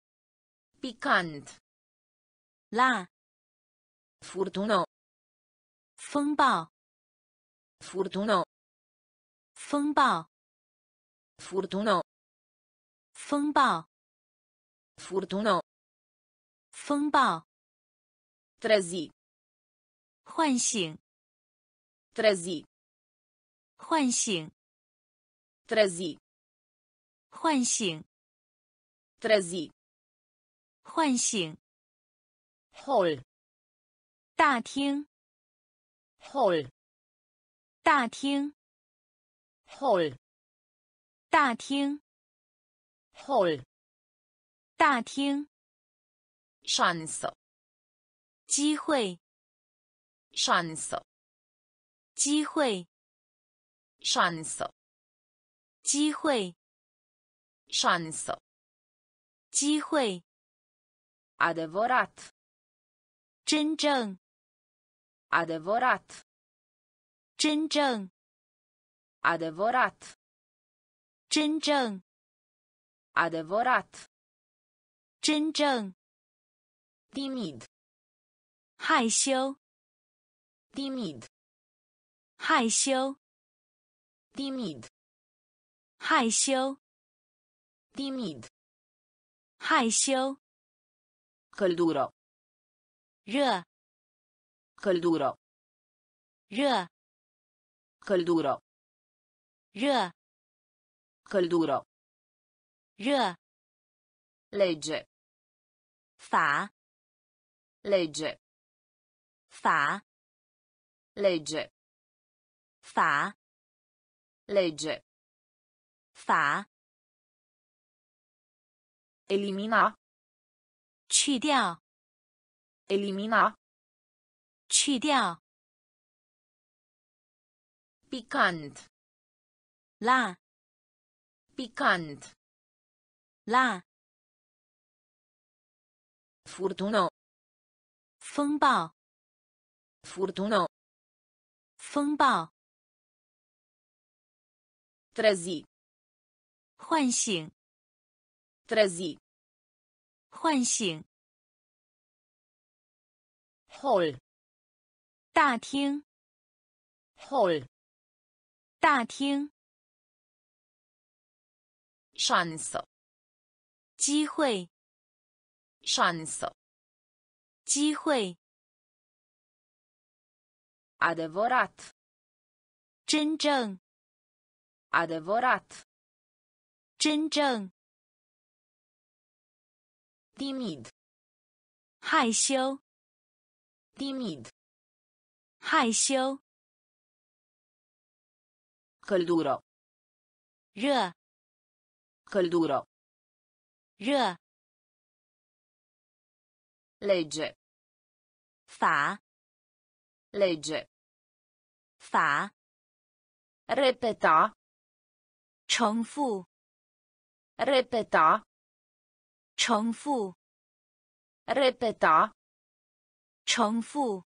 picant, 辣 furtună, 风暴 furtună, 风暴 furtună, 风暴 furtună, 风暴 trezi, 唤醒 trezi, 唤醒 trezi, 唤醒 trezi, 唤醒 hol, 大厅 hol, 大厅 hol, 大厅 hol, 大厅 șansă, 机会 șansă, 机会 șansă, 机会 șansă, 机会 adevărat, 真正 adevărat, 真正 adevărat, 真正 adevărat, 真正 timid, 害羞 timid, 害羞 timid, 害羞 timid, 害羞 căldură, 热 căldură, 热 căldură, 热 căldură, 热 lege, 法 lege, 法 lege, 法 lege, 法 elimina, 去掉 elimina, 去掉 picant, 辣 picant, 辣 furtună, 风暴 furtună, 风暴 trezi, 唤醒 trezi, 唤醒 hol, 大厅 hol, 大厅 șansă, 机会 șansă, 机会 adevărat, 真正 adevărat, 真正 timid, 害羞 timid, 害羞 căldură, 热 căldură, 热 Legge. 法 Legge. 法 Repeta. 重复 Repeta. 重复 Repeta. 重复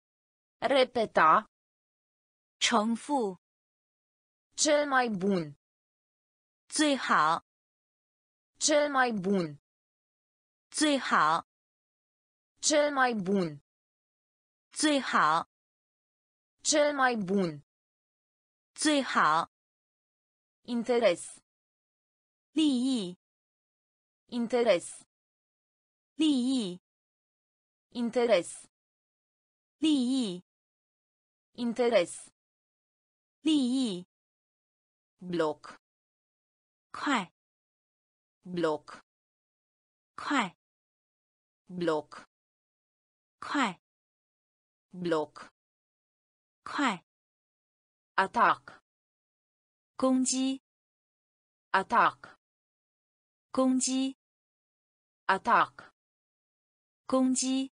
Repeta. 重复 Cel mai bun. 最好 Cel mai bun. 最好 Cel mai bun. 最好 Cel mai bun. 最好 Interes. 利益 Interes. 利益 Interes. 利益 Interes. 利益 Bloc. 快 Bloc. 快 Bloc. 快 Bloc. 快 Atac. 攻击 Atac. 攻击 Atac. 攻击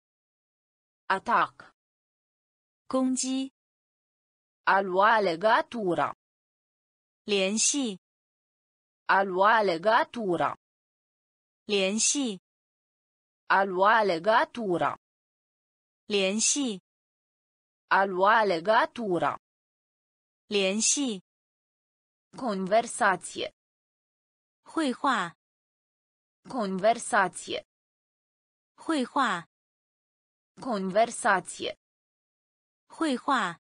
Atac. 攻击 A lua legatura. 联系 A lua legatura. 联系 A lua legatura. 联系 A lua legatura. 联系 Conversație. 绘画 Conversație. 绘画 Conversație. 绘画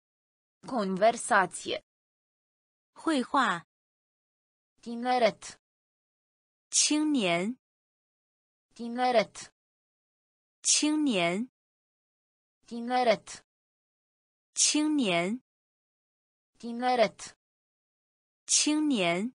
Conversație. 绘画 Tineret. 青年 Tineret. 青年 Tineret. 青年 Tineret. 青年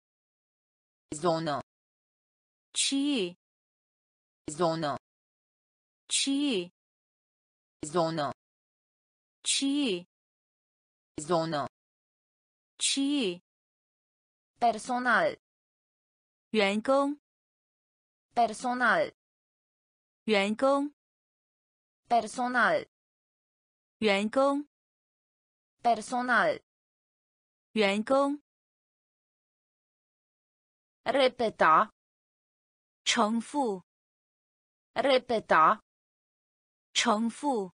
Zonă. 区域 Zonă. 区域 Zonă. 区域 Zonă. 区域 Personal. 员工 Personal. 员工 Personal. 员工 Personal. 员工 Repeta. 重复 Repeta. 重复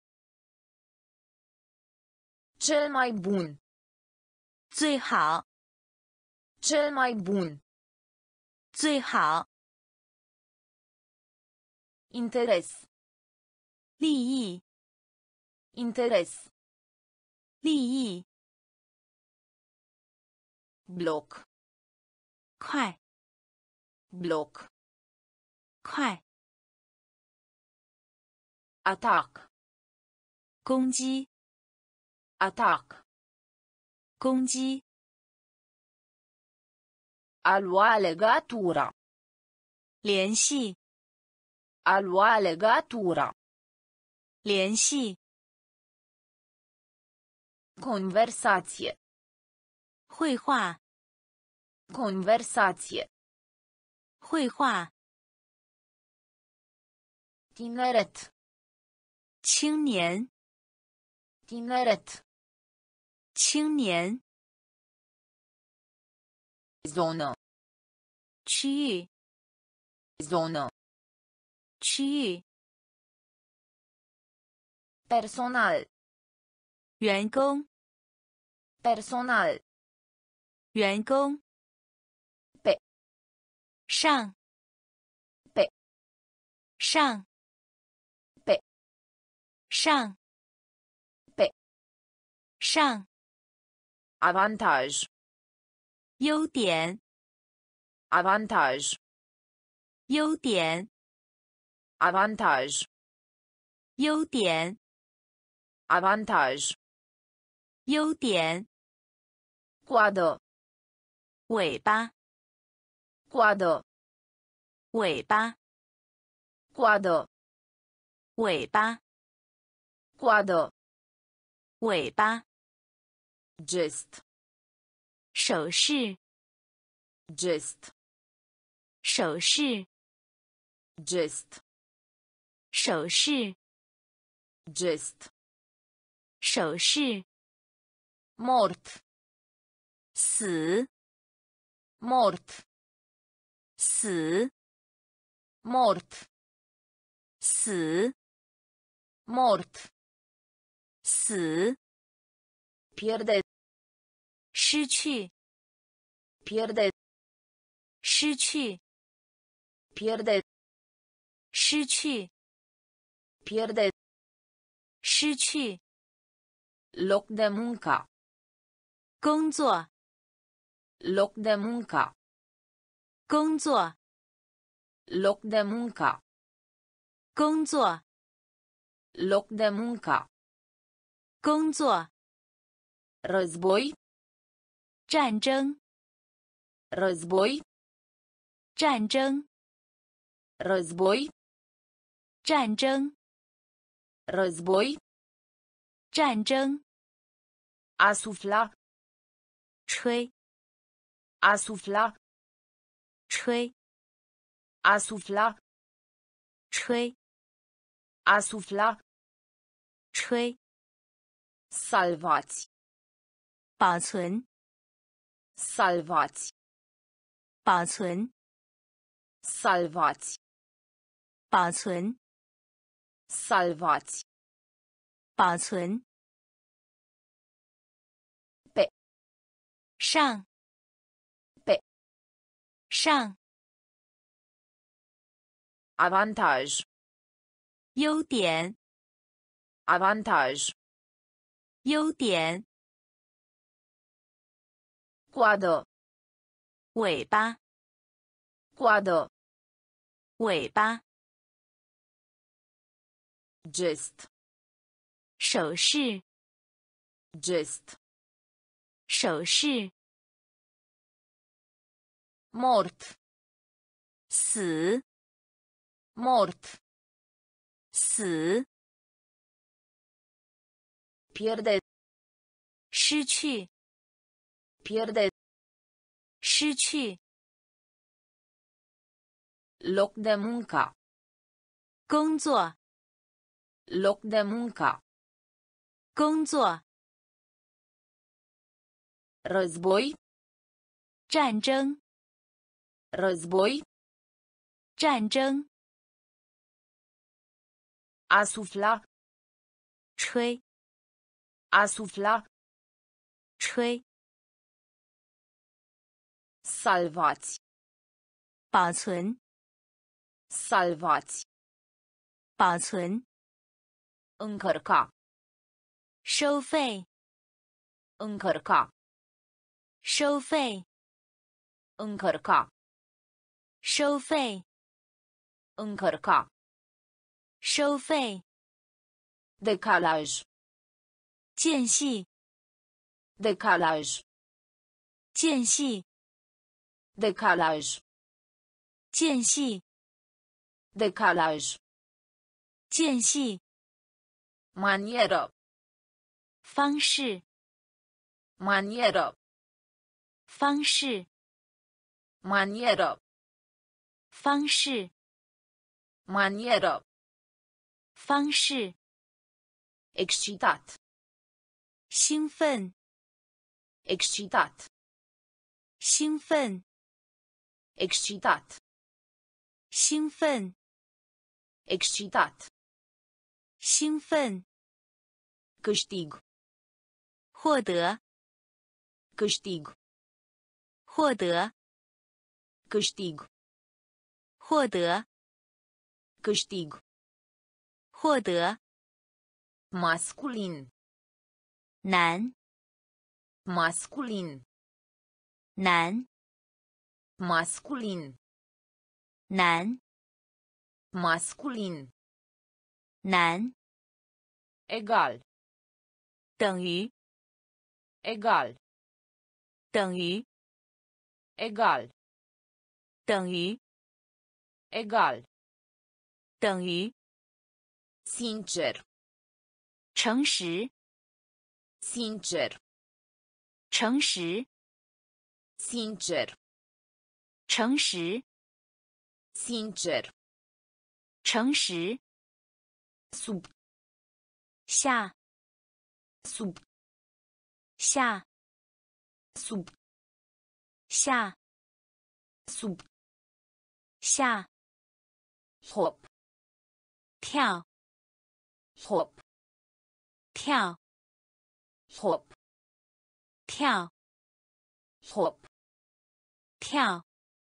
Cel mai bun. 最好 Cel mai bun. 最好 Interes. 利益 Interes. 利益 Bloc. 快 Bloc. 快 Atac. 攻击 Atac. 攻击 A lua legatura. 联系 A lua legatura. 联系 Conversație. 绘画 Conversație. 绘画 Tineret. 青年 Tineret. 青年 Zonă. 区域 Zonă. 区域 Personal. 员工 Personal. 员工 Pe. 上 Pe. 上 Pe. 上 Pe. 上 Avantaj. 优点 Avantaj. 优点 Avantaj. 优点 Avantaj. 优点 Coadă. 尾巴 Coadă. 尾巴 Coadă. 尾巴 Coadă. 尾巴 Gest. 手势 Gest. 手势 Gest. 手势， gest, 手势， mort, 死， mort, 死， mort, 死， mort, 死， pierde, 失去， pierde, 失去， pierde, 失去， pierde, 失去， loc de muncă, 工作， loc de muncă, 工作， loc de muncă, 工作， loc de muncă, 工作， război, 战争， război, 战争， război, 战争， război, 战争， asufla, 吹， asufla, 吹， asufla, 吹， asufla, 吹， salvați, 保存， salvați, 保存， salvați, 保存， salvați, 保存。 pe, 上， pe, 上， avantaj, 优点， avantaj, 优点， coadă, 尾巴， coadă, 尾巴， gest, 手势， gest, 手势， mort, 死， mort, 死， pierde, 失去， pierde, 失去， loc de muncă, 工作， loc de muncă, 工作， război, 战争， război, 战争， asufla, 吹， asufla, 吹， salvați, 保存， salvați, 保存， încărca, 收费， încărca, 收费， încărca, 收费， încărca, 收费， decalaj, 间隙， decalaj, 间隙， decalaj, 间隙， decalaj, 间隙， manieră, 方式， manieră, 方式， manieră, 方式， manieră, 方式， excitat, 兴奋， excitat, 兴奋， excitat, 兴奋， excitat, 兴奋， câștig, 获得， câștig, 获得， câștig, 获得， câștig, 获得， masculin, 男， masculin, 男， masculin, 男， masculin, 男， egal, 等于， egal, 等于， egal, 等于， egal, 等于， sincer, 诚实， sincer, 诚实， sincer, 诚实， sincer, 诚实， sub 下 sub 下 sub 下 sub 下 hop 跳 hop 跳 hop 跳 hop 跳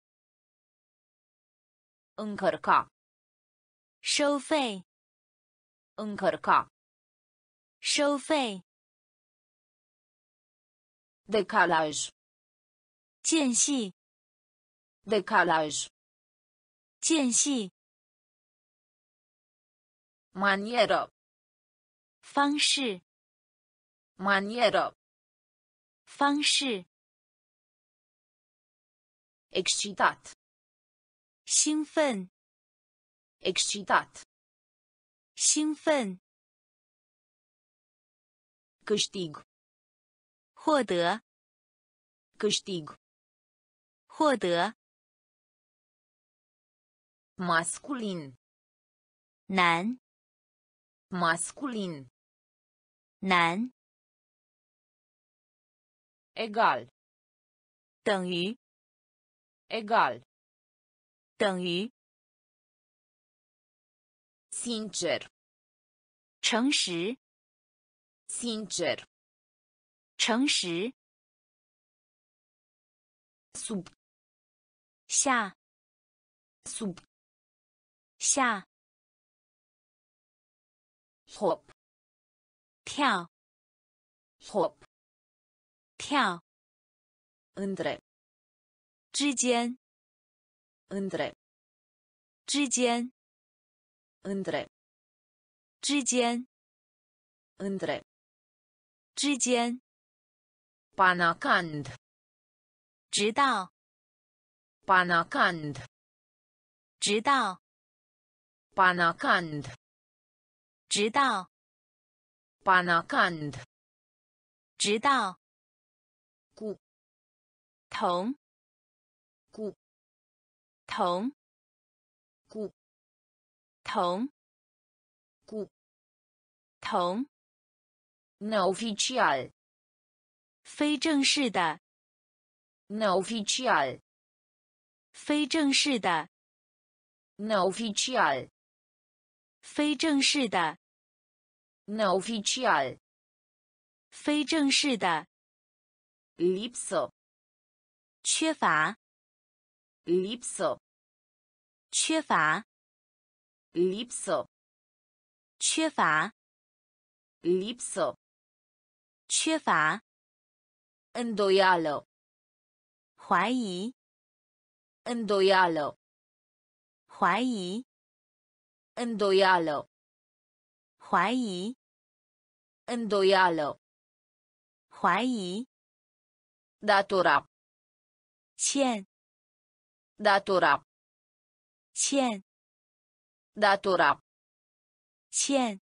încărca 收费 încărca 收费 decalaj 间隙 decalaj 间隙 manieră 方式 manieră 方式 excitat 兴奋 excitat 兴奋 câștig 获得 câștig 获得 masculin 男 masculin 男 egal 等于 egal 等于 sincer 诚实 sincer 诚实 sub 下 sub 下 hop 跳 hop 跳 între 之间 între 之间 între 之间 între 之间 panacand 直到 panacand 直到 panacand 直到 panacand 直到 cu 同 cu 同 cu 同 cu 同 neoficial 非正式的 neoficial 非正式的 neoficial 非正式的 neoficial 非正式的 lipsă 缺乏 lipsă 缺乏 lipsă 缺乏 lipsă 缺乏 îndoială 怀疑 îndoială 怀疑 îndoială 怀疑 îndoială 怀疑 datora 欠 datora 欠 datora 欠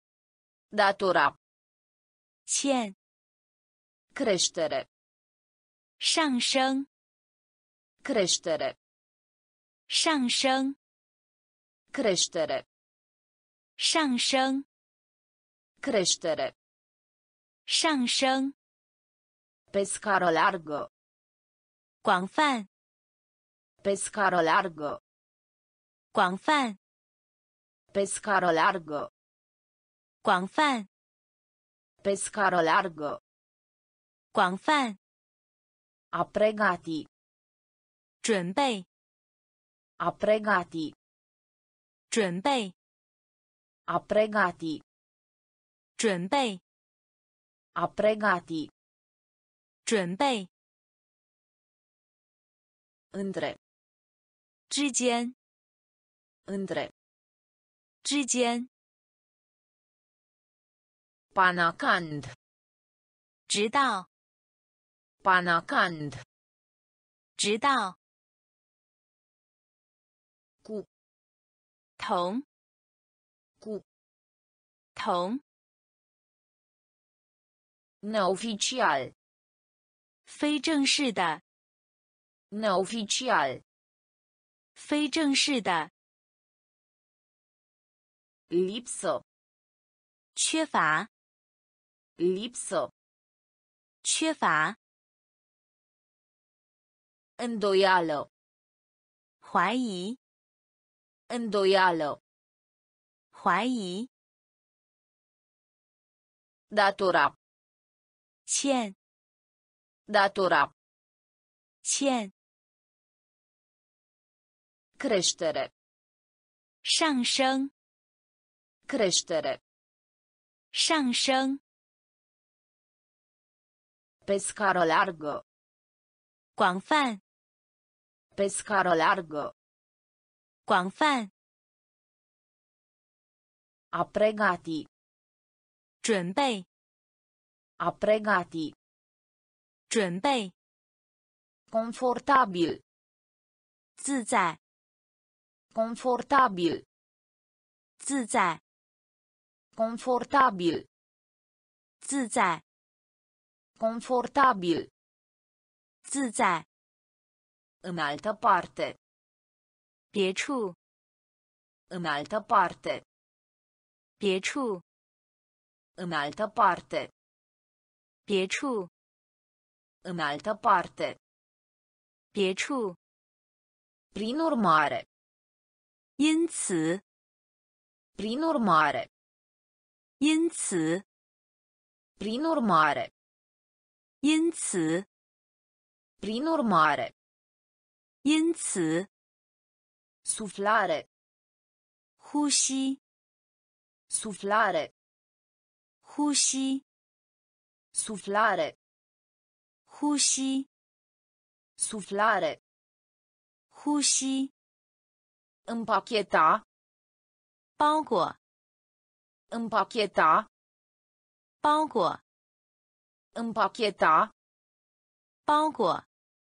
datora 欠 creștere 上升 creștere 上升 creștere 上升 creștere 上升 pe scară largă 广泛 pe scară largă 广泛 pe scară largă 广泛 pe scară largă 广泛 a pregati 准备 a pregati 准备 a pregati 准备 a pregati 准备 între 之间 între 之间 panacand 直到 panacand 直到 cu 同 cu 同 neoficial 非正式的 neoficial 非正式的 lipsă 缺乏， lipsă, 缺乏， îndoială, 怀疑， îndoială, 怀疑， datora, 欠， datora, 欠， creștere, 上升， creștere, 上升， pe scară largă, 广泛， pe scară largă, 广泛， a pregati, 准备， a pregati, 准备， confortabil, 自在， confortabil, 自在， confortabil, 自在， confortabil, 自在， în altă parte, 别处， în altă parte, 别处， în altă parte, 别处， în altă parte, 别处， prin urmare, 因此， prin urmare, 因此， prin urmare, 因此， prin urmare, 因此， suflare, 呼吸， suflare, 呼吸， suflare, 呼吸， suflare, 呼吸， împacheta, 包裹， împacheta, 包裹， împacheta, 包裹，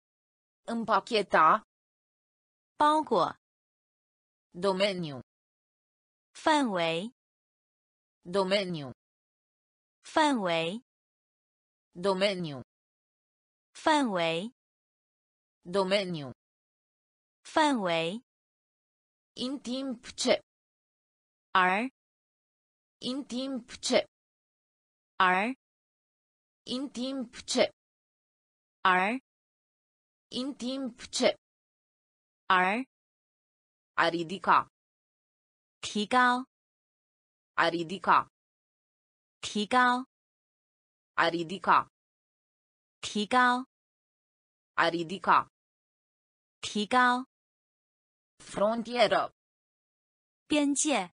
împacheta, 包裹， domeniu, 范围， domeniu, 范围， domeniu, 范围， domeniu, 范围， în timp ce, 而， în timp ce, 而， în timp ce, 而， în timp ce, 而， a ridica, 提高， a ridica, 提高， a ridica, 提高， a ridica, 提高， frontieră, 边界，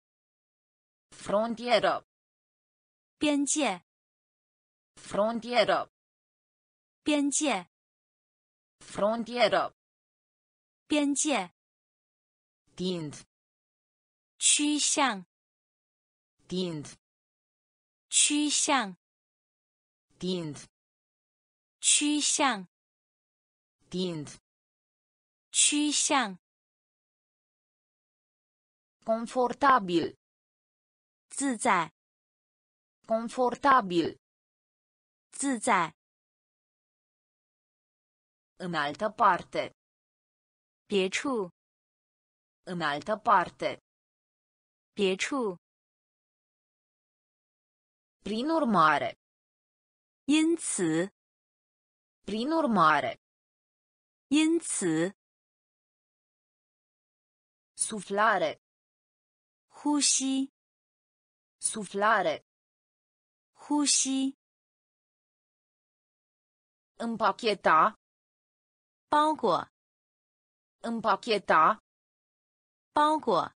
frontieră, 边界， frontieră, 边界， frontieră, 边界， tind, 趋向， tind, 趋向， tind, 趋向， tind, 趋向， confortabil, 自在， confortabil, 自在， în altă parte, 别处， în altă parte, 别处， prin urmare, 因此， prin urmare, 因此， suflare, 呼吸， suflare, 呼吸， împacheta, 包裹， împacheta, 包裹，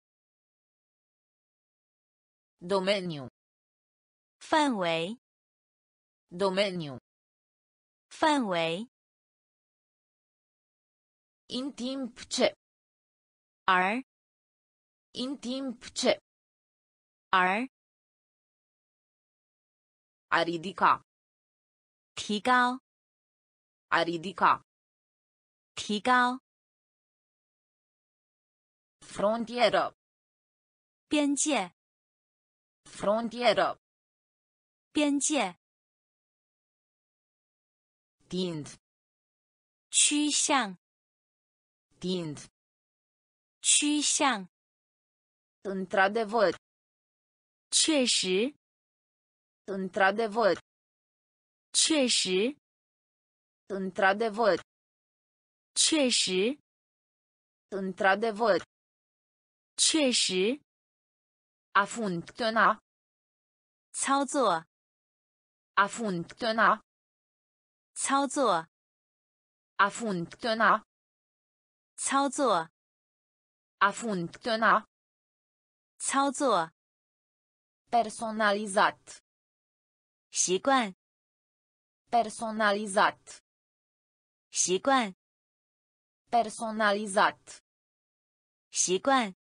domeniu, 范围， domeniu, 范围， în timp ce, 而， în timp ce, 而， a ridica, 提高， a ridica, 提高， frontieră, 边界， frontieră, 边界， tind, 趋向， tind, 趋向， într-adevăr, 确实， Într-adevăr. 确实， Într-adevăr. 确实， Într-adevăr. 确实， A funcționa. 操作， A funcționa. 操作， A funcționa. 操作， A funcționa. 操作， Personalizat. 习惯， Personalizat. 习惯， Personalizat. 习惯，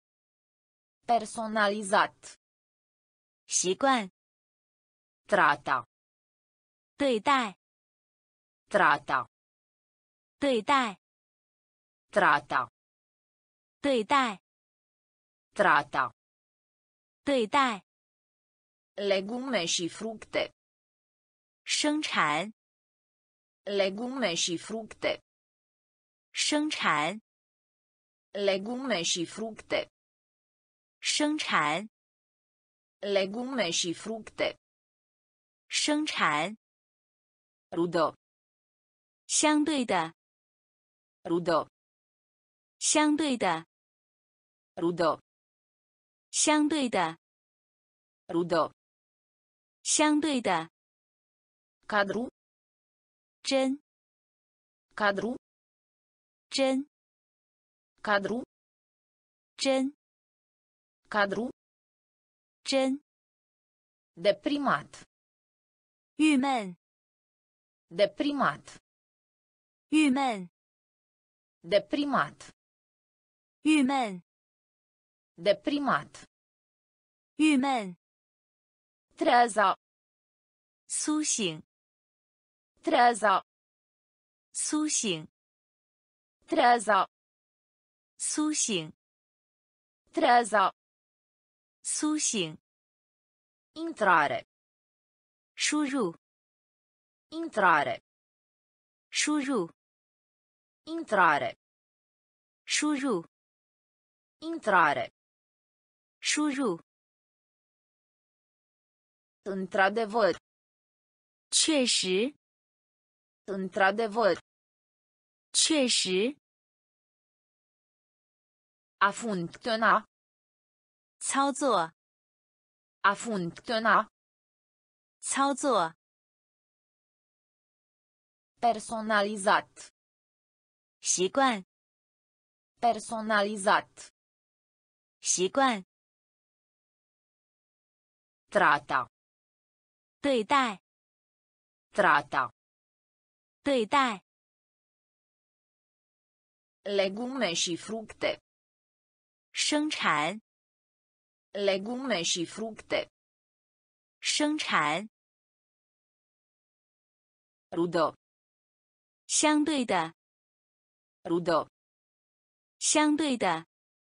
Personalizat. 习惯， Trata. 对待， Trata. 对待， Trata. 对待， Trata. 对待， Legume și fructe. 生产， Legume și fructe. 生产， Legume și fructe. 生产， Legume și fructe. 生产， Rudă. 相对的， Rudă. 相对的， Rudă. 相对的， Rudă. 相对的， Cadru. 针， Cadru. 针， Cadru. 针， Cadru. 针， Deprimat. 郁闷， Deprimat. 郁闷， Deprimat. 郁闷， Deprimat. 郁闷， Trează. 苏醒， Trează. 苏醒， Trează. 苏醒， Trează. 苏醒， Intrare. 输入， Intrare. 输入， Intrare. 输入， Intrare. 输入， Într-adevăr. 确实， Într-adevăr. 确实， A funcționa. 操作， A funcționa. 操作， Personalizat. 习惯， Personalizat. 习惯， Trata. 对待， Trata. 对待， Legume și fructe. 生产， Legume și fructe. 生产， Rudă. 相对的， Rudă. 相对的，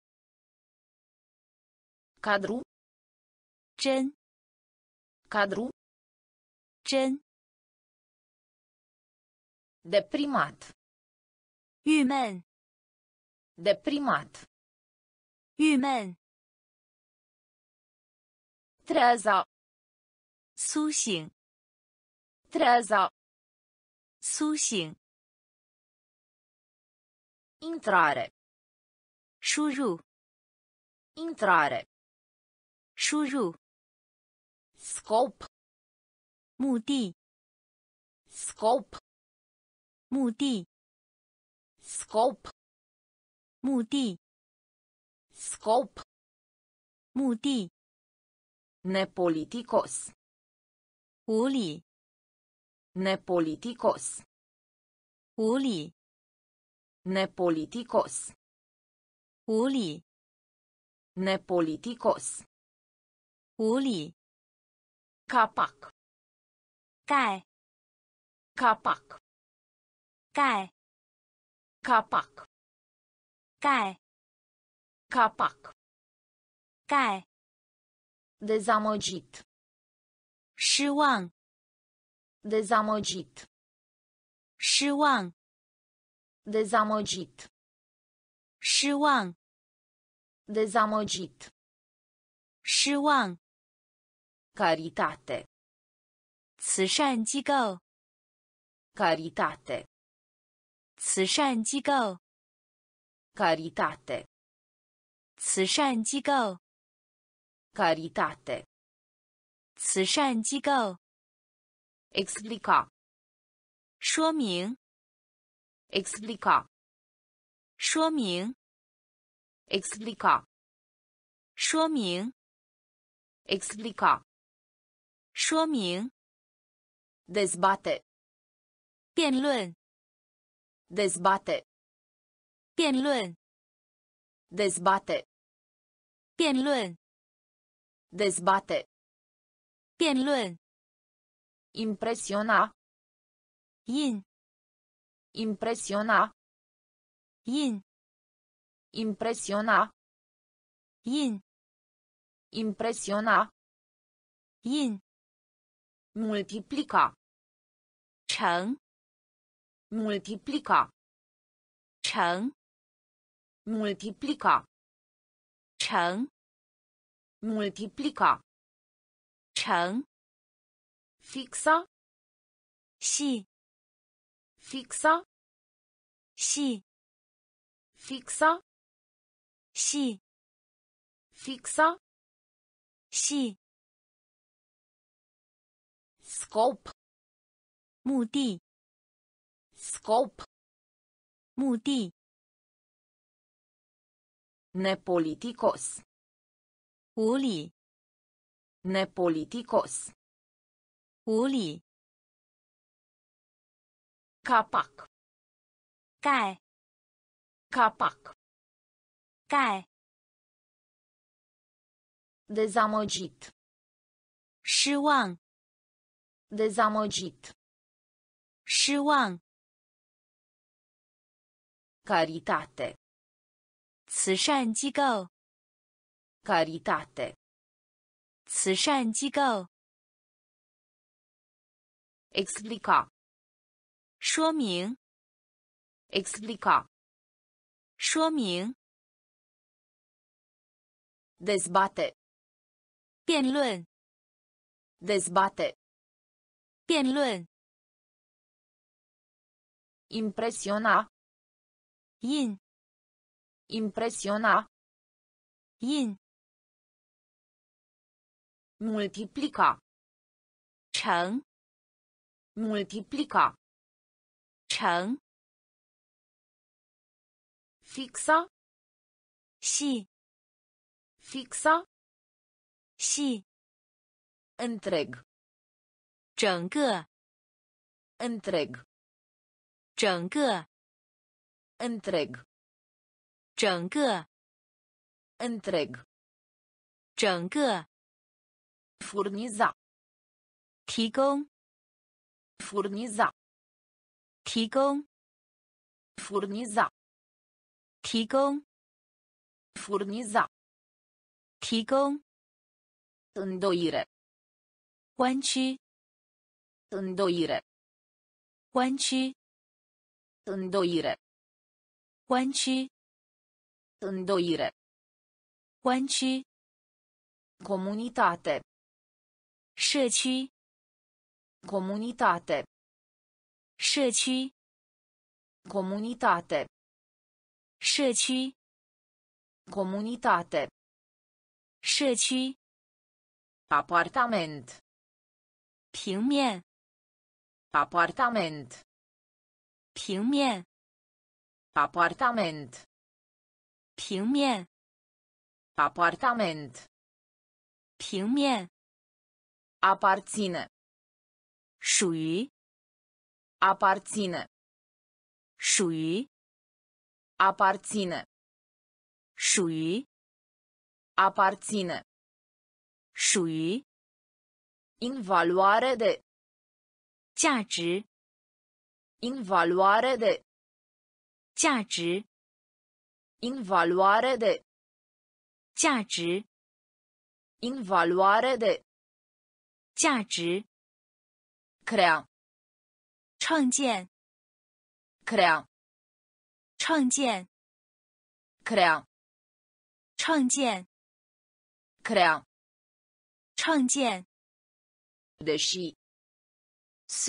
Cadru. 针， Cadru. 针， Deprimat. 郁闷， Deprimat. 郁闷， Trează. 苏醒， Trează. 苏醒， Intrare. 输入， Intrare. 输入， Scop. 目的， Scop. 目的， Scop. 目的， Scop. 目的， Nepoliticos. 无理， Nepoliticos. 无理， Nepoliticos. 无理， Nepoliticos. 无理， Capac. 盖， Capac. 盖， Capac. 盖， Capac. 盖， Dezamăgit. 失望， Dezamăgit. 失望， Dezamăgit. 失望， Dezamăgit. 失望， Caritate. 慈善机构， caritate, 慈善机构， caritate, 慈善机构， caritate, 慈善机构， explica, 说明， explica, 说明， explica, 说明， explica, 说明， dezbate, 辩论， dezbate, 辩论， dezbate, 辩论， dezbate, 辩论， impresiona, 印， impresiona, 印， impresiona, 印， impresiona, 印， multiplica, 乘， multiplica, 乘， multiplica, 乘， multiplica, 乘， fixa, 系， fixa, 系， fixa, 系， fixa, 系， scop, 目的， scop, 目的， nepoliticos, 无理， nepoliticos, 无理， capac, 盖， capac, 盖， dezamăgit, 失望， dezamăgit, 失望， caritate, 慈善机构， caritate, 慈善机构， explica, 说明， explica, 说明， dezbate, 辩论， dezbate, 辩论， impresiona, 印， impresiona, 印， multiplica, 乘， multiplica, 乘， fixa, 系， fixa, 系， întreg, 整个， întreg, 整个， întreg, 整个， întreg, 整个， furniza, 提供， furniza, 提供， furniza, 提供， furniza, 提供， îndoire, 弯曲， îndoire, 弯曲， îndoire, 弯曲， îndoire, 弯曲， comunitate, 社区， comunitate, 社区， comunitate, 社区， comunitate, 社区， apartament, 平面， apartament, 平面， apartament, 平面， apartament, 平面， aparține, 属于， aparține, 属于， aparține, 属于， aparține, 属于， in valoare de, 价值， in valoare de, 价值， in valoare de, 价值， in valoare de, 价值， crea, 创建， crea, 创建， crea, 创建， crea, 创建， deși,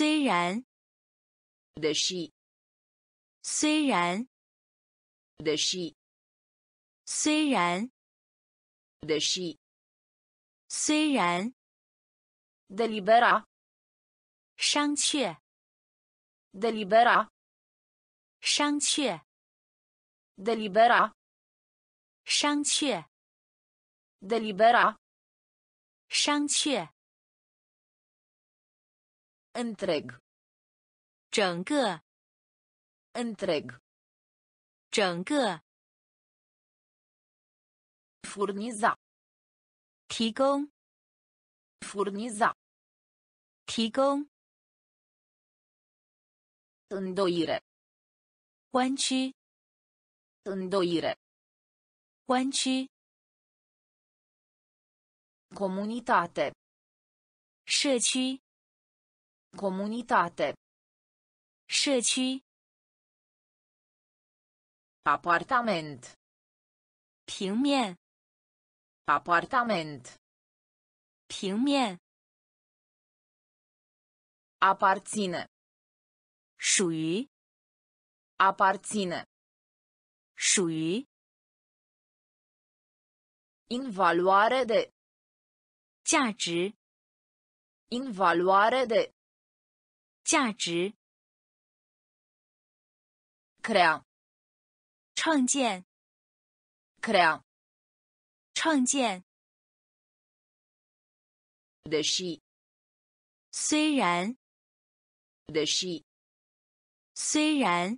虽然， deși, 虽然， deși, 虽然， deși, 虽然， delibera, 商榷， delibera, 商榷， delibera, 商榷， delibera, 商榷， întreg, 整个， întreg, 整个， furniza, 提供， furniza, 提供， îndoire, 弯曲， îndoire, 弯曲， comunitate, 社区， comunitate, 社区， apartament, 平面， apartament, 平面， aparține, 属于， aparține, 属于， in valoare de, 价值， in valoare de, 价值， crea, 创建， crea, 创建， deși, 虽然， deși, 虽然，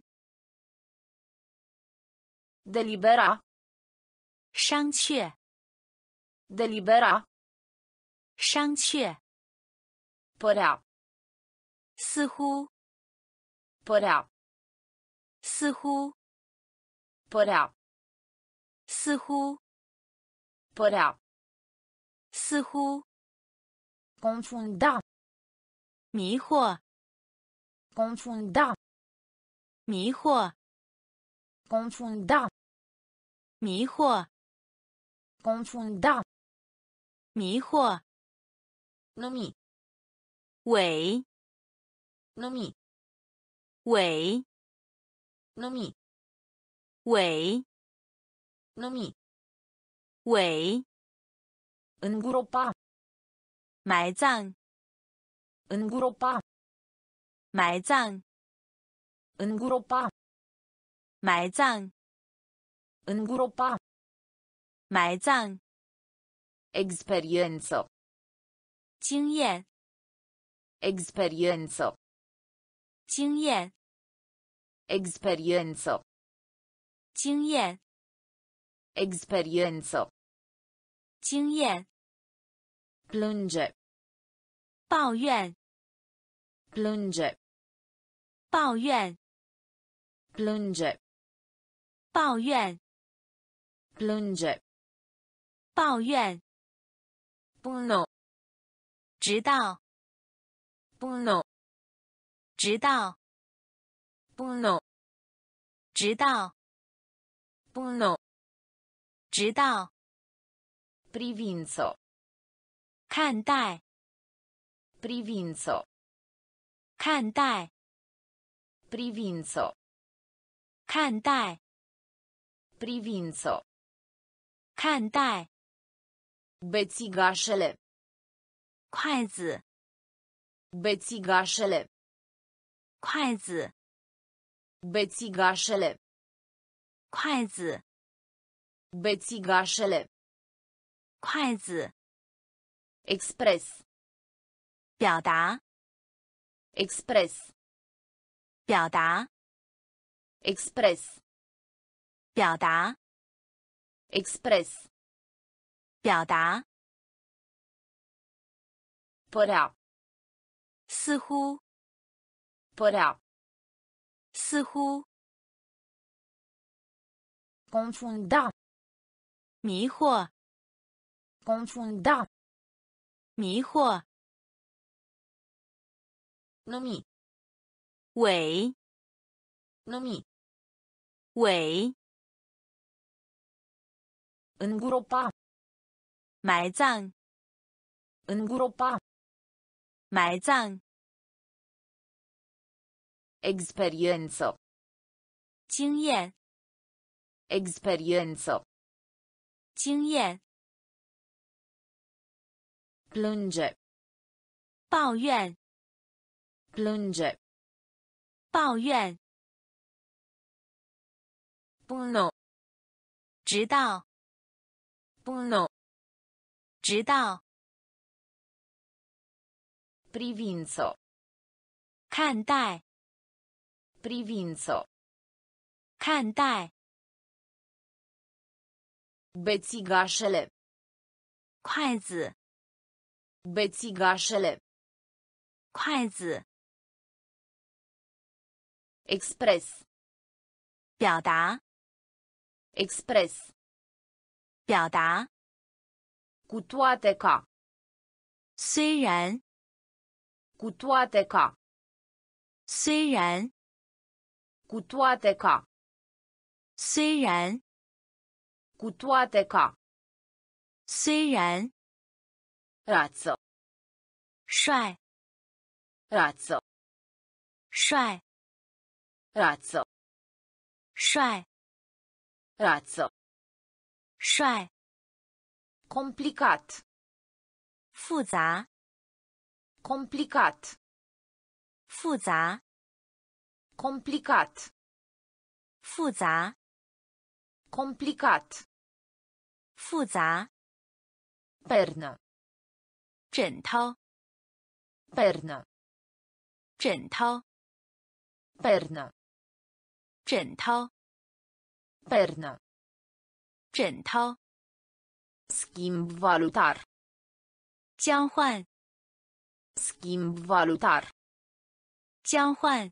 delibera, 商榷， delibera, 商榷， părea, 似乎， părea, 似乎， părea, 似乎， părea, 似乎， confunda, 迷惑， confunda, 迷惑， confunda, 迷惑， confunda, 迷惑， numi, 伪， numi, 伪， numi, 伪， numi, 伪， îngropa, 埋葬， îngropa, 埋葬， îngropa, 埋葬， îngropa, 埋葬， experiență, 经验， experiență, 经验， experiență, 经验， experiență, 经验， plânge, 抱怨， plânge, 抱怨， plânge, 抱怨， plânge, 抱怨， până, 直到， până, 直到， până, 直到， până, 直到， privință, 看待， privință, 看待， privință, 看待， privință, 看待， bețigașele, 筷子， bețigașele, 筷子， bețigașele, 筷子， bețigașele, 筷子， expres, 表达， expres, 表达， expres, 表达， expres, 表达， părea, 似乎， părea, 似乎， confunda, 迷惑， confunda, 迷惑， numi, 伪， numi, 伪， îngropa, 埋葬， îngropa, 埋葬， Experiență. 经验， Experiență. 经验， Plânge. 抱怨， Plânge. 抱怨， Până. 直到， Până. 直到， Privință. 看待， Privință. 看待， Bețigașele. 筷子， Bețigașele. 筷子， Expres. 表达， Expres. 表达， Cu toate ca. 虽然， Cu toate ca. 虽然， Cu toate ca. 虽然， Cu toate ca. 虽然， Rață. 帅， Rață. 帅， Rață. 帅， Rață. 帅， Complicat. 复杂， Complicat. 复杂， Complicat. 复杂， Complicat. 复杂， Pernă. 枕头， Pernă. 枕头， Pernă. 枕头， Pernă. 枕头， Schimb valutar. 交换， Schimb valutar. 交换，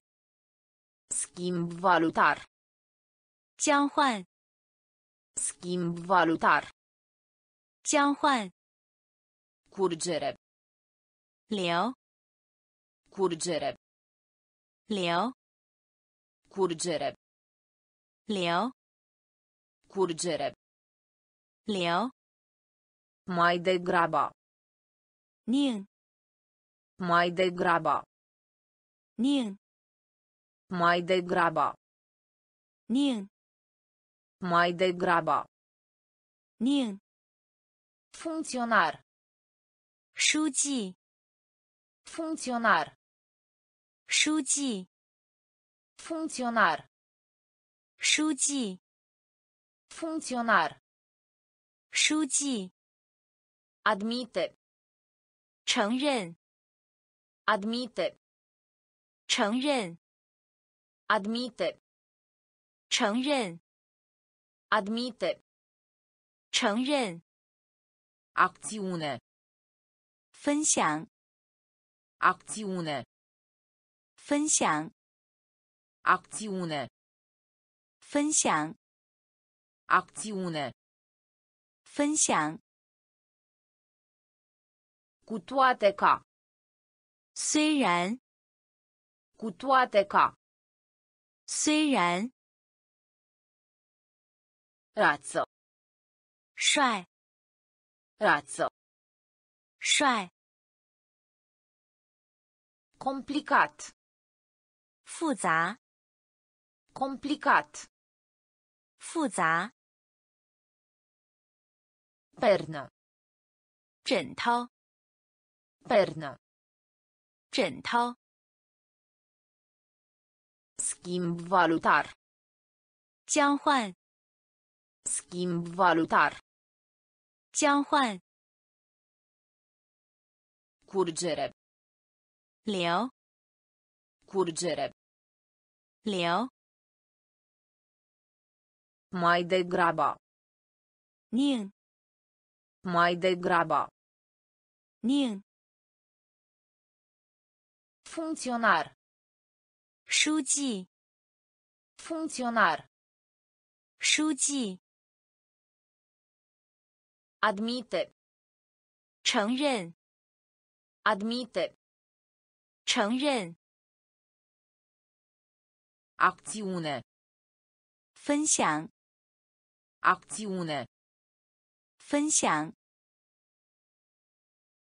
Schimb valutar. 交换， Schimb valutar. 交换， Curgere. 流， Curgere. 流， Curgere. 流， Curgere. 流， Mai degrabă. 宁， Mai degrabă. 宁， Mai degrabă. 宁， Mai degrabă. 宁， Funcționar. 书记， Funcționar. 书记， Funcționar. 书记， Funcționar. 书记， Admite. 承认， Admite. 承认， Admite. 承认， Admite. 承认， Acțiune. 分享， Acțiune. 分享， Acțiune. 分享， Acțiune. 分享， Cu toate ca. 虽然， Cu toate ca. 虽然， Rață. 帅， Rață. 帅， Complicat. 复杂， Complicat. 复杂， Pernă. 枕头， Pernă. 枕头， Schimb valutar. 交换， Schimb valutar. 交换， Curgere. 流， Curgere. 流， Mai degrabă. 宁， Mai degrabă. 宁， Funcționar. 书记， Funcționar. 书记， Admite. 承认， Admite. 承认， Acțiune. 分享， Acțiune. 分享，